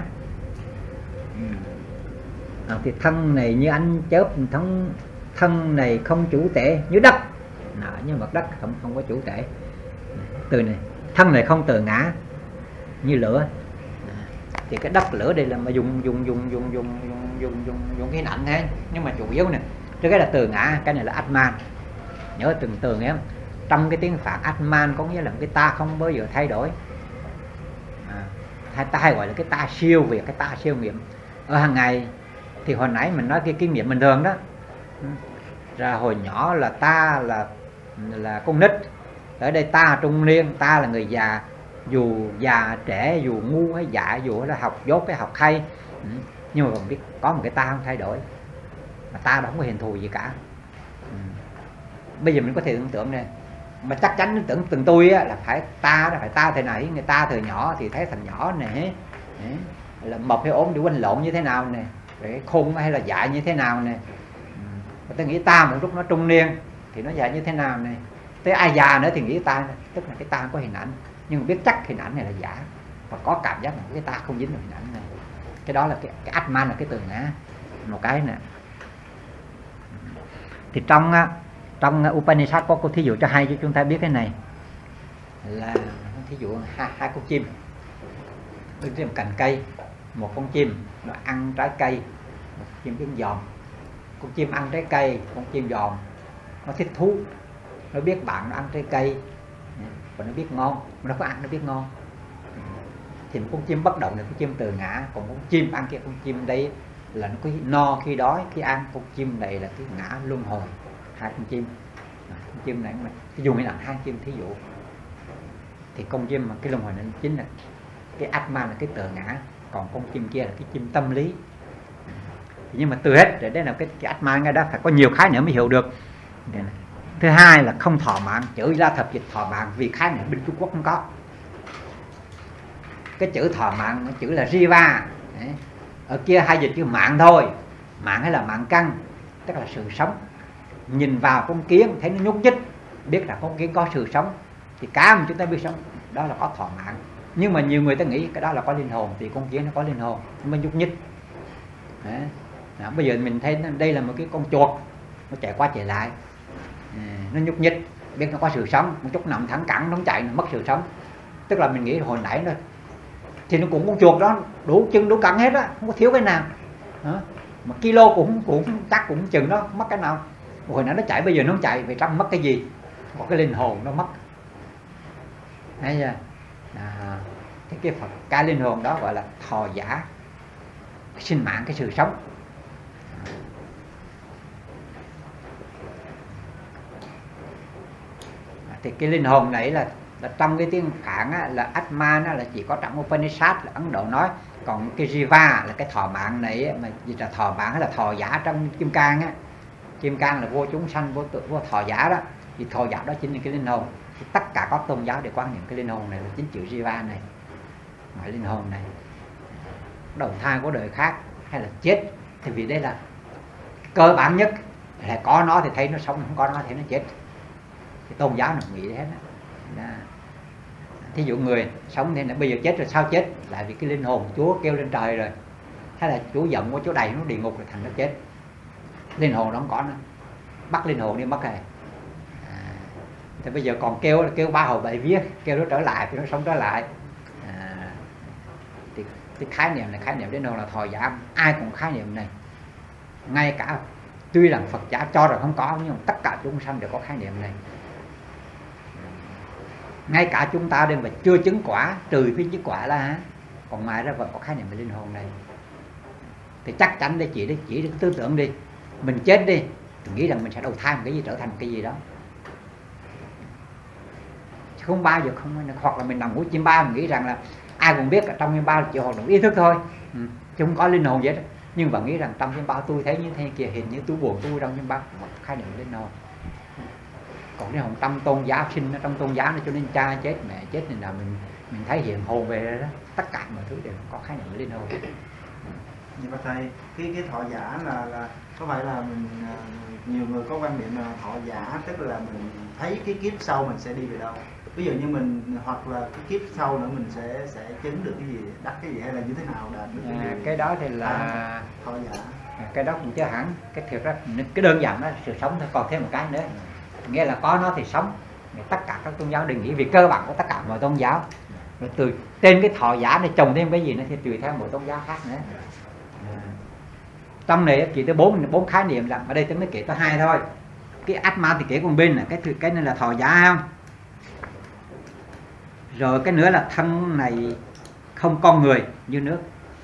Thì thân này như ánh chớp, thân này không chủ tể như đất, như vật đất không có chủ tể. Từ này, thân này không tự ngã như lửa. Thì cái đất lửa đây là mà dùng cái hình ảnh thế, nhưng mà chủ yếu nè, cái là từ ngã, cái này là Atman. Nhớ từng từ nghe không? Trong cái tiếng Phạn Atman có nghĩa là cái ta không bao giờ thay đổi. Ta hay gọi là cái ta siêu việt, cái ta siêu nghiệm ở hàng ngày. Thì hồi nãy mình nói cái kinh nghiệm bình thường đó, ra hồi nhỏ là ta là con nít, ở đây ta trung niên, ta là người già, dù già trẻ, dù ngu hay dại, dù là học dốt hay học hay, nhưng mà còn biết có một cái ta không thay đổi, mà ta đó không có hình thù gì cả. Bây giờ mình có thể tưởng tượng này, mà chắc chắn tưởng từng tôi á, là phải ta thời này, người ta thời nhỏ thì thấy thành nhỏ này, là mập hay ốm thì quanh lộn như thế nào nè, rồi khôn hay là dại như thế nào nè. Tôi nghĩ ta một lúc nó trung niên thì nó dại như thế nào này, tới ai già nữa thì nghĩ ta, tức là cái ta không có hình ảnh, nhưng mà biết chắc hình ảnh này là giả, và có cảm giác là cái ta không dính vào hình ảnh này. Cái đó là cái Atman, là cái từ ngã. Một cái nè, thì trong Upanishad có cô thí dụ cho hay cho chúng ta biết cái này, là thí dụ hai con chim đứng trên một cành cây, một con chim nó ăn trái cây, một con chim kiến giòm. Con chim ăn trái cây, con chim giòm nó thích thú, nó biết bạn nó ăn trái cây và nó biết ngon, nó có ăn nó biết ngon. Thì một con chim bất động là con chim từ ngã, còn con chim ăn kia, con chim đây là nó có no khi đói khi ăn. Con chim này là cái ngã luân hồi. Hai con chim này ví dụ như là hai chim thí dụ, thì con chim mà cái luân hồi này chính là cái Atma, là cái tự ngã, còn con chim kia là cái chim tâm lý. Nhưng mà từ hết để đây là cái Atma ngay đó phải có nhiều khái niệm mới hiểu được. Thứ hai là không thọ mạng, chữ La Thập dịch thọ mạng vì khái niệm bên Trung Quốc không có. Cái chữ thọ mạng, chữ là Jiva. Đấy. Ở kia hai dịch chữ mạng thôi. Mạng hay là mạng căn, tức là sự sống. Nhìn vào con kiến thấy nó nhúc nhích, biết là con kiến có sự sống, thì cá mà chúng ta biết sống, đó là có thọ mạng. Nhưng mà nhiều người ta nghĩ cái đó là có linh hồn, thì con kiến nó có linh hồn, nó mới nhúc nhích. Đấy. Đó, bây giờ mình thấy đây là một cái con chuột, nó chạy qua chạy lại, nó nhúc nhích, biết nó có sự sống. Một chút nằm thẳng cẳng nó chạy, nó mất sự sống. Tức là mình nghĩ hồi nãy thôi thì nó cũng con chuột đó, đủ chân đủ cẳng hết á, không có thiếu cái nào. Đó. Mà kilo cũng chắc cũng chừng đó, mất cái nào. Hồi nãy nó chạy, bây giờ nó không chạy, vì trong mất cái gì? Có cái linh hồn nó mất. Thấy chưa? Cái Phật cái linh hồn đó gọi là thọ giả, sinh mạng, cái sự sống. Thì cái linh hồn này là trong cái tiếng Phạn á, là Atma nó là chỉ có trong Upanishad là Ấn Độ nói. Còn cái Jiva là cái thọ mạng này mà gì là thọ mạng hay là thọ giả trong Kim Cang á. Kim Cang là vô chúng sanh, vô thọ giả đó. Thì thọ giả đó chính là cái linh hồn. Thì tất cả các tôn giáo đều quan niệm cái linh hồn này là chính chữ Jiva này. Ngoài linh hồn này đầu thai của đời khác hay là chết, thì vì đây là cơ bản nhất, là có nó thì thấy nó sống, không có nó thì nó chết. Cái tôn giáo nào nghĩ hết đó. Thí dụ người sống thì bây giờ chết rồi sao chết? Là vì cái linh hồn Chúa kêu lên trời rồi, hay là Chúa giận quá, Chúa đầy nó địa ngục rồi thành nó chết. Linh hồn nó không có nữa, bắt linh hồn đi mất rồi. Thì bây giờ còn kêu ba hồi bảy vía, kêu nó trở lại thì nó sống trở lại. Thì cái khái niệm này, khái niệm đến đâu là thọ giả, ai cũng khái niệm này. Ngay cả tuy rằng Phật giả cho rằng không có, nhưng tất cả chúng sanh đều có khái niệm này. Ngay cả chúng ta đây mà chưa chứng quả, trừ phi chứng quả là còn ngoài ra vẫn có khái niệm về linh hồn này. Thì chắc chắn để chỉ được tư tưởng đi, mình chết đi, mình nghĩ rằng mình sẽ đầu thai một cái gì, trở thành một cái gì đó. Chứ không bao giờ không. Hoặc là mình nằm ngủ chim bao, mình nghĩ rằng là ai cũng biết ở trong chim bao chỉ hoạt động ý thức thôi, chứ không có linh hồn gì hết. Nhưng mà nghĩ rằng trong chim bao tôi thấy như thế kia, hình như tôi buồn tôi trong chim bao, khái niệm linh hồn. Còn cái hồn tâm tôn giáo sinh ở trong tôn giáo này, cho nên cha chết mẹ chết nên là mình thấy hiện hồn về đó. Tất cả mọi thứ đều có khái niệm linh hồn. Nhưng mà thầy, cái thọ giả là có phải là mình, nhiều người có quan niệm là thọ giả tức là mình thấy cái kiếp sau mình sẽ đi về đâu, ví dụ như mình, hoặc là cái kiếp sau nữa mình sẽ chứng được cái gì, đắc cái gì, hay là như thế nào đạt được cái gì? Cái đó thì là thọ giả. Cái đó cũng chưa hẳn. Cái thiệt ra cái đơn giản đó là sự sống thôi. Còn thêm một cái nữa, nghĩa là có nó thì sống. Tất cả các tôn giáo đều nghĩ, vì cơ bản của tất cả mọi tôn giáo. Rồi từ trên cái thọ giả này trồng thêm cái gì nữa thì tùy theo mỗi tôn giáo khác nữa. Trong này chỉ tới bốn khái niệm, là ở đây tôi mới kể tới hai thôi. Cái Atma thì kể con bên là cái này là thọ giả không? Rồi cái nữa là thân này không con người như nước.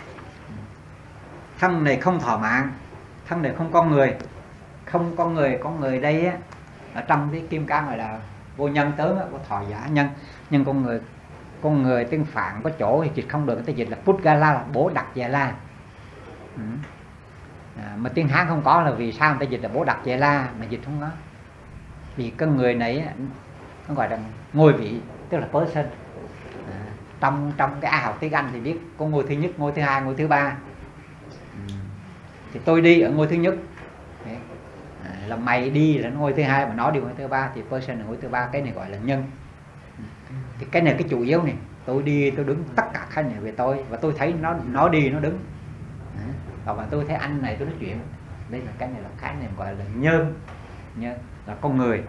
Thân này không thọ mạng, thân này không con người. Không con người đây á, ở trong cái Kim Cang gọi là vô nhân tướng á, của thọ giả nhân. Nhưng con người tiếng Phạn có chỗ thì dịch không được, người ta dịch là Putgala, là bố đặc Già La. Mà tiếng Hán không có là vì sao người ta dịch là bố đặc Già La mà dịch không có? Vì con người này nó gọi là ngôi vị, tức là person. Trong cái ai học tiếng Anh thì biết có ngôi thứ nhất, ngôi thứ hai, ngôi thứ ba. Thì tôi đi ở ngôi thứ nhất, là mày đi là ngôi thứ hai, mà nó đi ngôi thứ ba thì person là ngôi thứ ba. Cái này gọi là nhân. Thì cái này cái chủ yếu này, tôi đi tôi đứng, tất cả khái niệm về tôi, và tôi thấy nó đi nó đứng. Và tôi thấy anh này tôi nói chuyện, đây là cái này là khái niệm gọi là nhân là con người.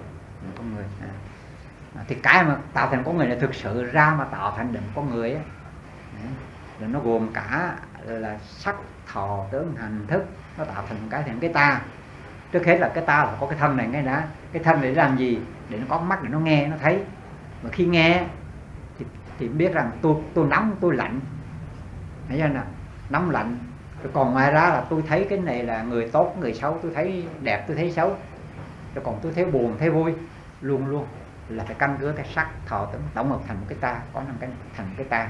Thì cái mà tạo thành con người này thực sự ra mà tạo thành được con người ấy, là nó gồm cả là sắc thọ tướng hành thức, nó tạo thành thành cái ta. Trước hết là cái ta là có cái thân này ngay đã. Cái thân này để làm gì? Để nó có mắt để nó nghe, nó thấy. Mà khi nghe thì biết rằng tôi nóng, tôi lạnh, thấy chưa nào? Nóng lạnh. Rồi còn ngoài ra là tôi thấy cái này là người tốt, người xấu, tôi thấy đẹp, tôi thấy xấu. Rồi còn tôi thấy buồn, thấy vui, luôn luôn là phải căn cứ cái sắc thọ tưởng tổng hợp thành một cái ta, có năm cái thành cái ta.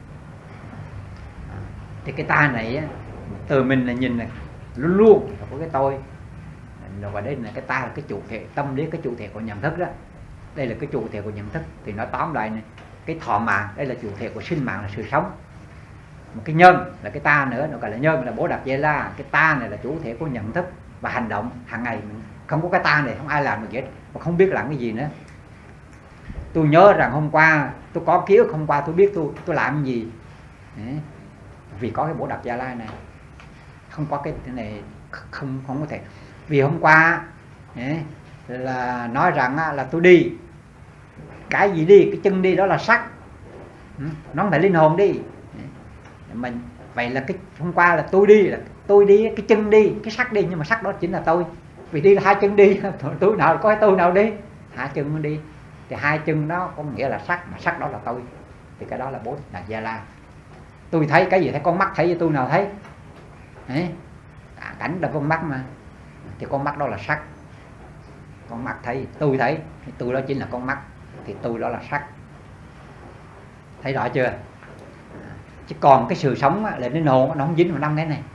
Thì cái ta này á, từ mình là nhìn này luôn luôn là có cái tôi. Rồi và đây là cái ta là cái chủ thể tâm lý, cái chủ thể của nhận thức đó. Đây là cái chủ thể của nhận thức. Thì nói tóm lại này, cái thọ mạng đây là chủ thể của sinh mạng, là sự sống. Một cái nhân là cái ta nữa, nó gọi là nhân, là Bồ Đạt Giai La. Cái ta này là chủ thể của nhận thức và hành động hàng ngày. Mình không có cái ta này không ai làm được hết, mà không biết làm cái gì nữa. Tôi nhớ rằng hôm qua tôi có ký ức, hôm qua tôi biết tôi làm cái gì. Đấy. Vì có cái Bồ Đạt Giai La này. Không có cái này không có thể. Vì hôm qua là nói rằng là tôi đi, cái gì đi, cái chân đi đó là sắc, nó không phải linh hồn đi. Mình vậy là cái hôm qua là tôi đi cái chân đi, cái sắc đi, nhưng mà sắc đó chính là tôi. Vì đi là hai chân đi, tôi nào có cái tôi nào đi, hai chân nó đi. Thì hai chân đó có nghĩa là sắc, mà sắc đó là tôi. Thì cái đó là Bồ Đạt Giai La. Tôi thấy cái gì, thấy con mắt thấy, với tôi nào thấy. Đấy. Cảnh là con mắt mà. Thì con mắt đó là sắc. Con mắt thấy, tôi thấy, thì tôi đó chính là con mắt. Thì tôi đó là sắc. Thấy rõ chưa? Chứ còn cái sự sống là linh hồn, nó không dính vào năm cái này.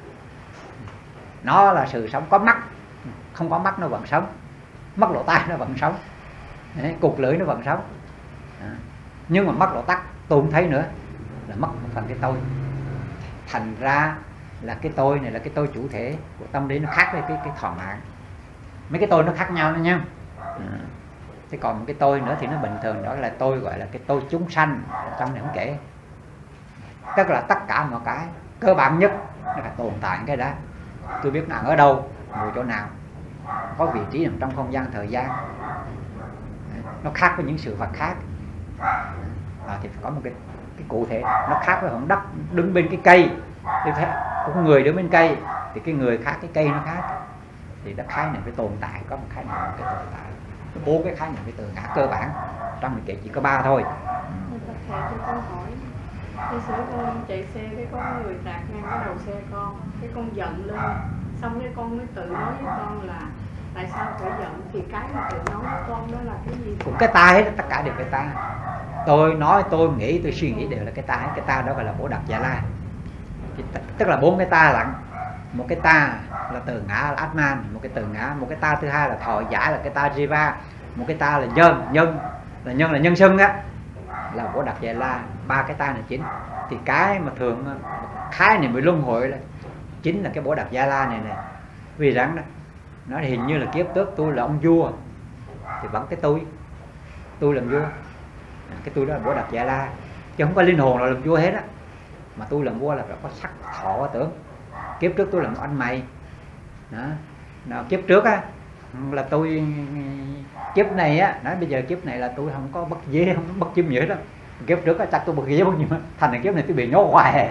Nó là sự sống, có mắt, không có mắt nó vẫn sống. Mắt lỗ tai nó vẫn sống. Đấy, cục lưỡi nó vẫn sống. Nhưng mà mắt lỗ tắc tôi không thấy nữa, là mất một phần cái tôi. Thành ra là cái tôi này là cái tôi chủ thể của tâm lý, nó khác với cái thọ mạng. Mấy cái tôi nó khác nhau đó nha. Thế còn một cái tôi nữa thì nó bình thường, đó là tôi gọi là cái tôi chúng sanh, trong này không kể. Tức là tất cả mọi cái cơ bản nhất nó phải tồn tại cái đó. Tôi biết nó ở đâu, ngồi chỗ nào, có vị trí nằm trong không gian thời gian. Nó khác với những sự vật khác. Thì phải có một cái cụ thể. Nó khác với hòn đất đứng bên cái cây, có người đứng bên cây thì cái người khác, cái cây nó khác. Thì nó khái niệm phải tồn tại, có một khái niệm cái tồn tại. Bốn cái khái niệm cái từ ngã cơ bản, trong mình kể chỉ có 3 thôi. Thầy cho con hỏi, khi xưa con chạy xe cái có người tạt ngang cái đầu xe con, cái con giận lên, xong cái con mới tự nói với con là tại sao phải giận, thì cái mà tự nói với con đó là cái gì? Cũng cái ta hết, tất cả đều cái ta. Tôi nói, tôi nghĩ, tôi suy nghĩ đều là cái ta hết. Cái ta đó gọi là Bồ Đạt Giai La. Tức là 4 cái ta lận. Một cái ta là từ ngã là Atman, một cái từ ngã, một cái ta thứ hai là thọ giả là cái ta Jiva, một cái ta là nhân là nhân xưng á, là Bồ Đạt Giai La. 3 cái ta này chính. Thì cái mà thường khái niệm về luân hồi là chính là cái Bồ Đạt Giai La này này. Vì rằng đó, nó hình như là kiếp trước tôi là ông vua, thì vẫn cái tôi làm vua. Cái tôi đó là Bồ Đạt Giai La, chứ không có linh hồn nào làm vua hết á. Mà tôi làm vua là phải có sắc thọ tưởng. Kiếp trước tôi làm anh mày đó. Kiếp trước á là tôi, kiếp này á, nói bây giờ kiếp này là tôi không có bất dế, không có bất chim gì hết đó. Kiếp trước á chắc tôi bất dế bất chim, thành này kiếp này tôi bị nhốt hoài.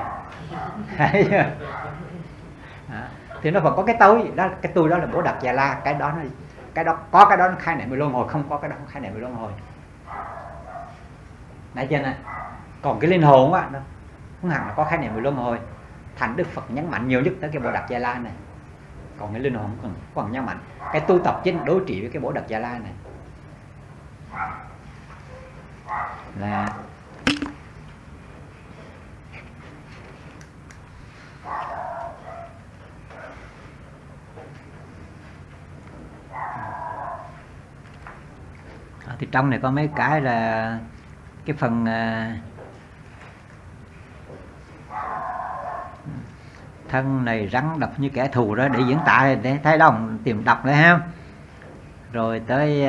Thì nó vẫn có cái tôi đó, cái tôi đó là Bồ Đạt Giai La. Cái đó có cái đó nó khai niệm về luân hồi, không có cái đó không khai niệm về luân hồi. Nãy chưa nè. Còn cái linh hồn á, nó không hẳn là có khái niệm về luân hồi. Thành Đức Phật nhấn mạnh nhiều nhất tới cái Bồ Đạt Giai La này. Còn cái linh hồn còn nhấn mạnh cái tu tập chính đối trị với cái Bồ Đạt Giai La này là thì trong này có mấy cái là cái phần thân này rắn độc như kẻ thù đó, để diễn tả để thấy đồng tìm đọc đấy ha. Rồi tới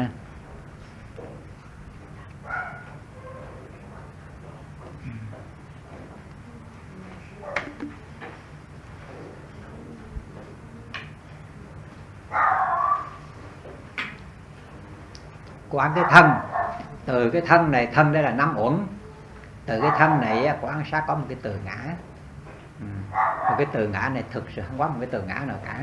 quán cái thân. Từ cái thân này, thân đây là 5 uẩn. Từ cái thân này quán sát có một cái từ ngã. Còn cái từ ngã này thực sự không có một cái từ ngã nào cả.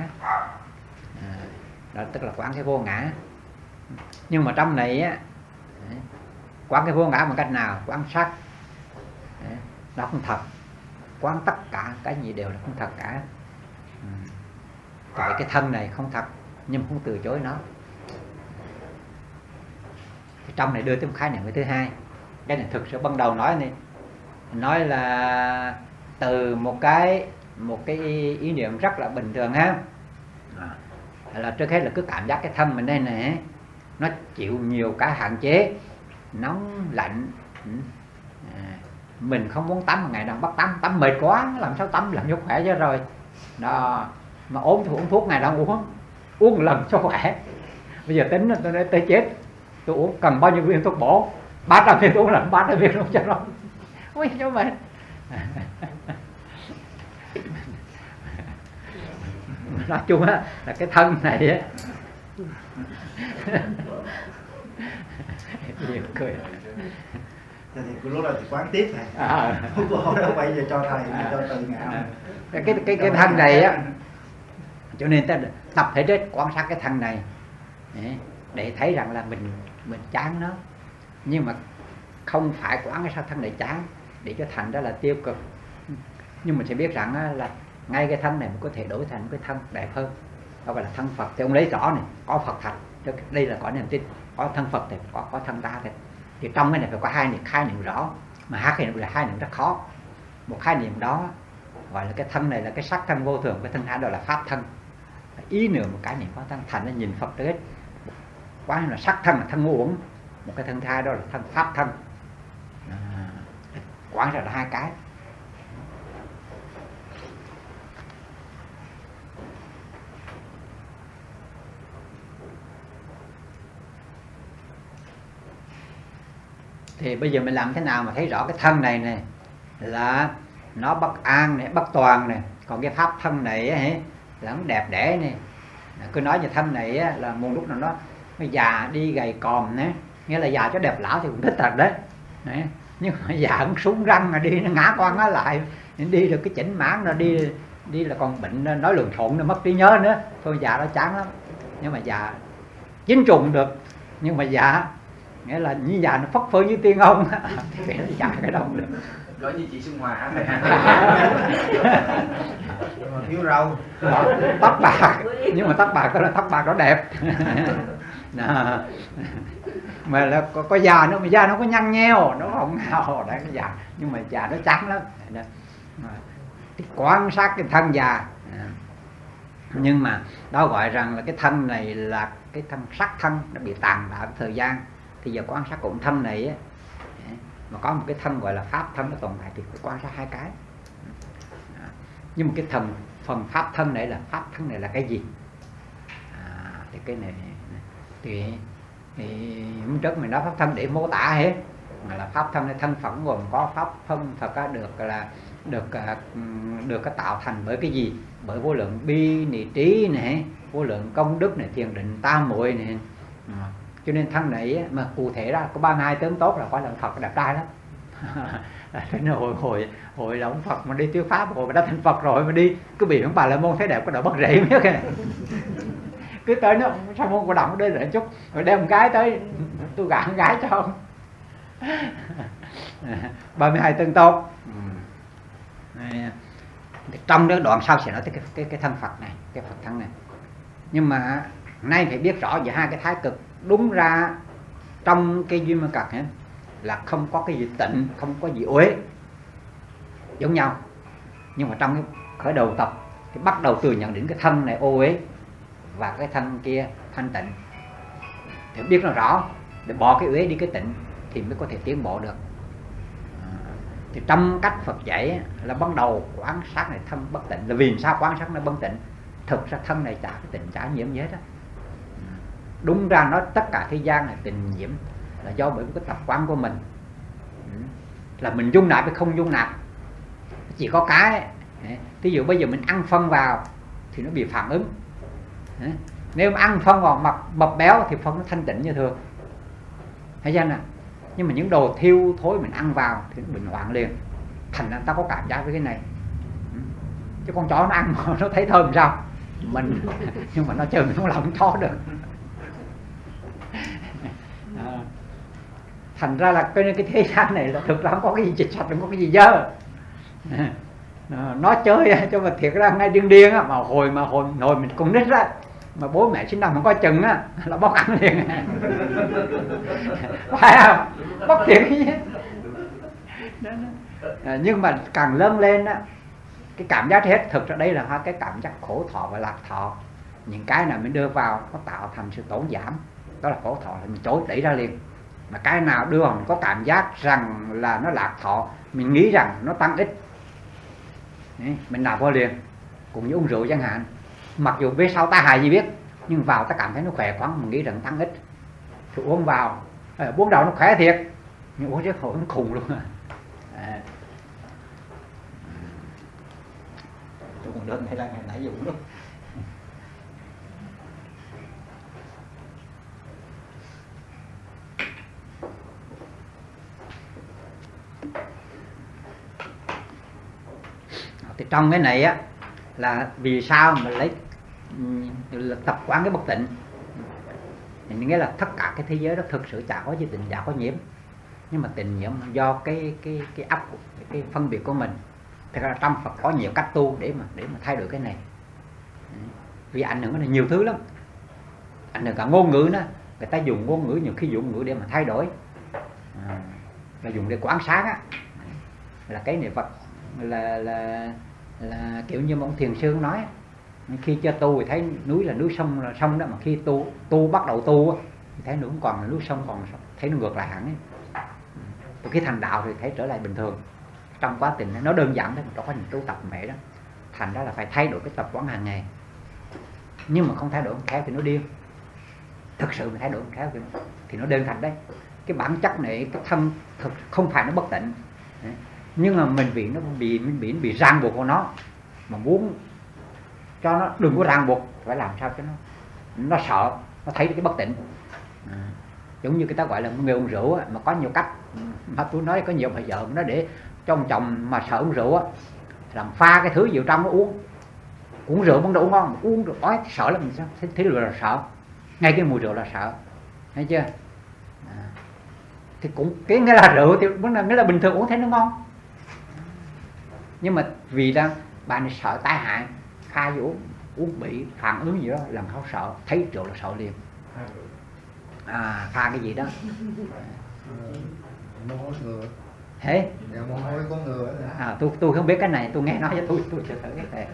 Đó tức là quán cái vô ngã. Nhưng mà trong này á, quán cái vô ngã bằng cách nào? Quán sát nó không thật, quán tất cả cái gì đều là không thật cả. Vậy cái thân này không thật nhưng không từ chối nó. Thì trong này đưa tới một khái niệm thứ hai. Cái này thực sự ban đầu nói là từ một cái ý niệm rất là bình thường ha, là trước hết là cứ cảm giác cái thân mình đây này nó chịu nhiều cái hạn chế, nóng lạnh. Mình không muốn tắm, ngày nào bắt tắm mệt quá, làm sao tắm làm cho khỏe chứ rồi đó. Mà ốm thì uống thuốc, ngày nào uống một lần cho khỏe. Bây giờ tính tôi nói tới chết, tôi uống cần bao nhiêu viên thuốc bổ, 300 viên uống là 300 viên luôn cho nó ui cho mình. Nói chung á là cái thân này á nhiều cười. Thì lúc đó thì quán tiếp này. Không đâu bây giờ cho thầy cho từ ngã. Cái thân này á, cho nên ta tập thể chất quan sát cái thân này để thấy rằng là mình chán nó, nhưng mà không phải quán cái sao thân này chán để cho thành đó là tiêu cực. Nhưng mình sẽ biết rằng là ngay cái thân này mình có thể đổi thành cái thân đẹp hơn, đó gọi là thân Phật. Thì ông lấy rõ này, có Phật thật, đây là có niềm tin, có thân Phật thì có thân ta thì trong cái này phải có hai khái niệm rõ, mà hai khái niệm là hai niệm rất khó. Một khái niệm đó gọi là cái thân này là cái sắc thân vô thường, cái thân hai đó là pháp thân. Ý niệm một cái niệm có thân, thành nó nhìn Phật tới quá là sắc thân là thân uổng, một cái thân thai đó là thân pháp thân. Quán ra là hai cái. Thì bây giờ mình làm thế nào mà thấy rõ cái thân này này là nó bất an này, bất toàn này, còn cái pháp thân này ấy, là nó đẹp đẽ này. Cứ nói về thân này á, là một lúc nào nó già đi gầy còm này, nghĩa là già cho đẹp lão thì cũng thích thật đấy. Nhưng mà già cũng súng răng mà đi nó ngã qua ngã lại, đi được cái chỉnh mãn rồi đi là còn bệnh nói lường xộn, nó mất trí nhớ nữa. Thôi già nó chán lắm. Nhưng mà già chín trùng được, nhưng mà già nghĩa là như già nó phất phơ như tiên ông thì cái nó già cái đâu được. Nói như chị Xuân Hòa thiếu râu, tóc bạc, nhưng mà tóc bạc đó là tóc bạc nó đẹp. Mà là có già nữa, mà già nó có nhăn nheo, nó không nào đấy cái già, nhưng mà già nó trắng lắm. Thì quan sát cái thân già. Nhưng mà đó gọi rằng là cái thân này là cái thân sắc thân, nó bị tàn bạo thời gian. Thì giờ quan sát cũng thân này á, mà có một cái thân gọi là pháp thân nó tồn tại thì quan sát hai cái. Nhưng mà cái phần pháp thân này là pháp thân này là cái gì? Thì cái này thì hôm trước mình nói pháp thân để mô tả hết, mà là pháp thân này thân Phật gồm có pháp thân Phật được cái tạo thành bởi cái gì? Bởi vô lượng bi nị trí này, vô lượng công đức này, thiền định tam muội này. Cho nên thân này mà cụ thể ra có 32 tướng tốt là phải là Phật đẹp trai lắm. Hồi là ông Phật mà đi thuyết pháp, hồi mà đã thành Phật rồi mà đi cứ bị ông Bà La Môn thấy đẹp có đỡ bất rễ biết cái này. Cứ tới nó sao môn của động đây lại chút rồi đem một gái tới, tôi gả con gái cho ông. 32 tướng tốt. Trong đó đoạn sau sẽ nói tới cái thân Phật này, cái Phật thân này. Nhưng mà nay phải biết rõ về hai cái thái cực. Đúng ra trong cái duy ma cật là không có cái gì tịnh, không có gì uế, giống nhau. Nhưng mà trong cái khởi đầu tập thì bắt đầu từ nhận định cái thân này ô uế và cái thân kia thanh tịnh, thì biết nó rõ để bỏ cái uế đi cái tịnh thì mới có thể tiến bộ được. Thì trong cách Phật dạy là ban đầu quán sát này thân bất tịnh, là vì sao quán sát nó bất tịnh? Thực ra thân này chả cái tịnh, chả nhiễm gì hết á. Đúng ra nói tất cả thế gian là tình nhiễm, là do bởi cái tập quán của mình, là mình dung nạp hay không dung nạp. Chỉ có cái ví dụ bây giờ mình ăn phân vào thì nó bị phản ứng. Nếu mà ăn phân vào mặt mập béo thì phân nó thanh tịnh như thường, thấy chưa nào? Nhưng mà những đồ thiêu thối mình ăn vào thì nó bệnh hoạn liền. Thành ra ta có cảm giác với cái này. chứ con chó nó ăn mà nó thấy thơm sao mình nhưng mà nó chơi mình không làm con chó được. Thành ra là cái thế gian này là thực ra không có cái gì chịch sạch, không có cái gì dơ. Nó chơi cho mà thiệt ra ngay điên điên á, mà hồi mình con nít á, mà bố mẹ sinh năm không có chừng á là bóc ăn liền. Phải không? Bóc thiệt cái nhưng mà càng lớn lên á, cái cảm giác hết thực ra đây là cái cảm giác khổ thọ và lạc thọ. Những cái nào mình đưa vào nó tạo thành sự tổn giảm, đó là khổ thọ, là mình chối đẩy ra liền. Mà cái nào đưa vào mình có cảm giác rằng là nó lạc thọ, mình nghĩ rằng nó tăng ích, mình nạp vào liền. Cũng như uống rượu chẳng hạn, mặc dù biết sau ta hại gì biết, nhưng vào ta cảm thấy nó khỏe khoắn, mình nghĩ rằng tăng ích thì uống vào, uống đầu nó khỏe thiệt, nhưng uống chứ khổ nó khùng luôn. Tôi còn đơn hay là ngày nãy dùng luôn. Thì trong cái này á là vì sao mà lấy tập quán cái bất tịnh, nghĩa là tất cả cái thế giới đó thực sự chả có gì tịnh, chả có nhiễm, nhưng mà tịnh nhiễm do cái ấp, cái phân biệt của mình. Thật ra trong Phật có nhiều cách tu để mà thay đổi cái này, vì ảnh hưởng đến nhiều thứ lắm, ảnh hưởng cả ngôn ngữ nữa. Người ta dùng ngôn ngữ, nhiều khi dùng ngữ để mà thay đổi, là dùng để quán sát á, là cái niệm Phật là kiểu như ông Thiền Sư nói, khi cho tu thì thấy núi là núi, sông là sông đó, mà khi tu bắt đầu tu thì thấy núi không còn là núi, sông còn thấy nó ngược lại hẳn ấy. Từ khi thành đạo thì thấy trở lại bình thường. Trong quá trình nó đơn giản đó, trong quá trình tu tập mẹ đó, thành ra là phải thay đổi cái tập quán hàng ngày. Nhưng mà không thay đổi không khéo thì nó điên. Thực sự mà thay đổi không khéo thì nó đơn thành đấy. Cái bản chất này, cái thân thực không phải nó bất tịnh, nhưng mà mình bị ràng buộc của nó, mà muốn cho nó đừng có ràng buộc phải làm sao cho nó sợ, nó thấy cái bất tịnh. Giống như người ta gọi là người uống rượu á, mà có nhiều cách, mà tôi nói có nhiều bà vợ nó để cho ông chồng mà sợ uống rượu á, làm pha cái thứ gì trong nó uống rượu vẫn đủ ngon, uống được ói sợ lắm, mình sao thấy rượu là sợ, ngay cái mùi rượu là sợ, thấy chưa? Thì cũng cái nghĩa là rượu thì nghĩa là bình thường uống thấy nó ngon, nhưng mà vì là bạn này sợ tai hại, pha vô uống bị phản ứng gì đó làmเขาsợ, thấy rượu là sợ liền. Pha cái gì đó thế tôi không biết cái này, tôi nghe nói cho tôi chưa thử cái này.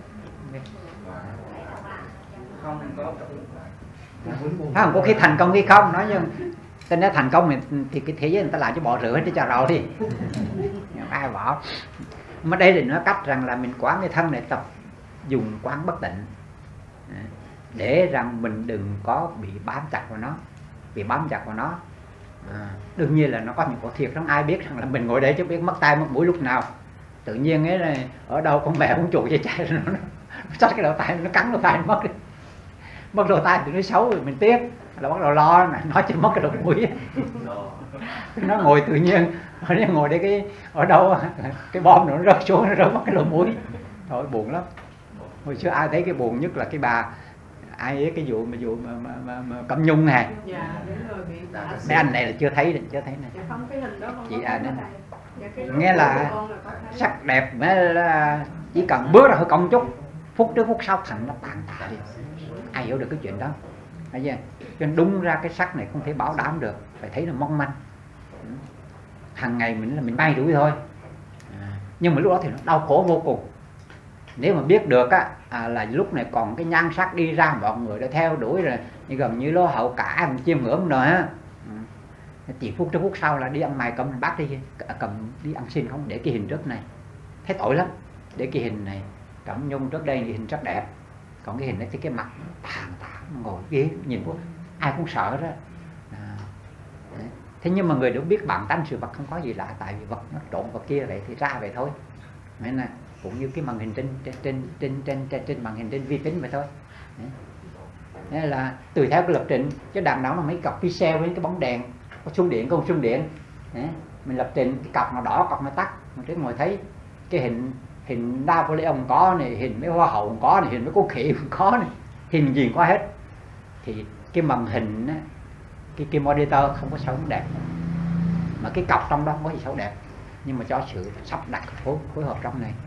Không có khi thành công khi không nói, nhưng tên nói thành công thì cái thế giới người ta làm cho bỏ rượu hết cho rồi đi. Ai bỏ. Mà đây là nói cách rằng là mình quán cái thân này, tập dùng quán bất tịnh để rằng mình đừng có bị bám chặt vào nó. Vì bám chặt vào nó, đương nhiên là nó có những cổ thiệt lắm. Ai biết rằng là mình ngồi đây chứ biết mất tay mất mũi lúc nào, tự nhiên ấy này, ở đâu con mẹ con chuột dây chạy nó chắt cái đầu tay, nó cắn đầu tay nó mất đầu tay thì nó xấu rồi mình tiếc, là bắt đầu lo nói chỉ mất cái đầu mũi. Nó ngồi tự nhiên nó ngồi đây cái ở đâu cái bom nó rớt xuống, nó rớt mất cái đầu mũi, thôi buồn lắm. Hồi xưa ai thấy cái buồn nhất là cái bà ai ấy, cái vụ mà Cẩm Nhung này. Mấy anh này là chưa thấy này. Chị nghe là sắc đẹp, là chỉ cần bước ra hơi công chút, phút trước phút sau thành nó tàn tạ đi. Ai hiểu được cái chuyện đó? Thấy chưa? Cho nên đúng ra cái sắc này không thể bảo đảm được, phải thấy là mong manh. Hàng ngày mình bay đuổi thôi, nhưng mà lúc đó thì nó đau khổ vô cùng. Nếu mà biết được á, là lúc này còn cái nhan sắc đi ra, mọi người đã theo đuổi rồi, như gần như lô hậu cả chiêm ngưỡng rồi á, chỉ phút trước phút sau là đi ăn mày cầm bát đi, cầm đi ăn xin không để cái hình trước này, thấy tội lắm. Để cái hình này Cẩm Nhung trước đây thì hình rất đẹp, còn cái hình này thì cái mặt tàn tạ, ngồi ghế nhìn vô ai cũng sợ đó. Thế nhưng mà người đâu biết bản tánh sự vật không có gì lạ, tại vì vật nó trộn vật kia vậy thì ra vậy thôi. Nên là cũng như cái màn hình trên màn hình trên vi tính vậy thôi. Nên là tùy theo cái lập trình, chứ đằng nào nó mấy cặp pixel với cái bóng đèn, có xung điện không xung điện. Mình lập trình cái cặp nào đỏ cặp nào tắt, mình trước ngồi thấy cái hình hình Napoleon có này, hình mấy hoa hậu có này, hình mấy cô khỉ có này, hình gì có hết. Thì cái màn hình á, cái monitor không có xấu đẹp, mà cái cọc trong đó không có gì xấu đẹp, nhưng mà cho sự sắp đặt phối hợp trong này.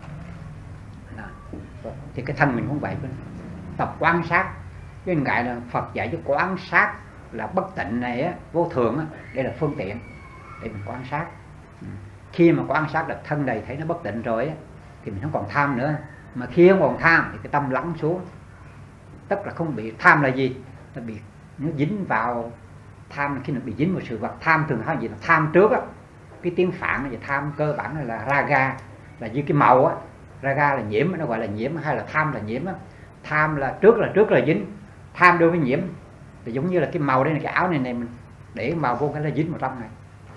Thì cái thân mình cũng vậy, tập quan sát. Cái ngại là Phật dạy cho quan sát là bất tịnh này á, vô thường á, đây là phương tiện để mình quan sát. Khi mà quan sát được thân này thấy nó bất tịnh rồi á, thì mình không còn tham nữa. Mà khi không còn tham thì cái tâm lắng xuống, tức là không bị tham là gì, nó bị nó dính vào tham. Khi nó bị dính vào sự vật, tham thường hay gì là tham trước á, cái tiếng Phạn là tham cơ bản là raga, là như cái màu á. Raga là nhiễm, nó gọi là nhiễm, hay là tham là nhiễm á. Tham là trước là dính, tham đối với nhiễm thì giống như là cái màu đây này, cái áo này mình để màu vô cái là dính vào trong này.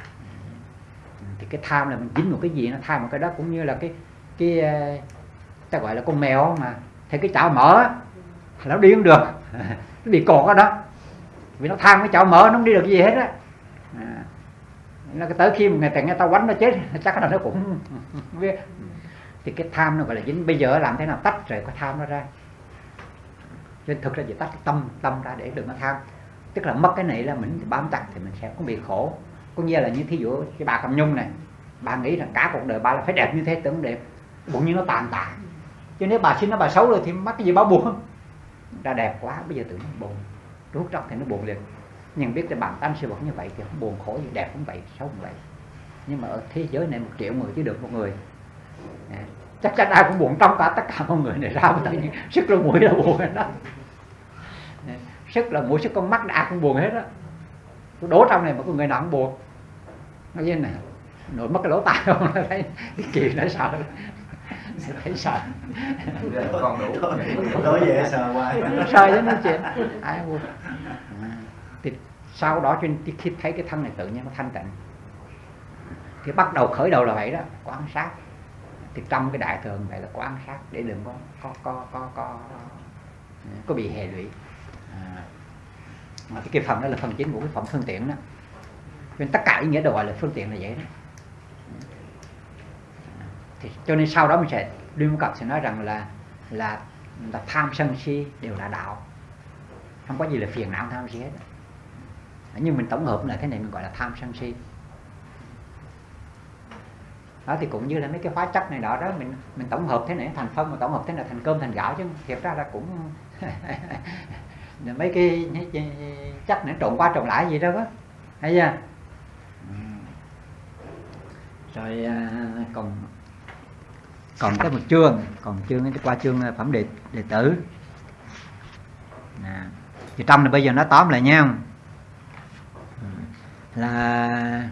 Thì cái tham là mình dính một cái gì, nó tham một cái đó, cũng như là cái ta gọi là con mèo mà thấy cái chảo mỡ nó đi không được, nó bị cột ở đó vì nó tham cái chảo mỡ, nó không đi được gì hết á. Nó tới khi người ta quánh nó chết chắc là nó cũng biết. Thì cái tham nó gọi là dính. Bây giờ làm thế nào tách rời cái tham nó ra? Cho nên thực ra chỉ tách cái tâm ra để đừng có tham. Tức là mất cái này là mình bám chặt thì mình sẽ cũng bị khổ. Có nghĩa là như thí dụ cái bà Cẩm Nhung này, bà nghĩ rằng cả cuộc đời bà là phải đẹp như thế tưởng đẹp, bụng như nó tàn tạ. Chứ nếu bà xin nó bà xấu rồi thì mắc cái gì báo buồn. Đã đẹp quá bây giờ tưởng buồn, rút trong thì nó buồn liền. Nhưng biết cái bản tánh sự vật như vậy thì không buồn khổ gì, đẹp cũng vậy, xấu cũng vậy. Nhưng mà ở thế giới này 1 triệu người chứ được 1 người. Chắc chắn ai cũng buồn, trong cả tất cả mọi người này ra tự nhiên sức là mũi là buồn hết đó. Sức là mũi, sức con mắt ai cũng buồn hết đó. Đổ trong này mà có người nào cũng buồn. Nó như này nổi mất cái lỗ tai không, nó thấy cái kỳ nó sợ, thấy sợ. Còn đủ nói về sợ hoài, nó sợ với nói chuyện ai buồn. Thì sau đó cho nên khi thấy cái thân này tự nhiên nó thanh tịnh thì bắt đầu khởi đầu là vậy đó, quan sát. Thì trong cái đại thường vậy là quan sát để đừng có bị hệ lụy. Cái phần đó là phần chính của cái phẩm phương tiện đó. Cho nên tất cả ý nghĩa đều gọi là phương tiện là vậy đó. Thì cho nên sau đó mình sẽ Liên Cập sẽ nói rằng là tham sân si đều là đạo, không có gì là phiền não tham si hết. Nhưng mình tổng hợp lại thế này mình gọi là tham sân si. Đó thì cũng như là mấy cái hóa chất này đó mình tổng hợp thế này thành phân, mà tổng hợp thế này thành cơm thành gạo, chứ thiệt ra là cũng mấy cái chất này trộn qua trộn lại gì đâu á, thấy chưa? Rồi còn cái một chương, qua chương phẩm đệ tử. Thì trong này bây giờ nó tóm lại nha, là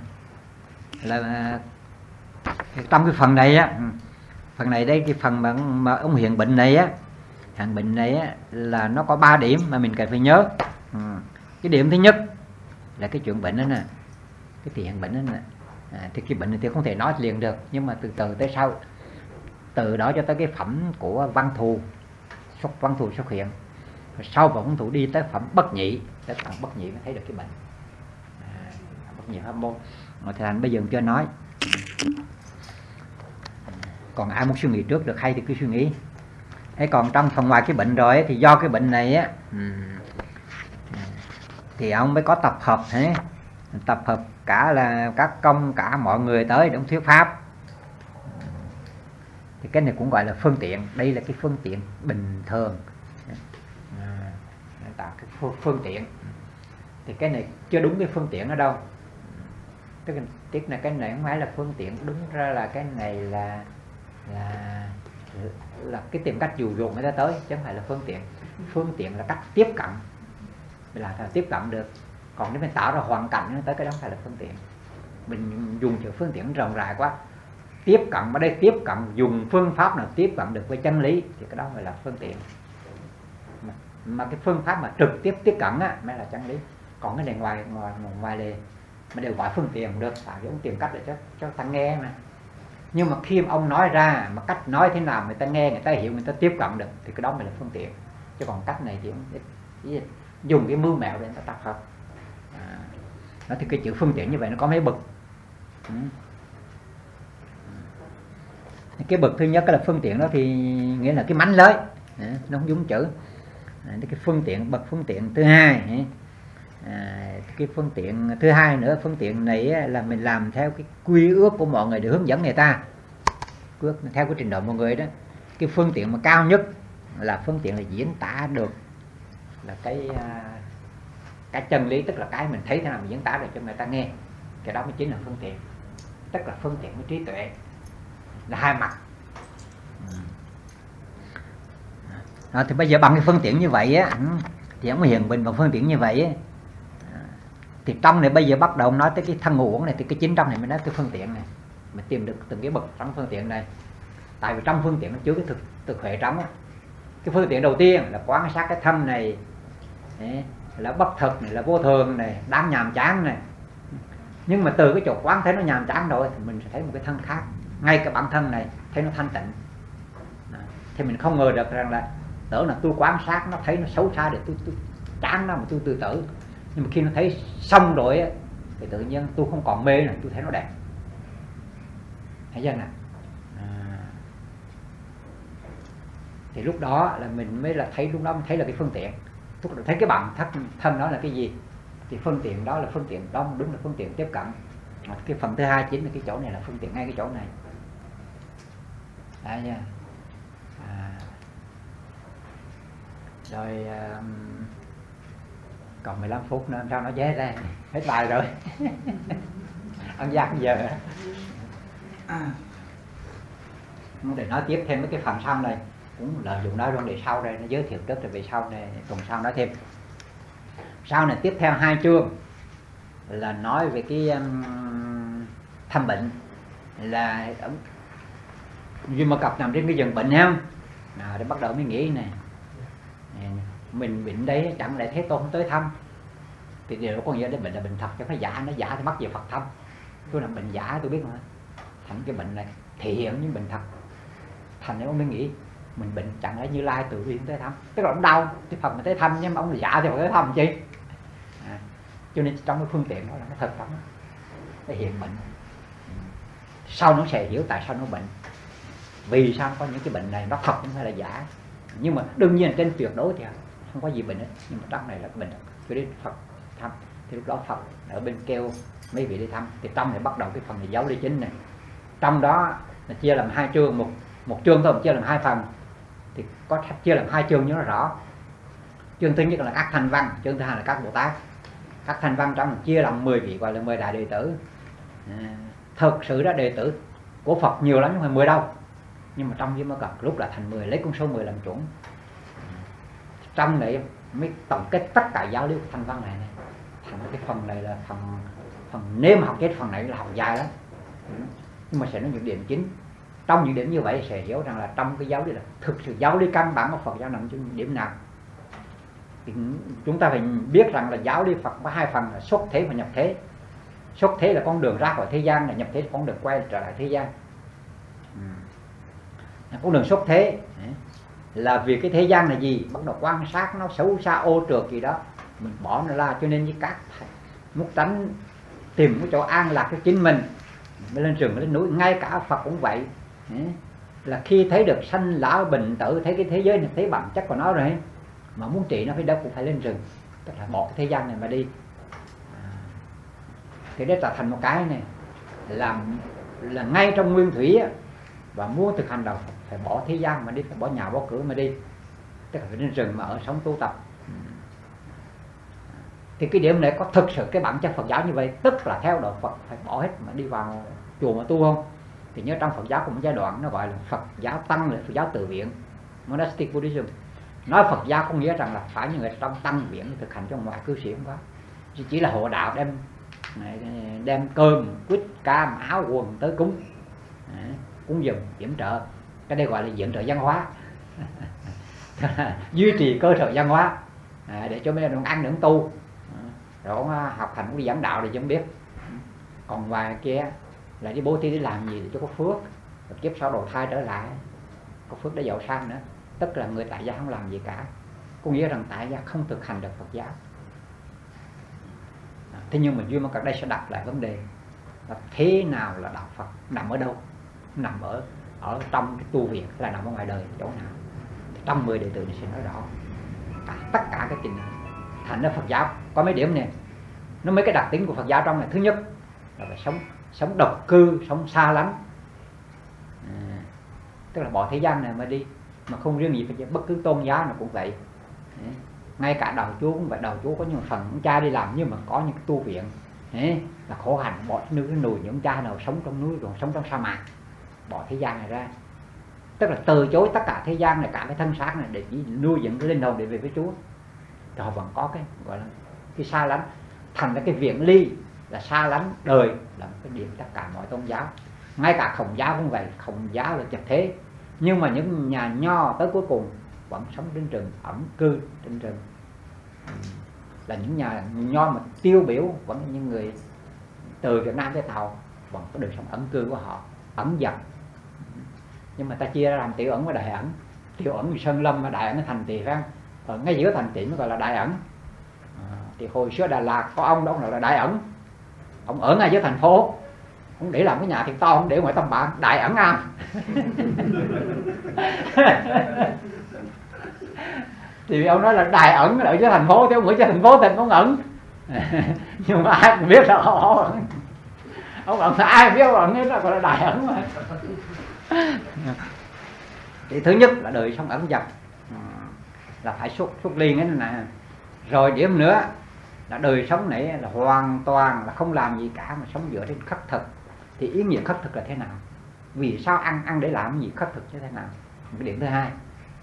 trong cái phần này á, phần này đây, cái phần mà ông hiện bệnh này á, là nó có 3 điểm mà mình cần phải nhớ. Cái điểm thứ nhất là cái chuyện bệnh đó nè, cái thể hiện bệnh đó nè. Thì cái bệnh này thì không thể nói liền được, nhưng mà từ từ tới sau, từ đó cho tới cái phẩm của văn thù xuất hiện, rồi sau văn thù đi tới phẩm bất nhị, tới phẩm bất nhị mới thấy được cái bệnh. Bất nhị pháp môn mà thầy Thành bây giờ chưa nói. Còn ai muốn suy nghĩ trước được hay thì cứ suy nghĩ. Thế còn trong phần ngoài cái bệnh rồi ấy, thì do cái bệnh này á, thì ông mới có tập hợp thế, tập hợp cả là các công, cả mọi người tới để ông thuyết pháp. Thì cái này cũng gọi là phương tiện. Đây là cái phương tiện bình thường, tạo cái phương tiện. Thì cái này chưa đúng cái phương tiện ở đâu. Tức là cái này không phải là phương tiện, đúng ra là cái này là cái tìm cách dụ dỗ người ta tới, chứ không phải là phương tiện. Phương tiện là cách tiếp cận, là tiếp cận được. Còn nếu mình tạo ra hoàn cảnh tới, cái đó không phải là phương tiện. Mình dùng chữ phương tiện rộng rãi quá. Tiếp cận ở đây, tiếp cận dùng phương pháp nào tiếp cận được với chân lý thì cái đó mới là phương tiện. Mà cái phương pháp mà trực tiếp tiếp cận á mới là chân lý. Còn cái này ngoài lề mà đều gọi phương tiện được, tạo giống tìm cách để cho ta nghe mà. Nhưng mà khi ông nói ra mà cách nói thế nào người ta nghe, người ta hiểu, người ta tiếp cận được thì cái đó mới là phương tiện. Chứ còn cách này thì dùng cái mưu mẹo để người ta tập hợp. Đó thì cái chữ phương tiện như vậy nó có mấy bậc. Cái bậc thứ nhất là phương tiện đó thì nghĩa là cái mánh lới, nó không đúng chữ. Cái phương tiện, bậc phương tiện thứ hai, cái phương tiện thứ hai nữa, phương tiện này là mình làm theo cái quy ước của mọi người để hướng dẫn người ta, theo cái trình độ mọi người đó. Cái phương tiện mà cao nhất là phương tiện là diễn tả được là cái chân lý, tức là cái mình thấy thế nào mình diễn tả được cho người ta nghe, cái đó mới chính là phương tiện. Tức là phương tiện với trí tuệ là hai mặt. Thì bây giờ bằng cái phương tiện như vậy á, thì ông hiền bình bằng phương tiện như vậy á, thì trong này bây giờ bắt đầu nói tới cái thân ngũ uẩn này, thì cái chính trong này mới nói cái phương tiện này, mình tìm được từng cái bậc trong phương tiện này. Tại vì trong phương tiện nó chứa cái thực huệ trong á. Cái phương tiện đầu tiên là quan sát cái thân này, là bất thực này, là vô thường này, đáng nhàm chán này. Nhưng mà từ cái chỗ quán thấy nó nhàm chán rồi thì mình sẽ thấy một cái thân khác, ngay cả bản thân này thấy nó thanh tịnh. Thì mình không ngờ được rằng là tưởng là tôi quan sát nó thấy nó xấu xa để tôi chán nó mà tôi tự tử. Nhưng mà khi nó thấy xong rồi ấy, thì tự nhiên tôi không còn mê nữa, tôi thấy nó đẹp. Thấy chưa nào? Thì lúc đó là mình mới là thấy, lúc đó mình thấy là cái phương tiện. Lúc đó thấy cái bản thân đó là cái gì, thì phương tiện đó là phương tiện đó, đúng là phương tiện tiếp cận. Cái phần thứ hai chính là cái chỗ này là phương tiện, ngay cái chỗ này. Đấy nha. Rồi còn 15 phút nữa sao nó dễ ra, hết bài rồi. Ăn giác giờ. Để nói tiếp thêm mấy cái phần sau này, cũng lợi dụng đó luôn để sau đây nó giới thiệu trước rồi về sau này tuần sau nói thêm. Sau này tiếp theo 2 chương là nói về cái thăm bệnh, là vì mà cặp nằm trên cái giường bệnh không, để bắt đầu mới nghĩ này, mình bệnh đấy chẳng lẽ Thế Tôn không tới thăm, thì điều có nghĩa đến bệnh là bệnh thật chứ phải giả, nó giả thì mắc gì Phật thăm. Tôi làm bệnh giả tôi biết mà, thành cái bệnh này thể hiện những bệnh thật. Thành nếu ông mới nghĩ mình bệnh chẳng lẽ Như Lai tự nhiên tới thăm, tức là ông đau thì Phật mà tới thăm, nhưng mà ông là giả thì Phật tới thăm chi. Cho nên trong cái phương tiện đó là nó thật lắm, thể hiện bệnh. Sau nó sẽ hiểu tại sao nó bệnh, vì sao có những cái bệnh này nó thật không phải là giả. Nhưng mà đương nhiên trên tuyệt đối thì không có gì bệnh hết, nhưng mà trong này là bệnh. Cho đến Phật thăm thì lúc đó Phật ở bên kêu mấy vị đi thăm, thì trong này bắt đầu cái phần này giáo lý chính này. Trong đó là chia làm 2 chương, một chương thôi mà chia làm 2 phần, thì có chia làm 2 chương cho nó rõ. Chương thứ nhất là các thanh văn, chương thứ hai là các Bồ Tát. Các thanh văn trong chia làm 10 vị gọi là 10 đại đệ tử. Thực sự đó đệ tử của Phật nhiều lắm, nhưng mà 10 đâu. Nhưng mà trong với mới gặp lúc là thành 10, lấy con số 10 làm chuẩn. Trong này mới tổng kết tất cả giáo lý của thanh văn này. Thành cái phần này là phần nếu mà học kết phần này là học dài lắm. Nhưng mà sẽ nói những điểm chính. Trong những điểm như vậy sẽ hiểu rằng là trong cái giáo lý là thực sự giáo lý căn bản của Phật giáo nằm trong điểm nào. Thì chúng ta phải biết rằng là giáo lý Phật có 2 phần là xuất thế và nhập thế. Xuất thế là con đường ra khỏi thế gian, là nhập thế là con đường quay trở lại thế gian. Con đường xuất thế là vì cái thế gian là gì, bắt đầu quan sát nó xấu xa ô trượt gì đó, mình bỏ nó ra. Cho nên như các muốn tránh tìm cái chỗ an lạc cho chính mình mới lên rừng lên núi. Ngay cả Phật cũng vậy, là khi thấy được sanh lão bệnh tử, thấy cái thế giới này, thấy bản chất của nó rồi, mà muốn trị nó phải đâu cũng phải lên rừng, tức là bỏ cái thế gian này mà đi. Thì để trở thành một cái này là ngay trong nguyên thủy, và muốn thực hành đầu phải bỏ thế gian mà đi, phải bỏ nhà bỏ cửa mà đi, tức là phải lên rừng mà ở sống tu tập. Thì cái điểm này có thực sự cái bản chất Phật giáo như vậy, tức là theo đạo Phật phải bỏ hết mà đi vào chùa mà tu không? Thì nhớ trong Phật giáo có một giai đoạn nó gọi là Phật giáo tăng, là Phật giáo tự viện, monastic Buddhism. Nói Phật giáo không nghĩa rằng là phải những người trong tăng viện thực hành trong ngoại cư sĩ không có, chỉ là hộ đạo đem cơm, quýt, cam, áo, quần tới cúng dường, yểm trợ. Cái đây gọi là yểm trợ văn hóa. Duy trì cơ sở văn hóa để cho mấy ông ăn được tu, rồi ông học hành cũng đi giảng đạo thì chẳng biết. Còn ngoài kia là đi bố thí để làm gì để cho có phước, rồi kiếp sau đầu thai trở lại có phước để giàu sang nữa. Tức là người tại gia không làm gì cả, có nghĩa rằng tại gia không thực hành được Phật giáo. Thế nhưng mà Duy Môn Cật đây sẽ đặt lại vấn đề là thế nào là đạo Phật, nằm ở đâu? Nằm ở ở trong cái tu viện hay là nằm ở ngoài đời chỗ nào. Trong 10 đệ tử này sẽ nói rõ tất cả các trình. Thành ra Phật giáo có mấy điểm này, nó mấy cái đặc tính của Phật giáo trong này. Thứ nhất là phải sống độc cư, sống xa lánh, tức là bỏ thế gian này mà đi, mà không riêng gì phải bất cứ tôn giáo nào cũng vậy. Ngay cả đạo chúa cũng vậy, đạo chúa có những phần ông cha đi làm, nhưng mà có những cái tu viện là khổ hạnh, bỏ cái nùi những cha nào sống trong núi rồi sống trong sa mạc, bỏ thế gian này ra, tức là từ chối tất cả thế gian này, cả cái thân xác này, để chỉ nuôi dựng cái linh hồn để về với Chúa. Thì họ vẫn có cái gọi là cái xa lánh. Thành ra cái viện ly là xa lánh đời, là một cái điểm tất cả mọi tôn giáo. Ngay cả Khổng giáo cũng vậy, Khổng giáo là trật thế, nhưng mà những nhà nho tới cuối cùng vẫn sống trên rừng, ẩn cư trên rừng. Là những nhà nho mà tiêu biểu, vẫn những người từ Việt Nam tới Tàu vẫn có đời sống ẩn cư của họ, ẩn dật. Nhưng mà ta chia ra làm tiểu ẩn và đại ẩn. Tiểu ẩn thì Sơn Lâm, và đại ẩn là Thành Tỳ, phải không? Ở ngay giữa Thành Tỳ nó gọi là đại ẩn. Thì hồi xưa Đà Lạt có ông đó, ông là đại ẩn. Ông ở ngay giữa thành phố, ông để làm cái nhà thiệt to, ông để ngoài Tâm Bản, đại ẩn am. Thì ông nói là đại ẩn ở dưới thành phố, thì ông ở dưới thành phố thì ông ẩn. Nhưng mà ai cũng biết là ông ẩn. Ông ẩn là ai biết ông ẩn ấy, nó gọi là đại ẩn mà. Thì thứ nhất là đời sống ẩn dật, là phải xuất ly cái này nè. Rồi điểm nữa là đời sống này là hoàn toàn là không làm gì cả, mà sống dựa trên khất thực. Thì ý nghĩa khất thực là thế nào? Vì sao ăn để làm gì, khất thực như thế nào? Cái điểm thứ hai.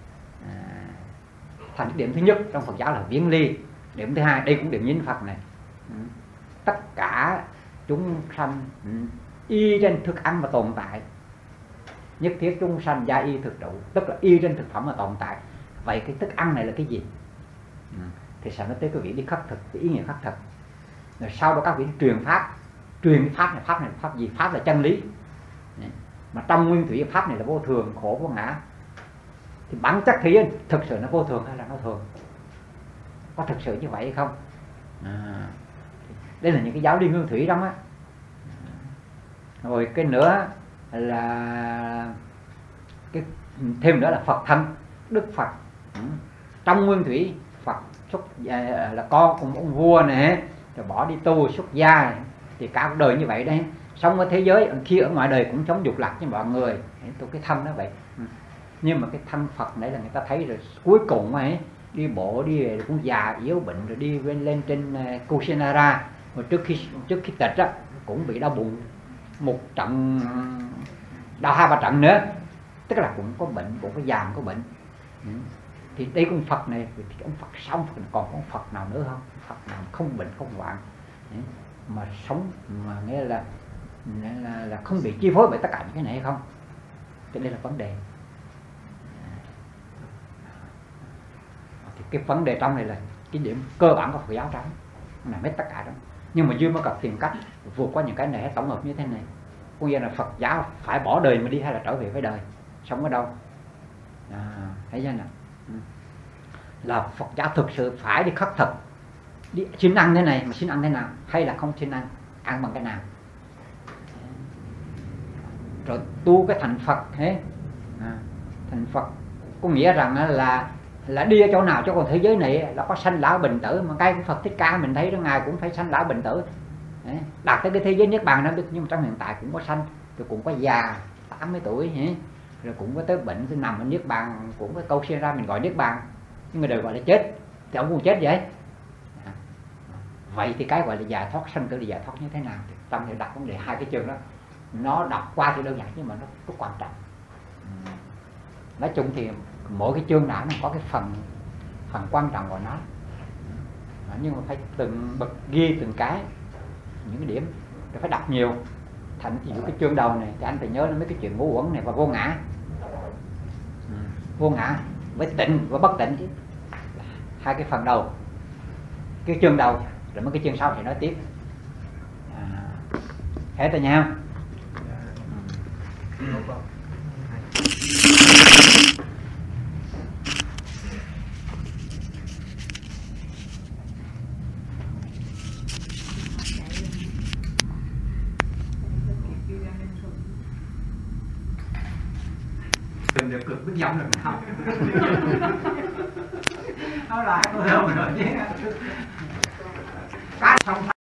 Thành điểm thứ nhất trong Phật giáo là viễn ly. Điểm thứ hai, đây cũng điểm nhính Phật này. Tất cả chúng sanh y trên thức ăn mà tồn tại. Nhất thiết chúng sanh gia y thực đủ, tức là y trên thực phẩm mà tồn tại. Vậy cái thức ăn này là cái gì? Thì sẽ nói tới cái vị đi khất thực, cái ý nghĩa khất thực. Rồi sau đó các vị truyền pháp. Truyền pháp này là pháp gì? Pháp là chân lý. Mà trong nguyên thủy pháp này là vô thường, khổ, vô ngã. Thì bản chất thì thực sự nó vô thường hay là nó thường? Có thực sự như vậy hay không? Đây là những cái giáo lý nguyên thủy đó á. Rồi cái nữa là cái thêm nữa là Phật thân, Đức Phật. Trong nguyên thủy Phật xuất là con cùng ông vua này, rồi bỏ đi tu xuất gia này. Thì cả cuộc đời như vậy đấy, sống ở thế giới, khi ở ngoài đời cũng sống dục lạc như mọi người. Tôi cái thân đó vậy. Nhưng mà cái thân Phật này là người ta thấy rồi, cuối cùng ấy đi bộ đi cũng già yếu bệnh, rồi đi lên trên Kusinara, rồi trước khi tịch á cũng bị đau bụng một trận, đau 2-3 trận nữa, tức là cũng có bệnh, cũng có già, có bệnh. Thì đây con Phật này, thì ông Phật sống còn có Phật nào nữa không? Phật nào không bệnh không hoạn mà sống, mà nghĩa là không bị chi phối bởi tất cả những cái này hay không? Thì đây là vấn đề. Thì cái vấn đề trong này là cái điểm cơ bản của Phật giáo trong là hết tất cả đó. Nhưng mà Dương mới cần tìm cách vượt qua những cái này, tổng hợp như thế này. Có nghĩa là Phật giáo phải bỏ đời mà đi, hay là trở về với đời, sống ở đâu? Thấy chưa nào? Là Phật giáo thực sự phải đi khất thực, đi xin ăn thế này, mà xin ăn thế nào, hay là không xin ăn bằng cái nào? Rồi tu cái thành Phật thế. Thành Phật có nghĩa rằng là đi ở chỗ nào cho còn thế giới này là có sanh lão bệnh tử, mà cái của Phật Thích Ca mình thấy đó, ngài cũng phải sanh lão bệnh tử. Đạt tới cái thế giới Niết Bàn đó, nhưng mà trong hiện tại cũng có sanh, rồi cũng có già 80 tuổi, rồi cũng có tới bệnh, tới nằm ở Niết Bàn, cũng có câu sinh ra mình gọi Niết Bàn, nhưng mà đều gọi là chết, thì ông cũng chết vậy. Vậy thì cái gọi là giải thoát sanh tử là giải thoát như thế nào? Trong này đặt vấn đề hai cái chương đó, nó đọc qua thì đơn giản nhưng mà nó rất quan trọng. Nói chung thì mỗi cái chương nào nó có cái phần quan trọng của nó, nhưng mà phải từng bậc ghi từng cái những cái điểm, rồi phải đọc nhiều. Thành ví dụ cái chương đầu này thì anh phải nhớ mấy cái chuyện ngũ uẩn này và vô ngã. Vô ngã với tịnh và bất tịnh, hai cái phần đầu, cái chương đầu, rồi mấy cái chương sau thì nói tiếp. Hết rồi nhau. mình được cược biết dòng lần nào. Nó là tôi không rồi chứ. Cá xong